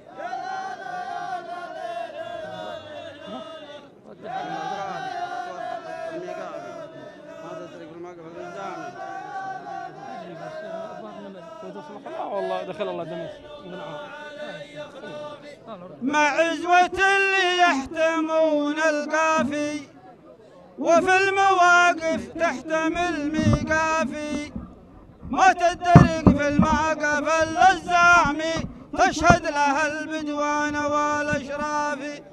والله دخل الله دمي مع عزوة اللي يحتمون القافي وفي المواقف تحتمل ميقافي ما تدرك في المعقف الا الزعمي تشهد لها البدوان والاشرافي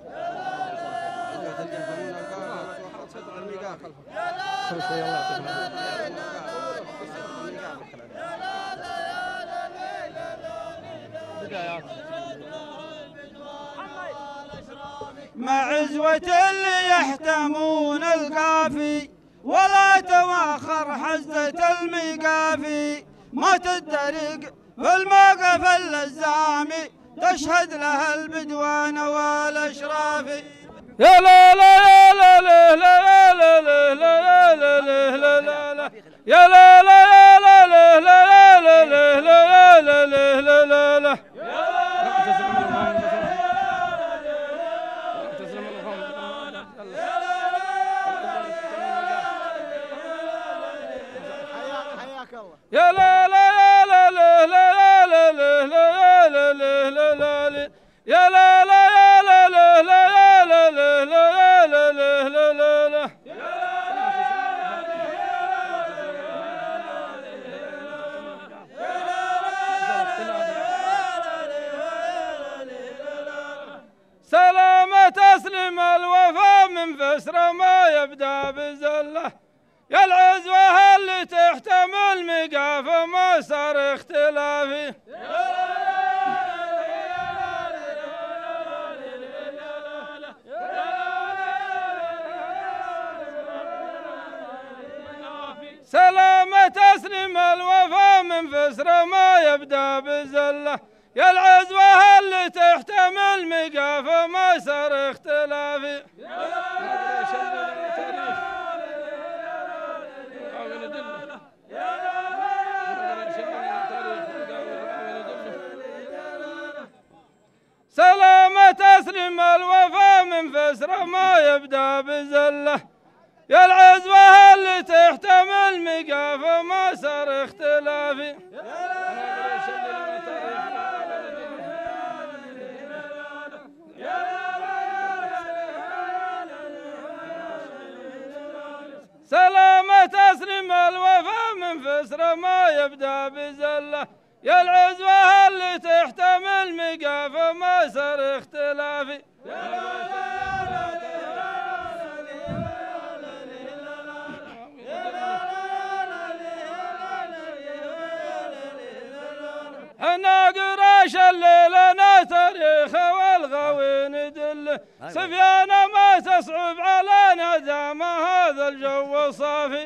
مع عزوة اللي يحتمون القافي، ولا تواخر حزة الميقافي، ما تدرق في الموقف اللزامي، تشهد له البدوان والاشرافي. يا لا لا يا لا لا لا لا لا لا لا لا لا لا يا لا لا يا لا لا لا لا لا لا لا لا لا لا يا لا لا يا لا لا لا لا لا لا لا لا لا لا يا لا لا يا لا لا لا لا لا لا لا لا لا لا سلامة تسلم الوفا من فسر ما يبدأ بزله، يا العزوة اللي تحتمل مقاف ما صار اختلافي. سلامة تسلم الوفا من فسر ما يبدأ بزله، يا العزوة اللي تحتمل مقاف ما صار اختلافي. سلامة تسلم الوفا من فسر ما يبدأ بزله، يا العزوة اللي تحتمل مقاف ما صار اختلافي. سلامة تسلم الوفا من فسر ما يبدأ بزله، يا العزوة اللي تحتمل مقاف ما صار اختلافي. احنا قريش اللي لنا تاريخ والغاوي ندله، سفيانة ما تصعب علينا دام هذا الجو صافي.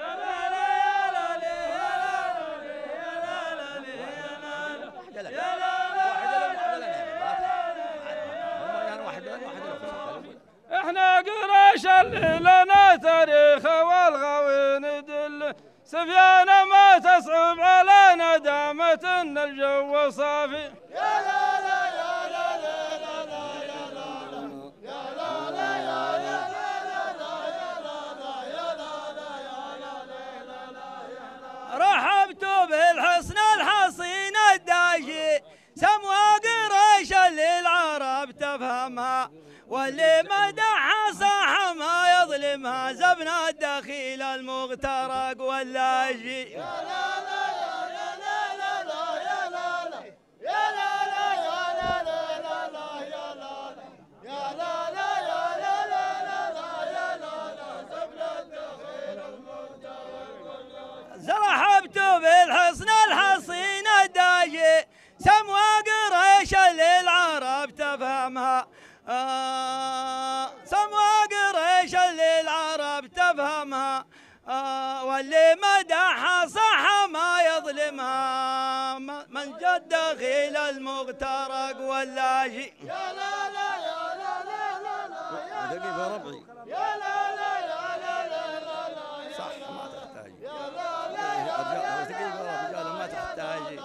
احنا قريش اللي لنا تاريخ والغاوي ندله، سفيانة ما تصعب علينا دامت ان الجو صافي. يا لا لا يا لا لا لا لا يا لا لا يا لا لا يا لا لا. رحبت بالحصن الحصين الداشي، سموى قريش اللي العرب تفهمها، واللي مدحها صح ما يظلمها، زبن الدخيل المغترق واللاجي. يا لا لا يا لا لا لا يا لا لا يا لا لا يا لا لا لا يا لا لا يا لا لا يا لا لا لا يا لا لا زبن الدخيل المغترق واللاجي. زرحبت بالحصن الحصين الداجي، سموى قريش اللي العرب تفهمها، سموى قريش اللي العرب تفهمها، واللي مدحها صح ما يظلمها، من جد دخيل المغترق واللاجي. يا لا لا يا لا لا لا لا دقيقة ربعي. يا لا لا يا لا لا لا لا صح ما تحتاج. يا لا لا يا لا دقيقة رجال ما تحتاج.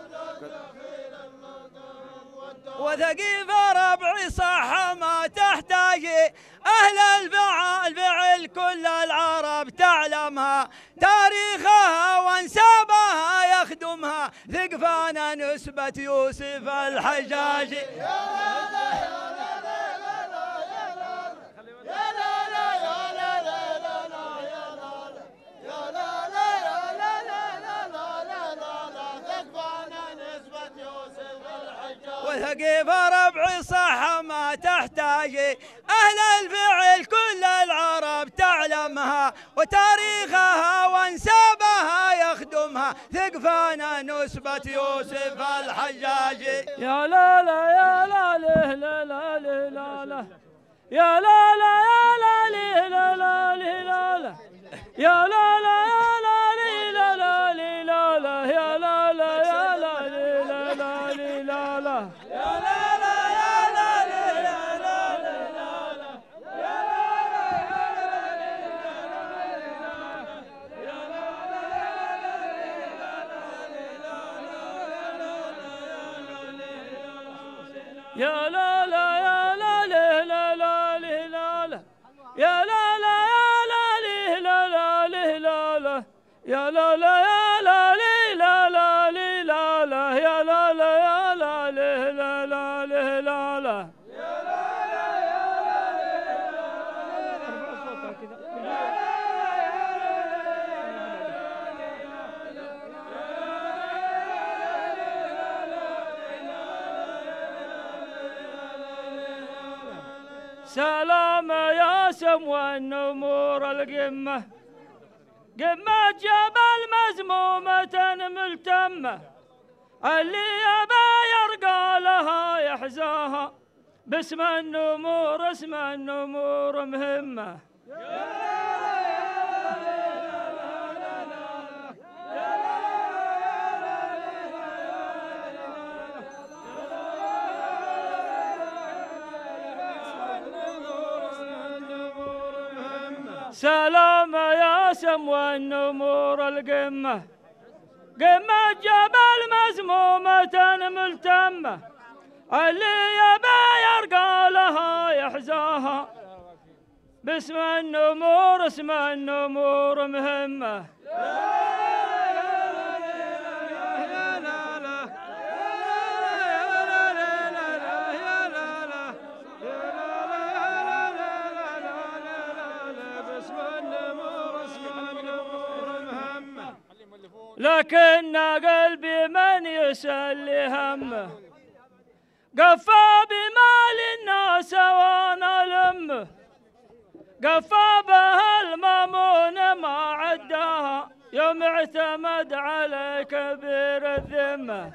وثقيفة ربعي صح ما تحتاج، أهل الفعل كل العرب تعلمها، تاريخها وانسابها يخدمها، ثقفان نسبة يوسف الحجاجي. يا لا لا يا لا لا لا يا لا لا يا لا لا لا يا لا يا لا لا يا لا لا لا لا ثقفان نسبة يوسف الحجاجي. وثقيفة ربعي صح ما تحتاج، أهل الفعل كل العرب تعلمها، وتاريخها وانسابها يخدمها، ثقفان نسبة يوسف الحجاجي. يا لا لا يا لا لا لا لا لا لا يا لا لا يا لا لي لا لا لي لا لا يا لا لا يا لا لي لا لا لي لا لا يا لا لا يا لا لي لا لا لي لا لا يا لا لا يا لا لي لا لا لي لا لا يا لا لا يا لا لي لا لا لي لا لا يا لا لا يا لا لي لا لا لي لا لا يا لا لا يا لا لي لا لا لي لا لا يا لا لا يا لا لي لا لا لي لا لا سلام يا سمو النمور القمة قمة جبل مزمومة ملتمة اللي يبى يرقى لها يحزاها باسم النمور اسم النمور مهمة سلام يا سمو النمور القمة قمة جبل مزمومة ملتمة اللي يبى يرقى لها يحزاها باسم النمور اسم النمور مهمة لكن قلبي من يسلي همه قفى بمال الناس وانا لمه قفى بها المامون ما عداها يوم اعتمد على كبير الذمه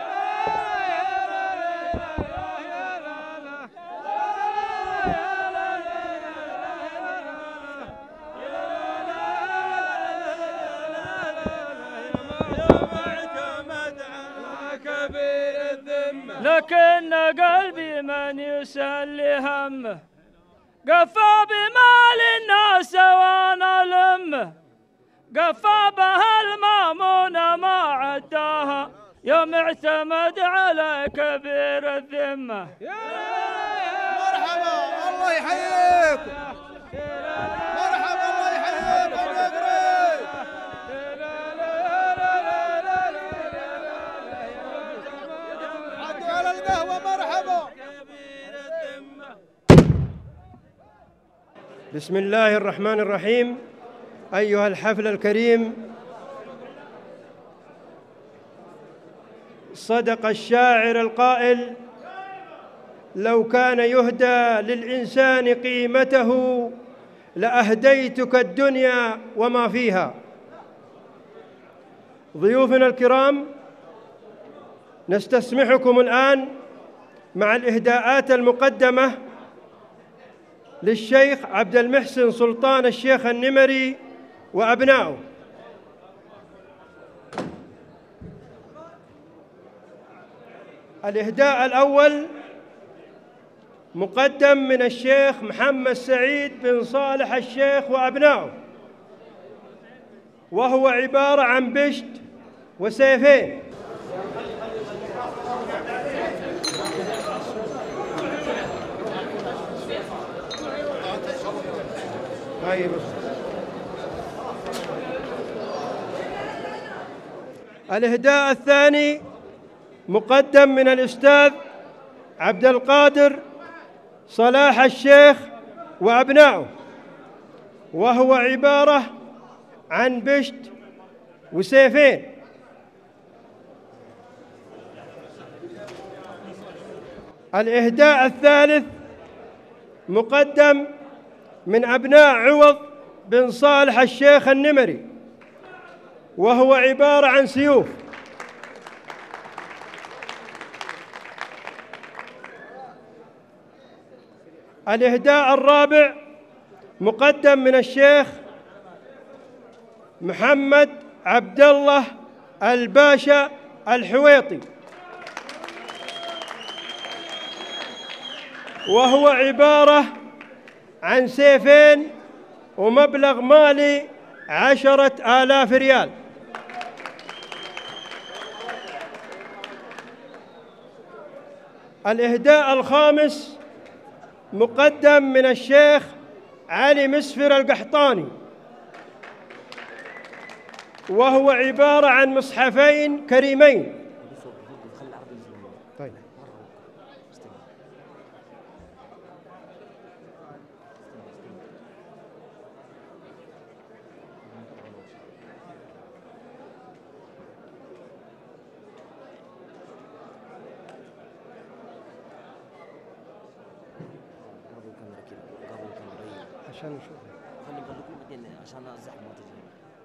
لكن قلبي من يسلي همه قفى بمال الناس وانا لمه قفى بها المامون ما عداها يوم اعتمد على كبير الذمه مرحبا الله يحييكم مرحبا الله يحييكم على القهوة مرحبا. بسم الله الرحمن الرحيم. أيها الحفل الكريم، صدق الشاعر القائل: لو كان يهدى للإنسان قيمته لأهديتك الدنيا وما فيها. ضيوفنا الكرام، نستسمحكم الآن مع الإهداءات المقدمة للشيخ عبد المحسن سلطان الشيخ النمري وأبنائه. الإهداء الأول مقدم من الشيخ محمد سعيد بن صالح الشيخ وأبنائه، وهو عبارة عن بشت وسيفين. الإهداء الثاني مقدم من الأستاذ عبد القادر صلاح الشيخ وأبنائه، وهو عبارة عن بشت وسيفين. الإهداء الثالث مقدم من أبناء عوض بن صالح الشيخ النمري، وهو عبارة عن سيوف. الإهداء الرابع مقدم من الشيخ محمد عبد الله الباشا الحويطي، وهو عبارة عن سيفين ومبلغ مالي 10,000 ريال. الإهداء الخامس مقدم من الشيخ علي مسفر القحطاني، وهو عبارة عن مصحفين كريمين. طيب. عشان نشوف. خلي نقلبكم بعدين عشان الزحمه ما تجي.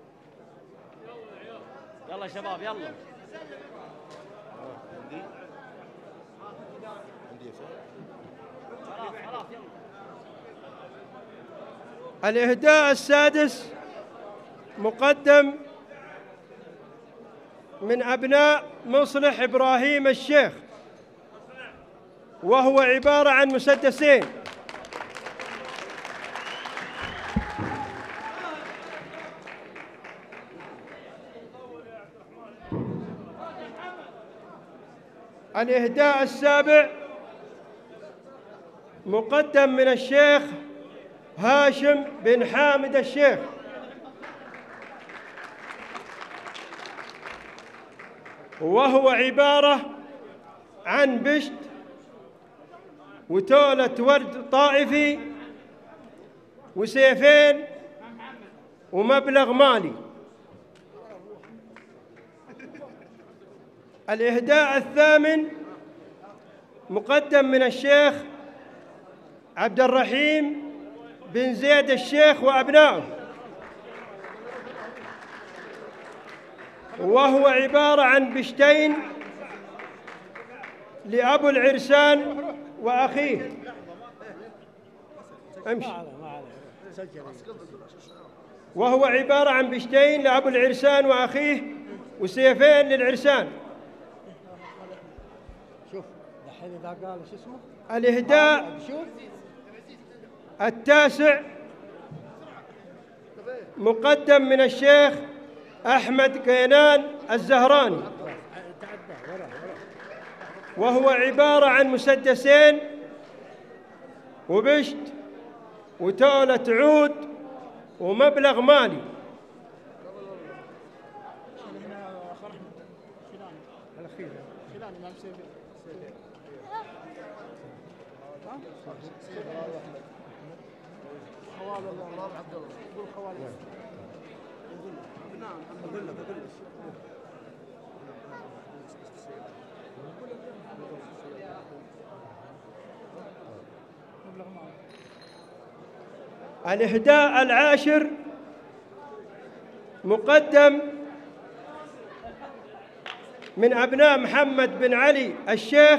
يلا يا شباب يلا. خلاص يلا. الإهداء السادس مقدم من أبناء مصلح إبراهيم الشيخ، وهو عبارة عن مسدسين. الإهداء السابع مقدم من الشيخ هاشم بن حامد الشيخ، وهو عبارة عن بشت وتولة ورد طائفي وسيفين ومبلغ مالي. الإهداء الثامن مقدم من الشيخ عبد الرحيم بن زيد الشيخ وأبنائه، وهو عبارة عن بشتين لأبو العرسان وأخيه. امشي. وهو عبارة عن بشتين لأبو العرسان وأخيه وسيفين للعرسان. شوف الحين إذا قال شو اسمه؟ الإهداء التاسع مقدم من الشيخ أحمد قينان الزهراني، وهو عبارة عن مسدسين وبشت وتولة عود ومبلغ مالي. الإهداء العاشر مقدم من أبناء محمد بن علي الشيخ،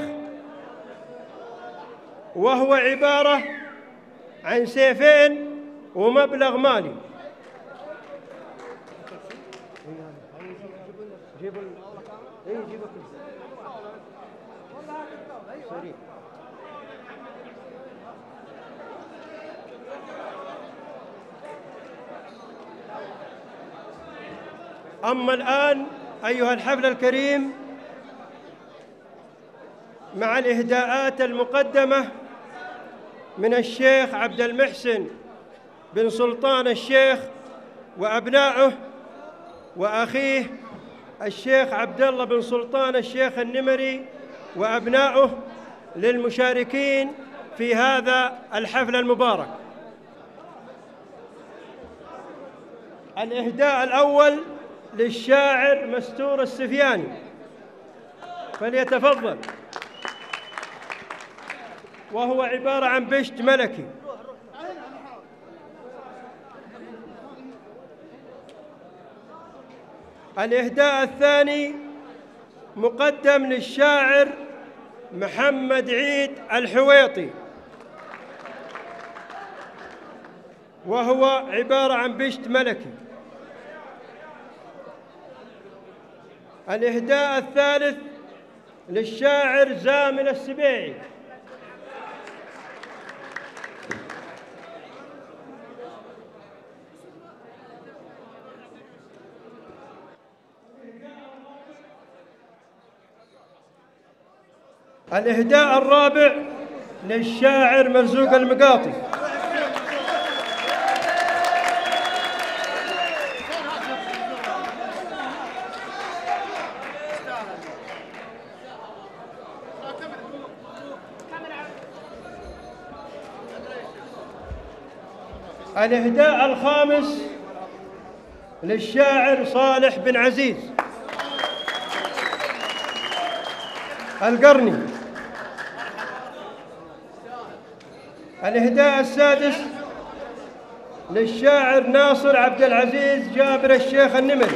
وهو عبارة عن سيفين ومبلغ مالي. أما الآن أيها الحفل الكريم مع الإهداءات المقدمة من الشيخ عبد المحسن بن سلطان الشيخ وأبنائه وأخيه الشيخ عبد الله بن سلطان الشيخ النمري وأبنائه للمشاركين في هذا الحفل المبارك. الإهداء الأول للشاعر مستور السفياني، فليتفضل، وهو عبارة عن بشت ملكي. الإهداء الثاني مقدم للشاعر محمد عيد الحويطي، وهو عبارة عن بشت ملكي. الإهداء الثالث للشاعر زامل السبيعي. الإهداء الرابع للشاعر مرزوق المقاطي. الإهداء الخامس للشاعر صالح بن عزيز القرني. الإهداء السادس للشاعر ناصر عبد العزيز جابر الشيخ النمري.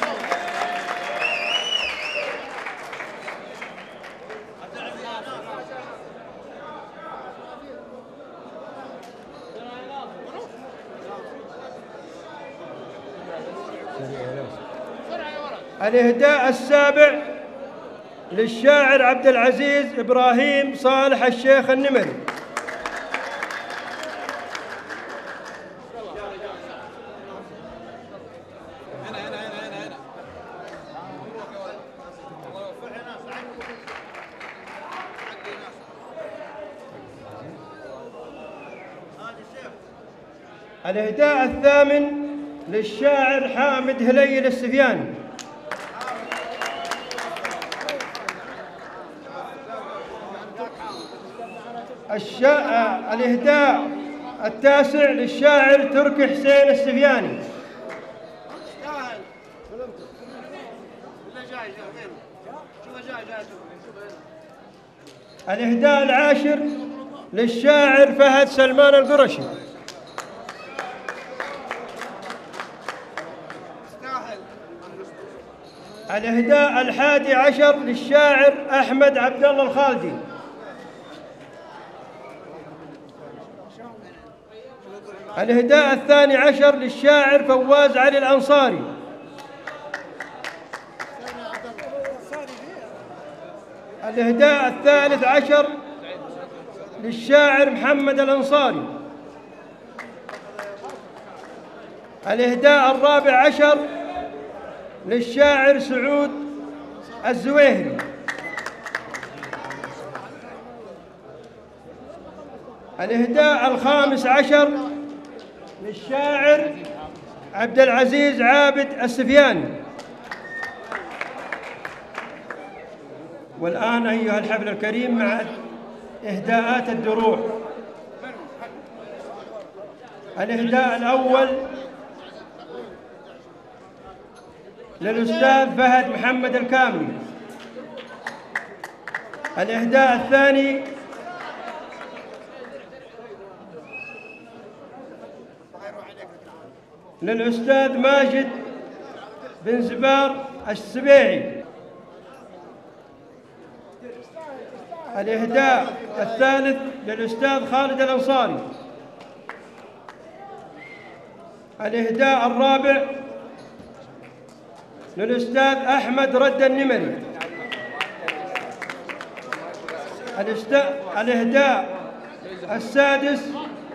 الإهداء السابع للشاعر عبد العزيز إبراهيم صالح الشيخ النمري. الإهداء الثامن للشاعر حامد هليل السفياني. الإهداء التاسع للشاعر تركي حسين السفياني. الإهداء العاشر للشاعر فهد سلمان القرشي. الإهداء الحادي عشر للشاعر أحمد عبد الله الخالدي. الإهداء الثاني عشر للشاعر فواز علي الأنصاري. الإهداء الثالث عشر للشاعر محمد الأنصاري. الإهداء الرابع عشر للشاعر سعود الزويهري. الإهداء الخامس عشر للشاعر عبد العزيز عابد السفياني. والآن أيها الحفل الكريم مع إهداءات الدروع. الإهداء الأول للأستاذ فهد محمد الكاملي. الإهداء الثاني للأستاذ ماجد بن زبار السبيعي. الإهداء الثالث للأستاذ خالد الأنصاري. الإهداء الرابع للأستاذ أحمد رد النمري. الإهداء السادس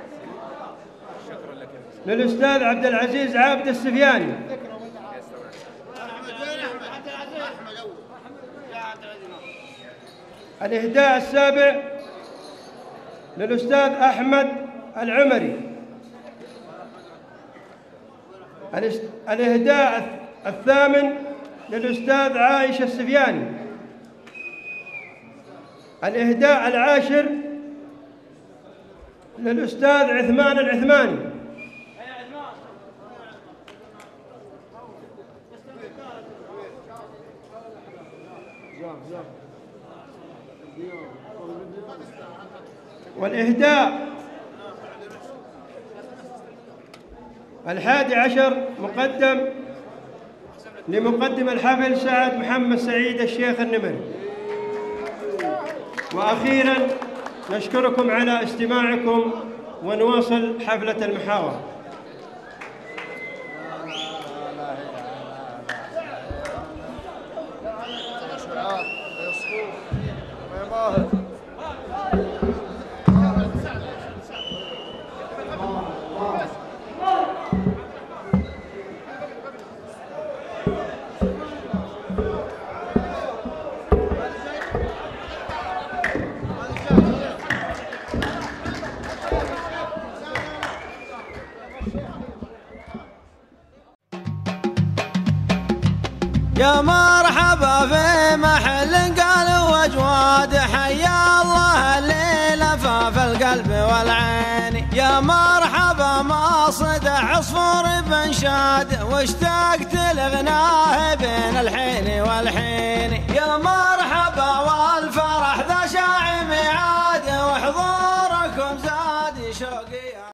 للأستاذ عبد العزيز عابد السفياني. الإهداء السابع للأستاذ أحمد العمري. الإهداء الثامن للأستاذ عايش السفياني. الإهداء العاشر للأستاذ عثمان العثماني. والإهداء الحادي عشر مقدم لمقدم الحفل سعد محمد سعيد الشيخ النمري. وأخيراً نشكركم على استماعكم ونواصل حفلة المحاورة. يا مرحبا في محل قال واجواد، حيا الله الليلة فاف القلب والعين. يا مرحبا ما صدح عصفور بنشاد، واشتقت لغناه بين الحين والحين. يا مرحبا والفرح ذا شاع ميعاد، وحضور